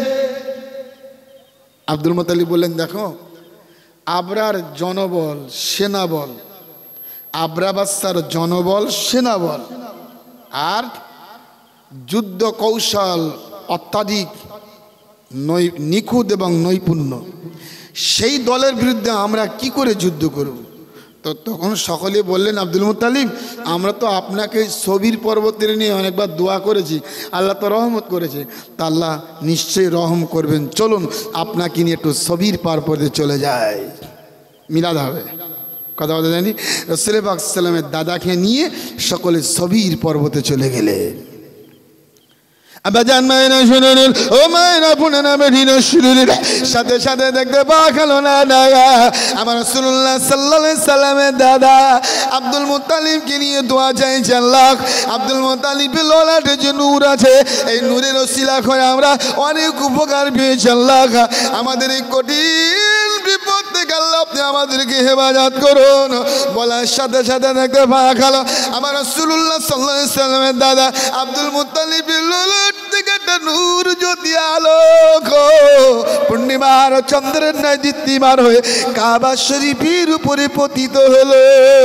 [SPEAKER 1] আব্দুল মুত্তালিব বললেন, দেখো আবরার জনবল, সেনাবল, আবরা বাদশার জনবল, সেনাবল আর যুদ্ধ কৌশল অত্যাধিক নিখুঁত এবং নৈপুণ্য, সেই দলের বিরুদ্ধে আমরা কি করে যুদ্ধ করব? তো তখন সকলে বললেন, আব্দুল মুত্তালিব, আমরা তো আপনাকে সবির পর্বতের নিয়ে অনেকবার দোয়া করেছি, আল্লাহ তো রহমত করেছে, তা আল্লাহ নিশ্চয়ই রহম করবেন, চলুন আপনাকে নিয়ে একটু সবির পর্বতে চলে যায়, মিলাদ হবে। কথা বলতে জানি, রাসূল পাক সাল্লাল্লাহু আলাইহি ওয়াসাল্লামের দাদাকে নিয়ে সকলে সবির পর্বতে চলে গেলেন। আবাজান মায়না শুনুন, ও মায়না পুনানা বেঠিনা শুনুন, সাথে সাথে দেখতে পাওয়া গেল না আমার রাসূলুল্লাহ সাল্লাল্লাহু আলাইহি সাল্লামের দাদা আব্দুল মুত্তালিবকে নিয়ে দোয়া চাইছে, আল্লাহ আব্দুল মুত্তালিবের ললাটে যে নূর আছে, এই নূরের ওসিলা করে আমরা অনেক উপকার পেয়েছি। আল্লাহ আমাদের এই কঠিন বিপদ থেকে আল্লাহ আপনি আমাদেরকে হেফাজত করুন। বলার সাথে সাথে দেখতে পাওয়া গেল আমার রাসূলুল্লাহ সাল্লাল্লাহু আলাইহি সাল্লামের দাদা আব্দুল মুত্তালিবের ললাট থেকে একটা নূর জ্যোতি আলোক পূর্ণিমা পূর্ণিমার চন্দ্রের ন্যায় দীপ্তিমান হয়ে কাবা শরীফের উপরে পতিত হলো।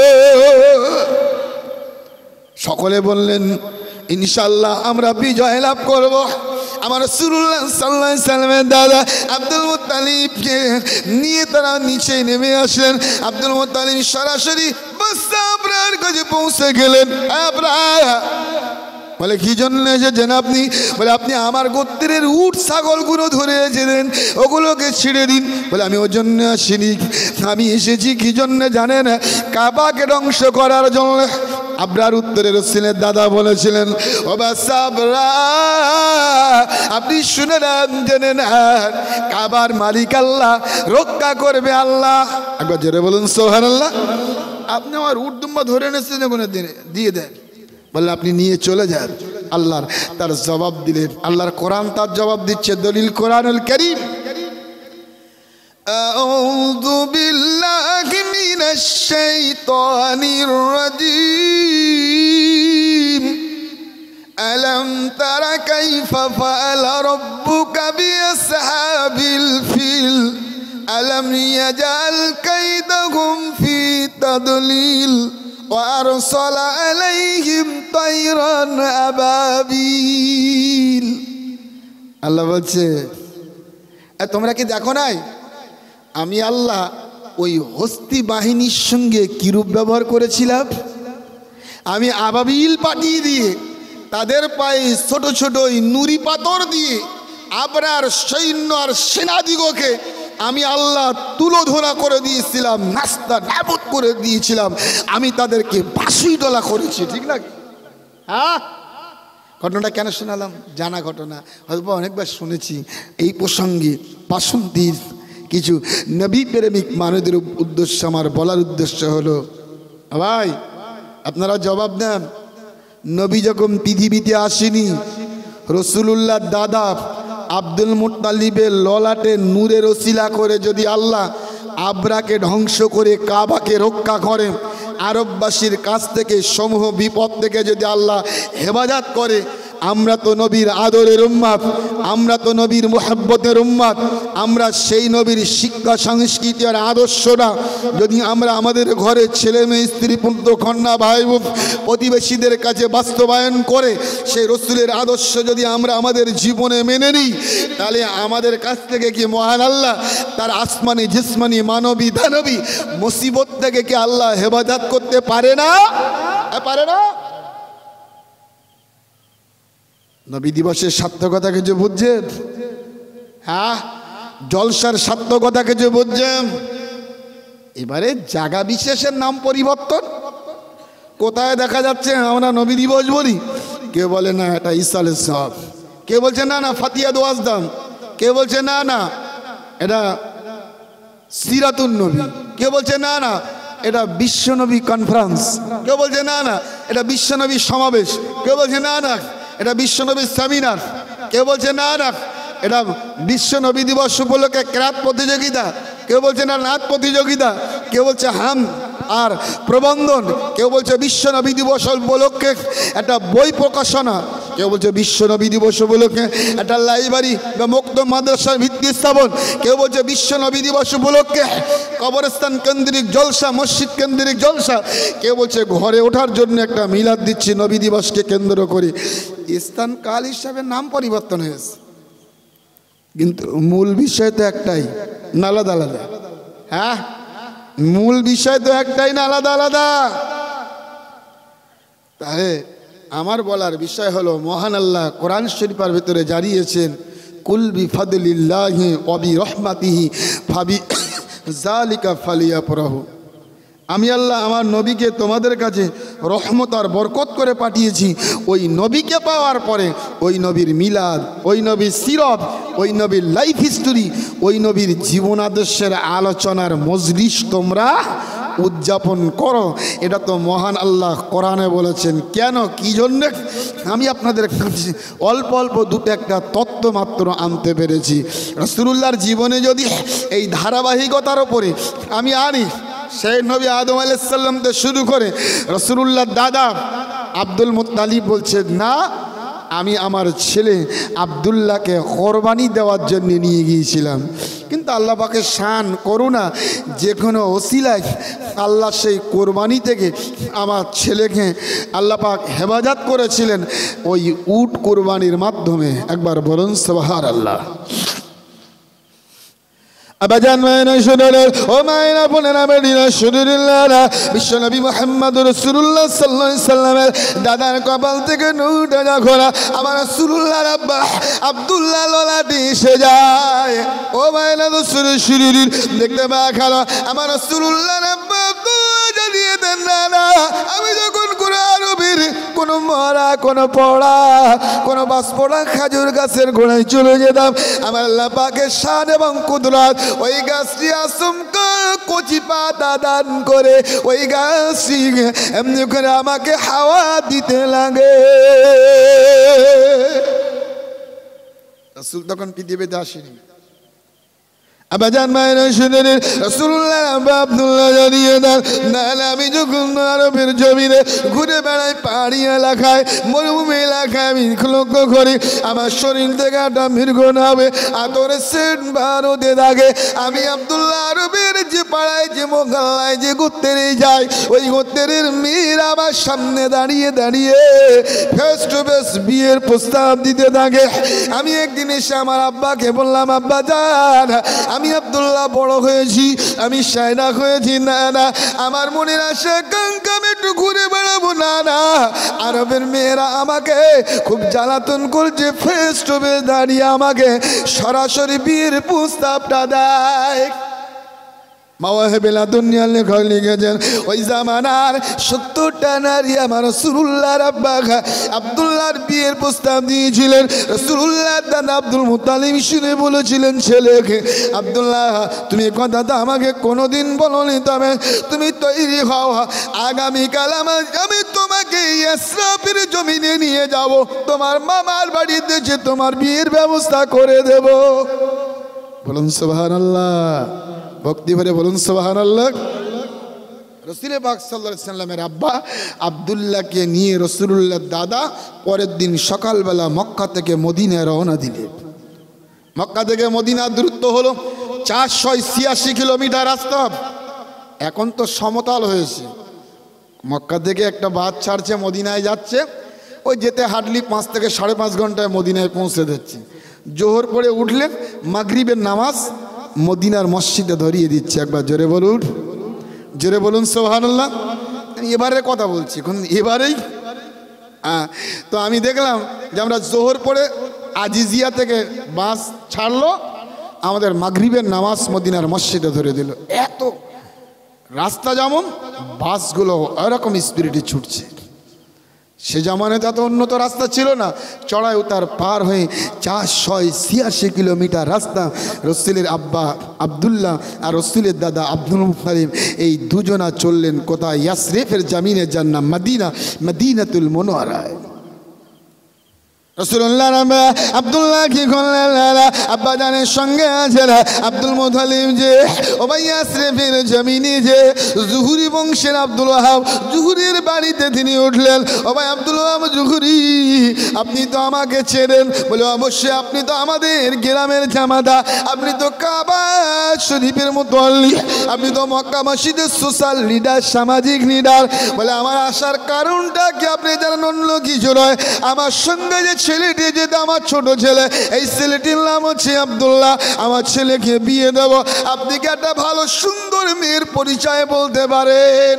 [SPEAKER 1] সকলে বললেন ইনশাআল্লাহ আমরা বিজয় লাভ করব। আমার রাসূলুল্লাহ সাল্লাল্লাহু আলাইহি সাল্লামের দাদা আব্দুল মুত্তালিবকে নিয়ে তারা নিচে নেমে আসলেন। আব্দুল মুত্তালিব সরাসরি বাদশা আবরার কাছে পৌঁছে গেলেন। বলে কি জন্য এসেছেন আপনি? বলে আপনি আমার গোত্রের উট ছাগলগুলো ধরে এসেছেন, ওগুলোকে ছেড়ে দিন। বলে আমি ওর জন্য আসিনি, আমি এসেছি কি জন্য জানেন? কাবাকে ধ্বংস করার জন্য। আবরার উত্তরে রাসূলের দাদা বলেছিলেন, ও বাদশা আবরা, আপনি শুনে নেন, জেনে নেন, কাবার মালিক আল্লাহ, রক্ষা করবে আল্লাহ। একবার জোরে বলুন সুবহানাল্লাহ। আপনি আমার উট দুম্বা ধরে এনেছেন, ওখানে দিয়ে দেন। বললে আপনি নিয়ে চলে যান। আল্লাহর তার জবাব দিলেন, আল্লাহর কোরআন তার জবাব দিচ্ছে, দলিল কোরআনুল কারীম। আউযু বিল্লাহি মিনাশ শাইতানির রাজীম। আলাম তারা কাইফা ফাআলা রাব্বুকা বিআসহাবিল ফিল। আলাম ইয়াজআল কাইদাহুম ফি তাদলিল وأرسل عليهم طيرا أبابيل। আল্লাহ বলছে তোমরা কি দেখো নাই আমি আল্লাহ ওই হস্তি বাহিনীর সঙ্গে কিরূপ ব্যবহার করেছিলাম? আমি আবাবিল পাঠিয়ে দিয়ে তাদের পায়ে ছোট ছোট ওই নুরি পাথর দিয়ে আবরার সৈন্য আর সেনাদিগকে আমি আল্লাহ তুলোধনা করে দিয়েছিলাম, নাস্তা নাবুদ করে দিয়েছিলাম। আমি তাদেরকে বাঁশি ডলা করেছি, ঠিক না? হ্যাঁ, ঘটনাটা কেন শোনালাম? জানা ঘটনা, হয়তো অনেকবার শুনেছি। এই প্রসঙ্গে বাসন্তীর কিছু নবী প্রেমিক মানুষদের উদ্দেশ্য আমার বলার উদ্দেশ্য হলো, ভাই আপনারা জবাব দেন, নবী যখন পৃথিবীতে আসেনি, রাসূলুল্লাহর দাদা আব্দুল মুত্তালিবের ললাটে নূরের ওসিলা করে যদি আল্লাহ আবরাকে ধ্বংস করে কাবাকে রক্ষা করে, আরববাসীর কাছ থেকে সমূহ বিপদ থেকে যদি আল্লাহ হেফাজত করে, আমরা তো নবীর আদরের উম্মত, আমরা তো নবীর মুহাব্বতের উম্মত। আমরা সেই নবীর শিক্ষা সংস্কৃতি আর আদর্শটা যদি আমরা আমাদের ঘরে ছেলে মেয়ে স্ত্রী পুত্র কন্যা ভাই বোন প্রতিবেশীদের কাছে বাস্তবায়ন করে সেই রাসূলের আদর্শ যদি আমরা আমাদের জীবনে মেনে নিই, তাহলে আমাদের কাছ থেকে কি মহান আল্লাহ তার আসমানি জিসমানি মানবী দানবী মুসিবত থেকে কি আল্লাহ হেফাজত করতে পারে না? পারে না? নবী দিবসের সার্থকতা কিছু বুঝছেন? হ্যাঁ, জলসার সার্থকতা কিছু বুঝছেন? এবারে জায়গা বিশেষের নাম পরিবর্তন। কোথায় দেখা যাচ্ছে আমরা নবী দিবস বলি, কেউ বলে না এটা ইসালের সব, কেউ বলছে না না ফাতিয়া দোয়াজদাম, কেউ বলছে না না এটা সিরাতুন নবী, কেউ বলছে না না এটা বিশ্বনবী কনফারেন্স, কেউ বলছে না না এটা বিশ্বনবী সমাবেশ, কেউ বলছে না না এটা বিশ্বনবীর সেমিনার, কেউ বলছে না না এটা বিশ্ব নবী দিবস উপলক্ষে ক্রাত প্রতিযোগিতা, কেউ বলছে না নাচ প্রতিযোগিতা, কেউ বলছে হাম আর প্রবন্ধন, কেউ বলছে বিশ্ব নবী দিবস উপলক্ষে একটা বই প্রকাশনা, কেউ বলছে বিশ্ব নবী দিবস উপলক্ষে একটা লাইব্রেরি বা মুক্ত মাদ্রাসার ভিত্তি স্থাপন, কেউ বলছে বিশ্ব নবী দিবস উপলক্ষে কবরস্থান কেন্দ্রিক জলসা, মসজিদ কেন্দ্রিক জলসা, কেউ বলছে ঘরে ওঠার জন্য একটা মিলাদ দিচ্ছি নবী দিবসকে কেন্দ্র করে। স্থান কাল হিসাবে নাম পরিবর্তন হয়েছে, কিন্তু মূল বিষয় তো একটাই না, আলাদা আলাদা। হ্যাঁ, মূল বিষয় তো একটাই না, আলাদা আলাদা। তাহলে আমার বলার বিষয় হলো মহান আল্লাহ কোরআন শরীফের ভিতরে জানিয়েছেন, কুল বিফাদলিল্লাহি ওয়া বিরহমাতিহি ফাবিযালিকা ফালিয়াফরাহু। আমি আল্লাহ আমার নবীকে তোমাদের কাছে রহমত আর বরকত করে পাঠিয়েছি। ওই নবীকে পাওয়ার পরে ওই নবীর মিলাদ, ওই নবীর সিরত, ওই নবীর লাইফ হিস্টোরি, ওই নবীর জীবন আদর্শের আলোচনার মজলিস তোমরা উদযাপন করো। এটা তো মহান আল্লাহ কোরআনে বলেছেন। কেন, কি জন্য? আমি আপনাদের কাছে অল্প অল্প দুটো একটা তত্ত্ব মাত্র আনতে পেরেছি। রাসূলুল্লাহর জীবনে যদি এই ধারাবাহিকতার ওপরে আমি আনি, সেই নবী আদম আলাইহিস সালাম থেকে শুরু করে রাসূলুল্লাহর দাদা আব্দুল মুত্তালিব বলছে না, আমি আমার ছেলে আব্দুল্লাহকে কোরবানি দেওয়ার জন্য নিয়ে গিয়েছিলাম। কিন্তু আল্লাহ পাকের শান করুণা, যে কোনো ওসিলায় আল্লাহ সেই কোরবানি থেকে আমার ছেলেকে আল্লাহ পাক হেফাজত করেছিলেন ওই উট কোরবানির মাধ্যমে। একবার বলুন সুবহানাল্লাহ। আবাজান মায়না শুনুন, ও মায়না বোনেরা বেডিনা শুনুন, বিশ্বনবী মুহাম্মদ রাসূলুল্লাহ সাল্লাল্লাহু আলাইহি সাল্লামের দাদার কপাল থেকে নূরটা যখন আমার রাসূলুল্লাহর আব্বা আব্দুল্লাহ ললাটে এসে যায়, ও মায়না শুনুন, দেখতে পাওয়া গেল আমার রাসূলুল্লাহর আব্বা আব্দুল্লাহ জানিয়ে দেন, না আমি যখন কোরআন আরবির কোন মরা, কোন পড়া, কোন বাস পড়া খাজুর গাছের গোড়ায় চলে যেতাম, আমার আল্লাহ পাকের শান এবং কুদরত ওই গাছটি আসমকা কচি পাতা দান করে ওই গাছটি এমনি করে আমাকে হাওয়া দিতে লাগে। রাসূল তখন পৃথিবীতে আসেনি। আবাজান মায়েরা শুনেন, রাসূলুল্লাহ আব্দুল্লাহ জানিয়ে দেন, না আমি যখন আরবের জমিনে ঘুরে বেড়াই, পাহাড়ি এলাকায়, মরুভূমি এলাকায় আমি লক্ষ্য করি আমার শরীর থেকে একটা মৃগ নামে আতরের সেন্ট ভারতে থাকে। আমি আব্দুল্লাহ আরবের যে পাড়ায়, যে মোকাল্লায়, যে গোত্রেই যাই, ওই গোত্রের মেয়ের আমার সামনে দাঁড়িয়ে দাঁড়িয়ে ফেস টু ফেস বিয়ের প্রস্তাব দিতে থাকে। আমি একদিন এসে আমার আব্বাকে বললাম, আব্বা জান, আমি আব্দুল্লাহ বড় হয়েছি, আমি শায়না হয়েছি, না না আমার মনের আশা কাঙ্ক্ষা আমি একটু ঘুরে বেড়াবো, না না আরবের মেয়েরা আমাকে খুব জ্বালাতন করছে, ফেস টু ফেস দাঁড়িয়ে আমাকে সরাসরি বিয়ের প্রস্তাবটা দেয়। মাওয়াহিবুল দুনিয়া লেখক লিখেছেন, ওই জামানার 70টা নারী আমার রাসূলুল্লাহর আব্বা আব্দুল্লাহর বিয়ের প্রস্তাব দিয়েছিলেন। রাসূলুল্লাহ দাদা আব্দুল মুত্তালিব শুনে বলেছিলেন ছেলেকে, আব্দুল্লাহ তুমি কথাটা আমাকে কোনোদিন বলোনি, তবে তুমি তৈরি হও, আগামীকাল আমি তোমাকে ইসরাফের জমিনে নিয়ে যাব, তোমার মামার বাড়িতে যে তোমার বিয়ের ব্যবস্থা করে দেব। বলুন সুবহানাল্লাহ, ভক্তি ভরে বলুন সুবহানাল্লাহ। রাসূল পাক সাল্লাল্লাহু আলাইহি সাল্লামের আব্বা আব্দুল্লাহকে নিয়ে রাসূলুল্লাহর দাদা পরের দিন সকালবেলা মক্কা থেকে মদিনায় রওনা দিলেন। মক্কা থেকে মদিনার দূরত্ব হলো 486 কিলোমিটার রাস্তা। এখন তো সমতল হয়েছে, মক্কা থেকে একটা বাস ছাড়ছে, মদিনায় যাচ্ছে, ওই যেতে হার্ডলি 5 থেকে 5.5 ঘন্টায় মদিনায় পৌঁছে যাচ্ছে। জোহর পড়ে উঠলেন, মাগরিবের নামাজ মদিনার মসজিদে ধরিয়ে দিচ্ছে। একবার জোরে বলুন, জোরে বলুন সুবহানাল্লাহ। এবারে কথা বলছি, এবারেই তো আমি দেখলাম যে আমরা জোহর পড়ে আজিজিয়া থেকে বাস ছাড়লো, আমাদের মাগরিবের নামাজ মদিনার মসজিদে ধরে দিল। এত রাস্তা যেমন, বাসগুলো এরকম স্পিরিটে ছুটছে। সে জামানে এত উন্নত রাস্তা ছিল না, চড়াই উতার পার হয়ে 486 কিলোমিটার রাস্তা রাসূলের আব্বা আব্দুল্লাহ আর রাসূলের দাদা আব্দুল মুত্তালিব এই দুজনা চললেন কোথায়? ইয়াসরিফের জামিনে জান্নাত, মদিনা, মদিনাতুল মুনাওয়ারায়। রাসূলুল্লাহ আব্দুল্লাহ কি করলেন? আব্বা জানের সঙ্গে আছেন আব্দুল মুত্তালিব, যে ও ভাই ইয়াসরিফের জমিনে যে জুহুরি বংশের আব্দুল ওয়াহাব জুহুরির বাড়িতে তিনি উঠলেন। ও ভাই আব্দুল ওয়াহাব জুহুরি, আপনি তো আমাকে চেনেন? বলে অবশ্যই, আপনি তো আমাদের গ্রামের জামাতা, আপনি তো কাবা শরীফের মুতাল্লি, আপনি তো মক্কা মসজিদের সোশ্যাল লিডার, সামাজিক লিডার। বলে আমার আসার কারণটা কি আপনি জানেন? অন্য কিছু নয়, আমার সঙ্গে যে ছেলেটি, যেটা আমার ছোট ছেলে, এই ছেলেটির নাম হচ্ছে আব্দুল্লাহ, আমার ছেলেকে বিয়ে দেব। আপনি কি একটা ভালো সুন্দর মেয়ের পরিচয় বলতে পারেন?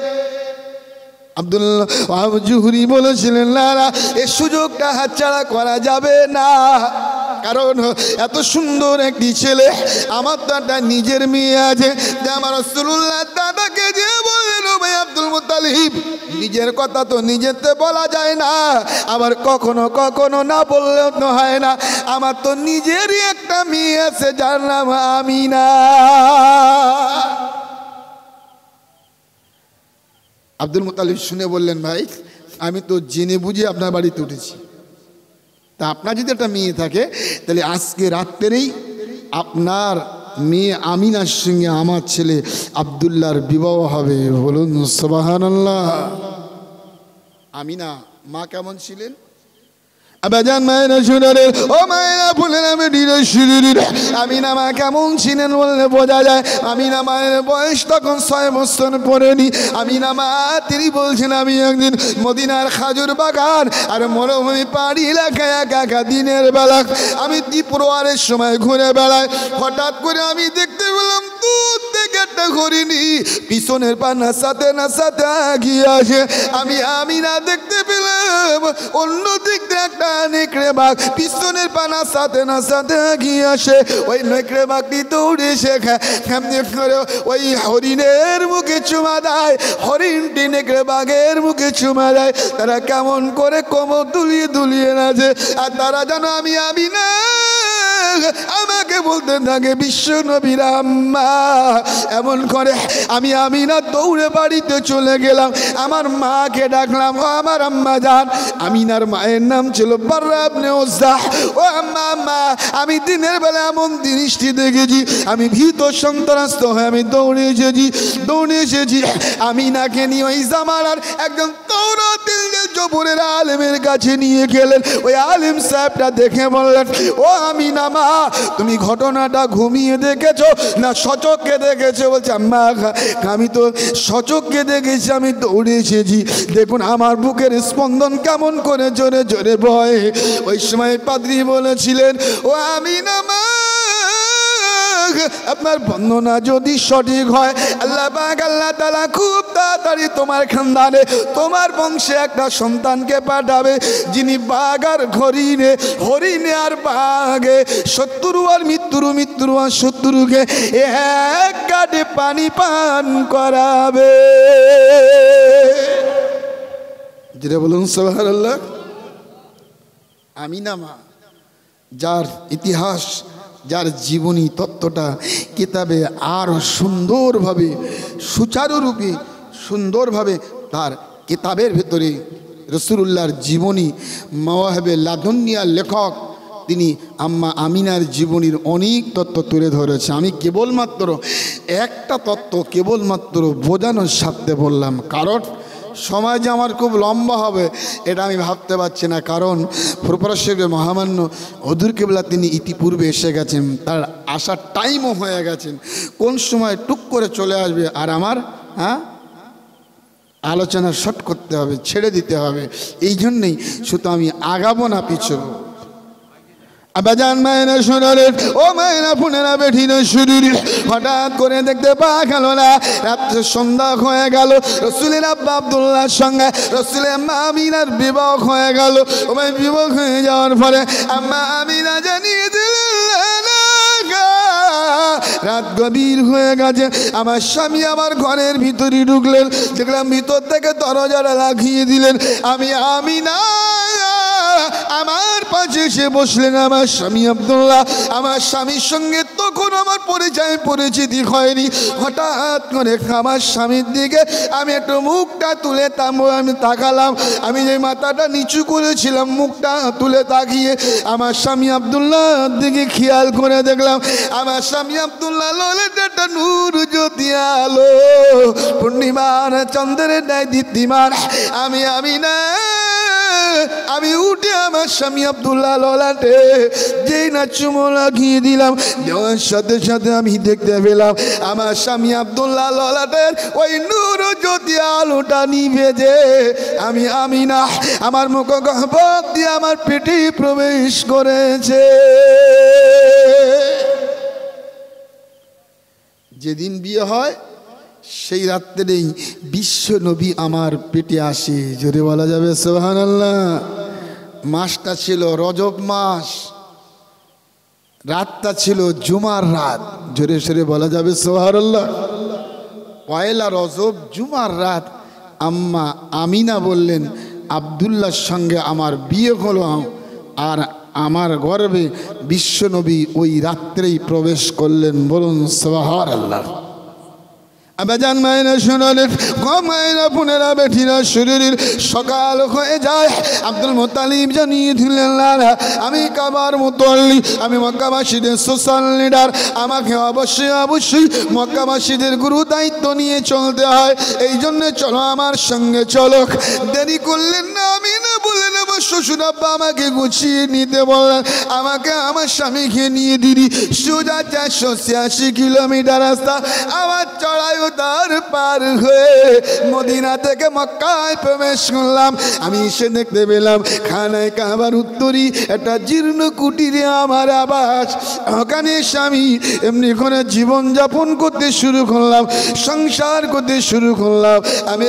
[SPEAKER 1] আব্দুল্লাহ জুহরি বলেছিলেন, না না, এই সুযোগটা হাতছাড়া করা যাবে না, কারণ এত সুন্দর একটি ছেলে, আমার তো একটা নিজের মেয়ে আছে। যে আমার রাসূলুল্লাহ দাদাকে যে বললেন, ও ভাই আব্দুল মুত্তালিব, নিজের কথা তো নিজেতে বলা যায় না, আবার কখনো কখনো না বললেও তো হয় না। আমার তো নিজেরই একটা মেয়ে আছে, যার নাম আমিনা। আব্দুল মুত্তালিব শুনে বললেন, ভাই আমি তো জেনে বুঝে আপনার বাড়িতে উঠেছি, তা আপনার যদি একটা মেয়ে থাকে তাহলে আজকে রাত্রেই আপনার মেয়ে আমিনার সঙ্গে আমার ছেলে আব্দুল্লাহর বিবাহ হবে। বলুন সুবহানাল্লাহ। আমিনা মা কেমন ছিলেন? আবাজান মায়েরা শুনালেন, ও মায়েরা বললেন আমি আমিনা মা কেমন ছিলেন বললে বোঝা যায়। আমিনা মায়ের বয়স তখন 6 বছর পড়েনি। আমিনা মা তিনি বলছেন আমি একদিন মদিনার খাজুর বাগান আর মরুভূমি পাহাড়ি এলাকায় একা একা দিনের বেলা আমি দ্বীপ্রহরের সময় ঘুরে বেড়াই। হঠাৎ করে আমি দেখতে পেলাম দূর থেকে একটা হরিণী পিছনের পা নাচাতে নাচাতে এগিয়ে আসে। আমি আমিনা দেখতে পেলাম অন্য দিক থেকে একটা নেকড়ে বাঘ পিছনের পা নাচাতে নাচাতে এগিয়ে আসে। ওই নেকড়ে বাঘটি দৌড়ে এসে কেমনি করে ওই হরিণের মুখে চুমা দেয়। হরিণটি নেকড়ে বাঘের মুখে চুমা দেয়। তারা কেমন করে কোমর দুলিয়ে দুলিয়ে নাচে আর তারা যেন আমি আমিনা আমাকে বলতে থাকে বিশ্ব নবীর আম্মা। এমন করে আমি আমিনা দৌড়ে বাড়িতে চলে গেলাম। আমার মাকে ডাকলাম, ও আমার আম্মা জান। আমিনার মায়ের নাম ছিল বাররা ইবনে উজ্জাহ। ও আম্মা আম্মা, আমি দিনের বেলা এমন দৃষ্টি দেখেছি, আমি ভীত সন্ত্রস্ত হয়ে আমি দৌড়ে এসেছি। আমিনাকে নিয়ে ওই জামানার একজন তাওরাতের জবরের আলেমের কাছে নিয়ে গেলেন। ওই আলেম সাহেবটা দেখে বললেন, ও আমিনা মা, তুমি ঘটনাটা ঘুমিয়ে দেখেছো না সচক্ষে দেখেছো? বলছে আম্মা আমি তো সচক্ষে দেখেছি, আমি দৌড়ে এসেছি। দেখুন আমার বুকের স্পন্দন কেমন করে জোরে জোরে বয়। ওই সময় পাদ্রী বলেছিলেন, ও আমিনা মা, আপনার বর্ণনা যদি সঠিক হয় আল্লাহ পাক আল্লাহ তাআলা খুব তাড়াতাড়ি তোমার খানদানে তোমার বংশে একটা সন্তানকে পাঠাবে যিনি বাঘ আর হরিণে আর বাঘে শত্রু আর মৃত্যুর আর শত্রুকে এক গাড়ে পানি পান করাবে। যেটা বলুন সুবহানাল্লাহ। আমিনা মা, যার ইতিহাস, যার জীবনী তত্ত্বটা কিতাবে আরো সুন্দরভাবে সুচারুরূপে সুন্দরভাবে তার কিতাবের ভেতরে রাসূলুল্লাহর জীবনী মাওয়াহিবে লাদুনিয়ার লেখক তিনি আম্মা আমিনার জীবনীর অনেক তত্ত্ব তুলে ধরেছে। আমি কেবলমাত্র একটা তত্ত্ব কেবলমাত্র বোঝানোর স্বার্থে বললাম, কারণ সময় যে আমার খুব লম্বা হবে এটা আমি ভাবতে পারছি না। কারণ প্রফেসর মহামান্য হুজুর কেবলা তিনি ইতিপূর্বে এসে গেছেন, তার আসার টাইমও হয়ে গেছেন। কোন সময় টুক করে চলে আসবে আর আমার আলোচনা শর্ট করতে হবে, ছেড়ে দিতে হবে। এই জন্যেই শুধু আমি আগাবো না পিছবো। আবাজান মায়েরা শোনালেন, ও মায়েরা ফোনেরা বেঠিনা শুরু। হঠাৎ করে দেখতে পাওয়া গেল না রাত্রে সন্ধ্যা হয়ে গেল। রসুলের আব্বা আব্দুল্লাহর সঙ্গে রসুলের আম্মা আমিনার বিবাহ হয়ে গেল। ও ভাই, বিবাহ হয়ে যাওয়ার পরে আম্মা আমিনা জানিয়ে দিলেন রাত গভীর হয়ে গেছে। আমার স্বামী আমার ঘরের ভিতরে ঢুকলেন, দেখলাম ভিতর থেকে দরজাটা লাগিয়ে দিলেন। আমি আমিনা আমার পাশে এসে বসলেন আমার স্বামী আব্দুল্লাহ। আমার স্বামীর সঙ্গে তখন আমার পরিচিতি হয়নি। হঠাৎ করে আমার স্বামীর দিকে আমি একটু মুখটা তুলে আমি তাকালাম। আমি যে মাথাটা নিচু করেছিলাম মুখটা তুলে তাকিয়ে আমার স্বামী আব্দুল্লাহর দিকে খেয়াল করে দেখলাম আমার স্বামী আব্দুল্লাহ ললেটে একটা নূর জ্যোতি আলো পূর্ণিমার চন্দ্রের ন্যায় দীপ্তিমান। আমি উঠে আমার স্বামী আব্দুল্লাহ ললাটে যেই না চুমো লাগিয়ে দিলাম, দেওয়ার সাথে সাথে আমি দেখতে পেলাম আমার স্বামী আব্দুল্লাহ ললাটের ওই নূর জ্যোতি আলোটা নিভে যে আমি আমিনা আমার মুখ গহ্বর দিয়ে আমার পেটে প্রবেশ করেছে। যেদিন বিয়ে হয় সেই রাত্রেই বিশ্ব নবী আমার পেটে আসে। জোরে বলা যাবে সুবহানাল্লাহ। মাসটা ছিল রজব মাস, রাতটা ছিল জুমার রাত। জোরে সোরে বলা যাবে সুবহানাল্লাহ। পয়লা রজব জুমার রাত আম্মা আমিনা বললেন আব্দুল্লাহর সঙ্গে আমার বিয়ে হলো আর আমার গর্ভে বিশ্বনবী ওই রাত্রেই প্রবেশ করলেন। বলুন সুবহানাল্লাহ। আবাজান মায়েরা শুনলেন, মায়েরা বোনেরা বেঠিরা শরীরের সকাল হয়ে যায়। আব্দুল মুত্তালিব জানিয়ে দিলেন, আমি কাবার মুতাল্লি, আমি মক্কাবাসীদের সোশ্যাল লিডার, আমাকে অবশ্যই অবশ্যই মক্কাবাসীদের গুরু দায়িত্ব নিয়ে চলতে হয়, এই জন্য চলো আমার সঙ্গে চলো। দেরি করলেন না, আমি না বললেন আমার শ্বশুর আব্বা আমাকে গুছিয়ে নিতে বললেন, আমাকে আমার স্বামীকে নিয়ে দিদি সোজা 486 কিলোমিটার রাস্তা আমার চড়াই তার পার হয়ে মদিনা থেকে মক্কায় প্রবেশ করলাম। আমি এসে দেখতে পেলাম খানায় কাবার উত্তরই একটা জীর্ণ কুটিরে আমার আবাস। ওখানে স্বামী এমনি করে জীবনযাপন করতে শুরু করলাম, সংসার করতে শুরু করলাম।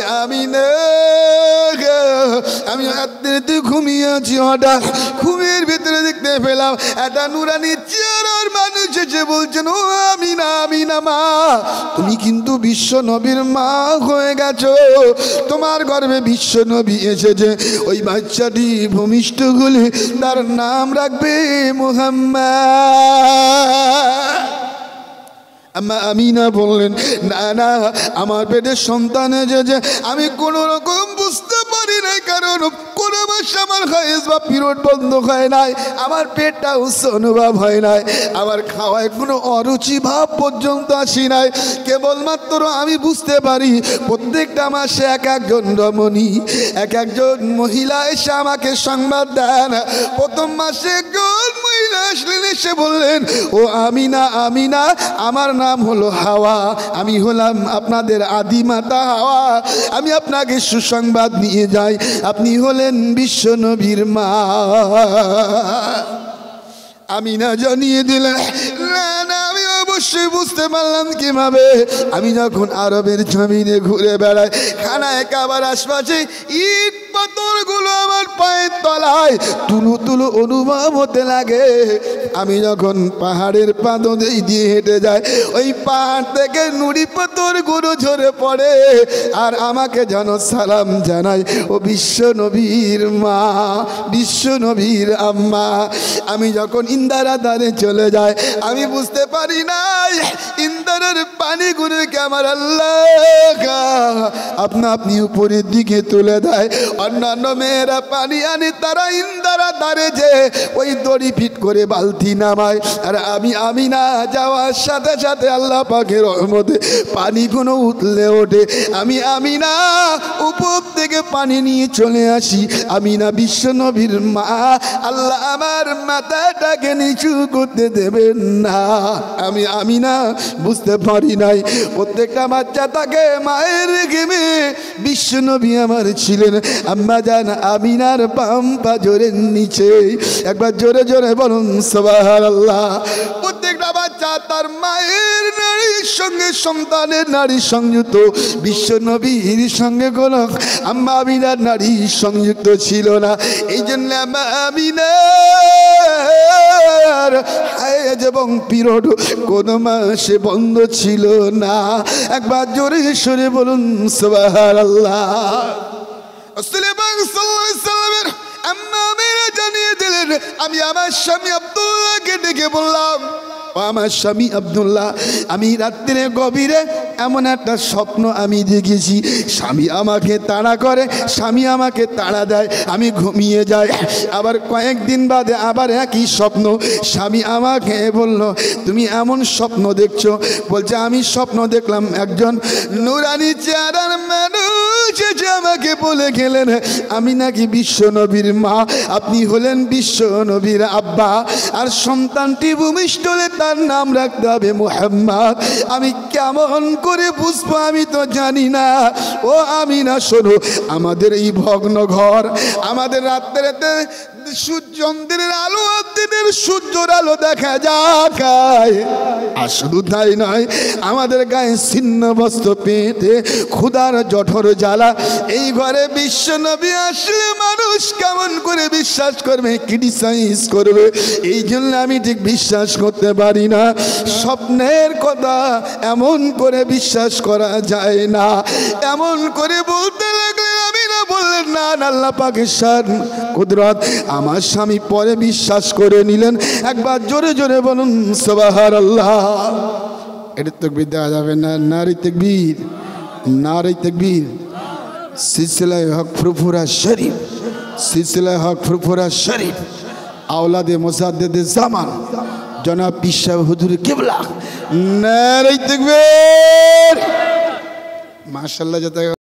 [SPEAKER 1] আমি রাত্রিতে ঘুমিয়েছি, হঠাৎ ঘুমের ভিতরে দেখতে পেলাম একটা নুরানি চেহারার মানুষ এসে বলছেন, ও আমিনা, আমিনা মা, তুমি কিন্তু বিশ্ব নবীর মা হয়ে গেছো, তোমার গর্ভে বিশ্ব নবী এসেছে। ওই বাচ্চাটি ভূমিষ্ঠ হলে তার নাম রাখবে মুহাম্মদ। আমিনা বললেন, না না, আমার পেটের সন্তান এসেছে, আমি কোনো রকম বুঝতে পারি নাই, কারণ কোনো মাস আমার হায়েস বা পিরিয়ড বন্ধ হয় নাই, আমার পেটটা উচ্চ অনুভব হয় নাই, আমার খাওয়ায় কোনো অরুচি ভাব পর্যন্ত আসি নাই। কেবলমাত্র আমি বুঝতে পারি প্রত্যেকটা মাসে এক একজন রমণী, এক একজন মহিলা এসে আমাকে সংবাদ দেন। প্রথম মাসে একজন মহিলা আসলেন, এসে বললেন, ও আমিনা, আমিনা, আমার নাম হলো হাওয়া, আমি হলাম আপনাদের আদি মাতা হাওয়া, আমি আপনাকে সুসংবাদ নিয়ে যাই, আপনি হলেন বিশ্ব নবীর মা। আমিনা জানিয়ে দিলেন, না না, আমি অবশ্যই বুঝতে পারলাম কিভাবে। আমি যখন আরবের জমিনে ঘুরে বেড়াই, খানায় কাবার আশপাশে ইট পাথরগুলো আমার পায়ের তলায় তুলো তুলো অনুভব হতে লাগে। আমি যখন পাহাড়ের পাদদেশ দিয়ে হেঁটে যাই, ওই পাহাড় থেকে নুড়ি পাথরগুলো ঝরে পড়ে আর আমাকে যেন সালাম জানাই, ও বিশ্ব নবীর মা, বিশ্ব নবীর আম্মা। আমি যখন ইন্দারা দ্বারে চলে যাই, আমি বুঝতে পারি নাই ইন্দারের পানিগুলোকে আমার আল্লাহ আপনা আপনি উপরের দিকে তুলে দেয়। অন্যান্য মেয়েরা পানি আনে, তারা ইন্দারা দ্বারে যে ওই দড়ি ফিট করে বালতি নামায়, আর আমি না যাওয়ার সাথে সাথে আল্লাহ পাকের রহমতে পানিগুলো উঠলে ওঠে। আমি না উপর থেকে পানি নিয়ে চলে আসি। আমি না বিশ্ব নবীর মা, আল্লাহ আমার মাথাটাকে নিচু করতে দেবেন না। আমি না বুঝতে পারি নাই প্রত্যেকটা বাচ্চা তাকে মায়ের ঘেমে বিশ্ব নবী আমার ছিলেন আম্মা জান আমিনার বাম পাজরের নিচে। একবার জোরে জোরে বলুন সুবহানাল্লাহ। প্রত্যেকটা বাচ্চা তার মায়ের নারীর সঙ্গে সন্তানের নারী সংযুক্ত, বিশ্ব নবীর সঙ্গে কোন আম্মা আমিনার নারী সংযুক্ত ছিল না। এই জন্য আম্মা আমিনার হায়েজ এবং পিরিয়ড কোন মাসে বন্ধ ছিল না। একবার জোরে সরে বলুন সুবহানাল্লাহ। জানিয়ে দিলেন, আমি আমার স্বামী আব্দুল্লাহকে ডেকে বললাম, আমার স্বামী আব্দুল্লাহ, আমি রাত্রে গভীরে এমন একটা স্বপ্ন আমি দেখেছি। স্বামী আমাকে তাড়া করে, স্বামী আমাকে তাড়া দেয়, আমি ঘুমিয়ে যাই। আবার কয়েকদিন বাদে আবার একই স্বপ্ন। স্বামী আমাকে বলল, তুমি এমন স্বপ্ন দেখছো? বলছে, আমি স্বপ্ন দেখলাম একজন নুরানি চেহারার মানুষ যে আমাকে বলে গেলেন আমি নাকি বিশ্ব নবীর মা, আপনি হলেন বিশ্ব নবীর আব্বা, আর সন্তানটি ভূমিষ্ঠ হলে তার নাম রাখতে হবে মুহাম্মদ। আমি কেমন করে বুঝবো আমি তো জানি না। ও আমি না, শোনো, আমাদের এই ভগ্ন ঘর, আমাদের রাত্রেতে সূর্যের আলো আর দিনের সূর্যের আলো দেখা যায়, আর শুধু তাই নয়, আমাদের গায়ে ছিন্ন বস্ত্র, পেটে ক্ষুধার জঠর জ্বালা। এই ঘরে বিশ্ব নবী আসলে মানুষ কেমন করে বিশ্বাস করবে, ক্রিটিসাইজ করবে? এই জন্য আমি ঠিক বিশ্বাস করতে পারি না। স্বপ্নের কথা এমন করে বিশ্বাস করা যায় না। এমন করে বলতে লাগলে আমি না বললেন, না আল্লাহ পাকের শান কুদরত। আমার স্বামী পরে বিশ্বাস করে নিলেন। একবার জোরে জোরে বলুন সুবহানাল্লাহ। এটা তাকবীর দেওয়া যাবে না। নারী তাকবীর, নারী তাকবীর। সিলসিলায়ে হক ফুরফুরা শরীফ, সিলসিলায়ে হক ফুরফুরা শরীফ, আওলাদে মুজাদ্দিদে জামান জনাব পীর সাহেব হুজুর কিবলা, নারী তাকবীর। মাশাআল্লাহ।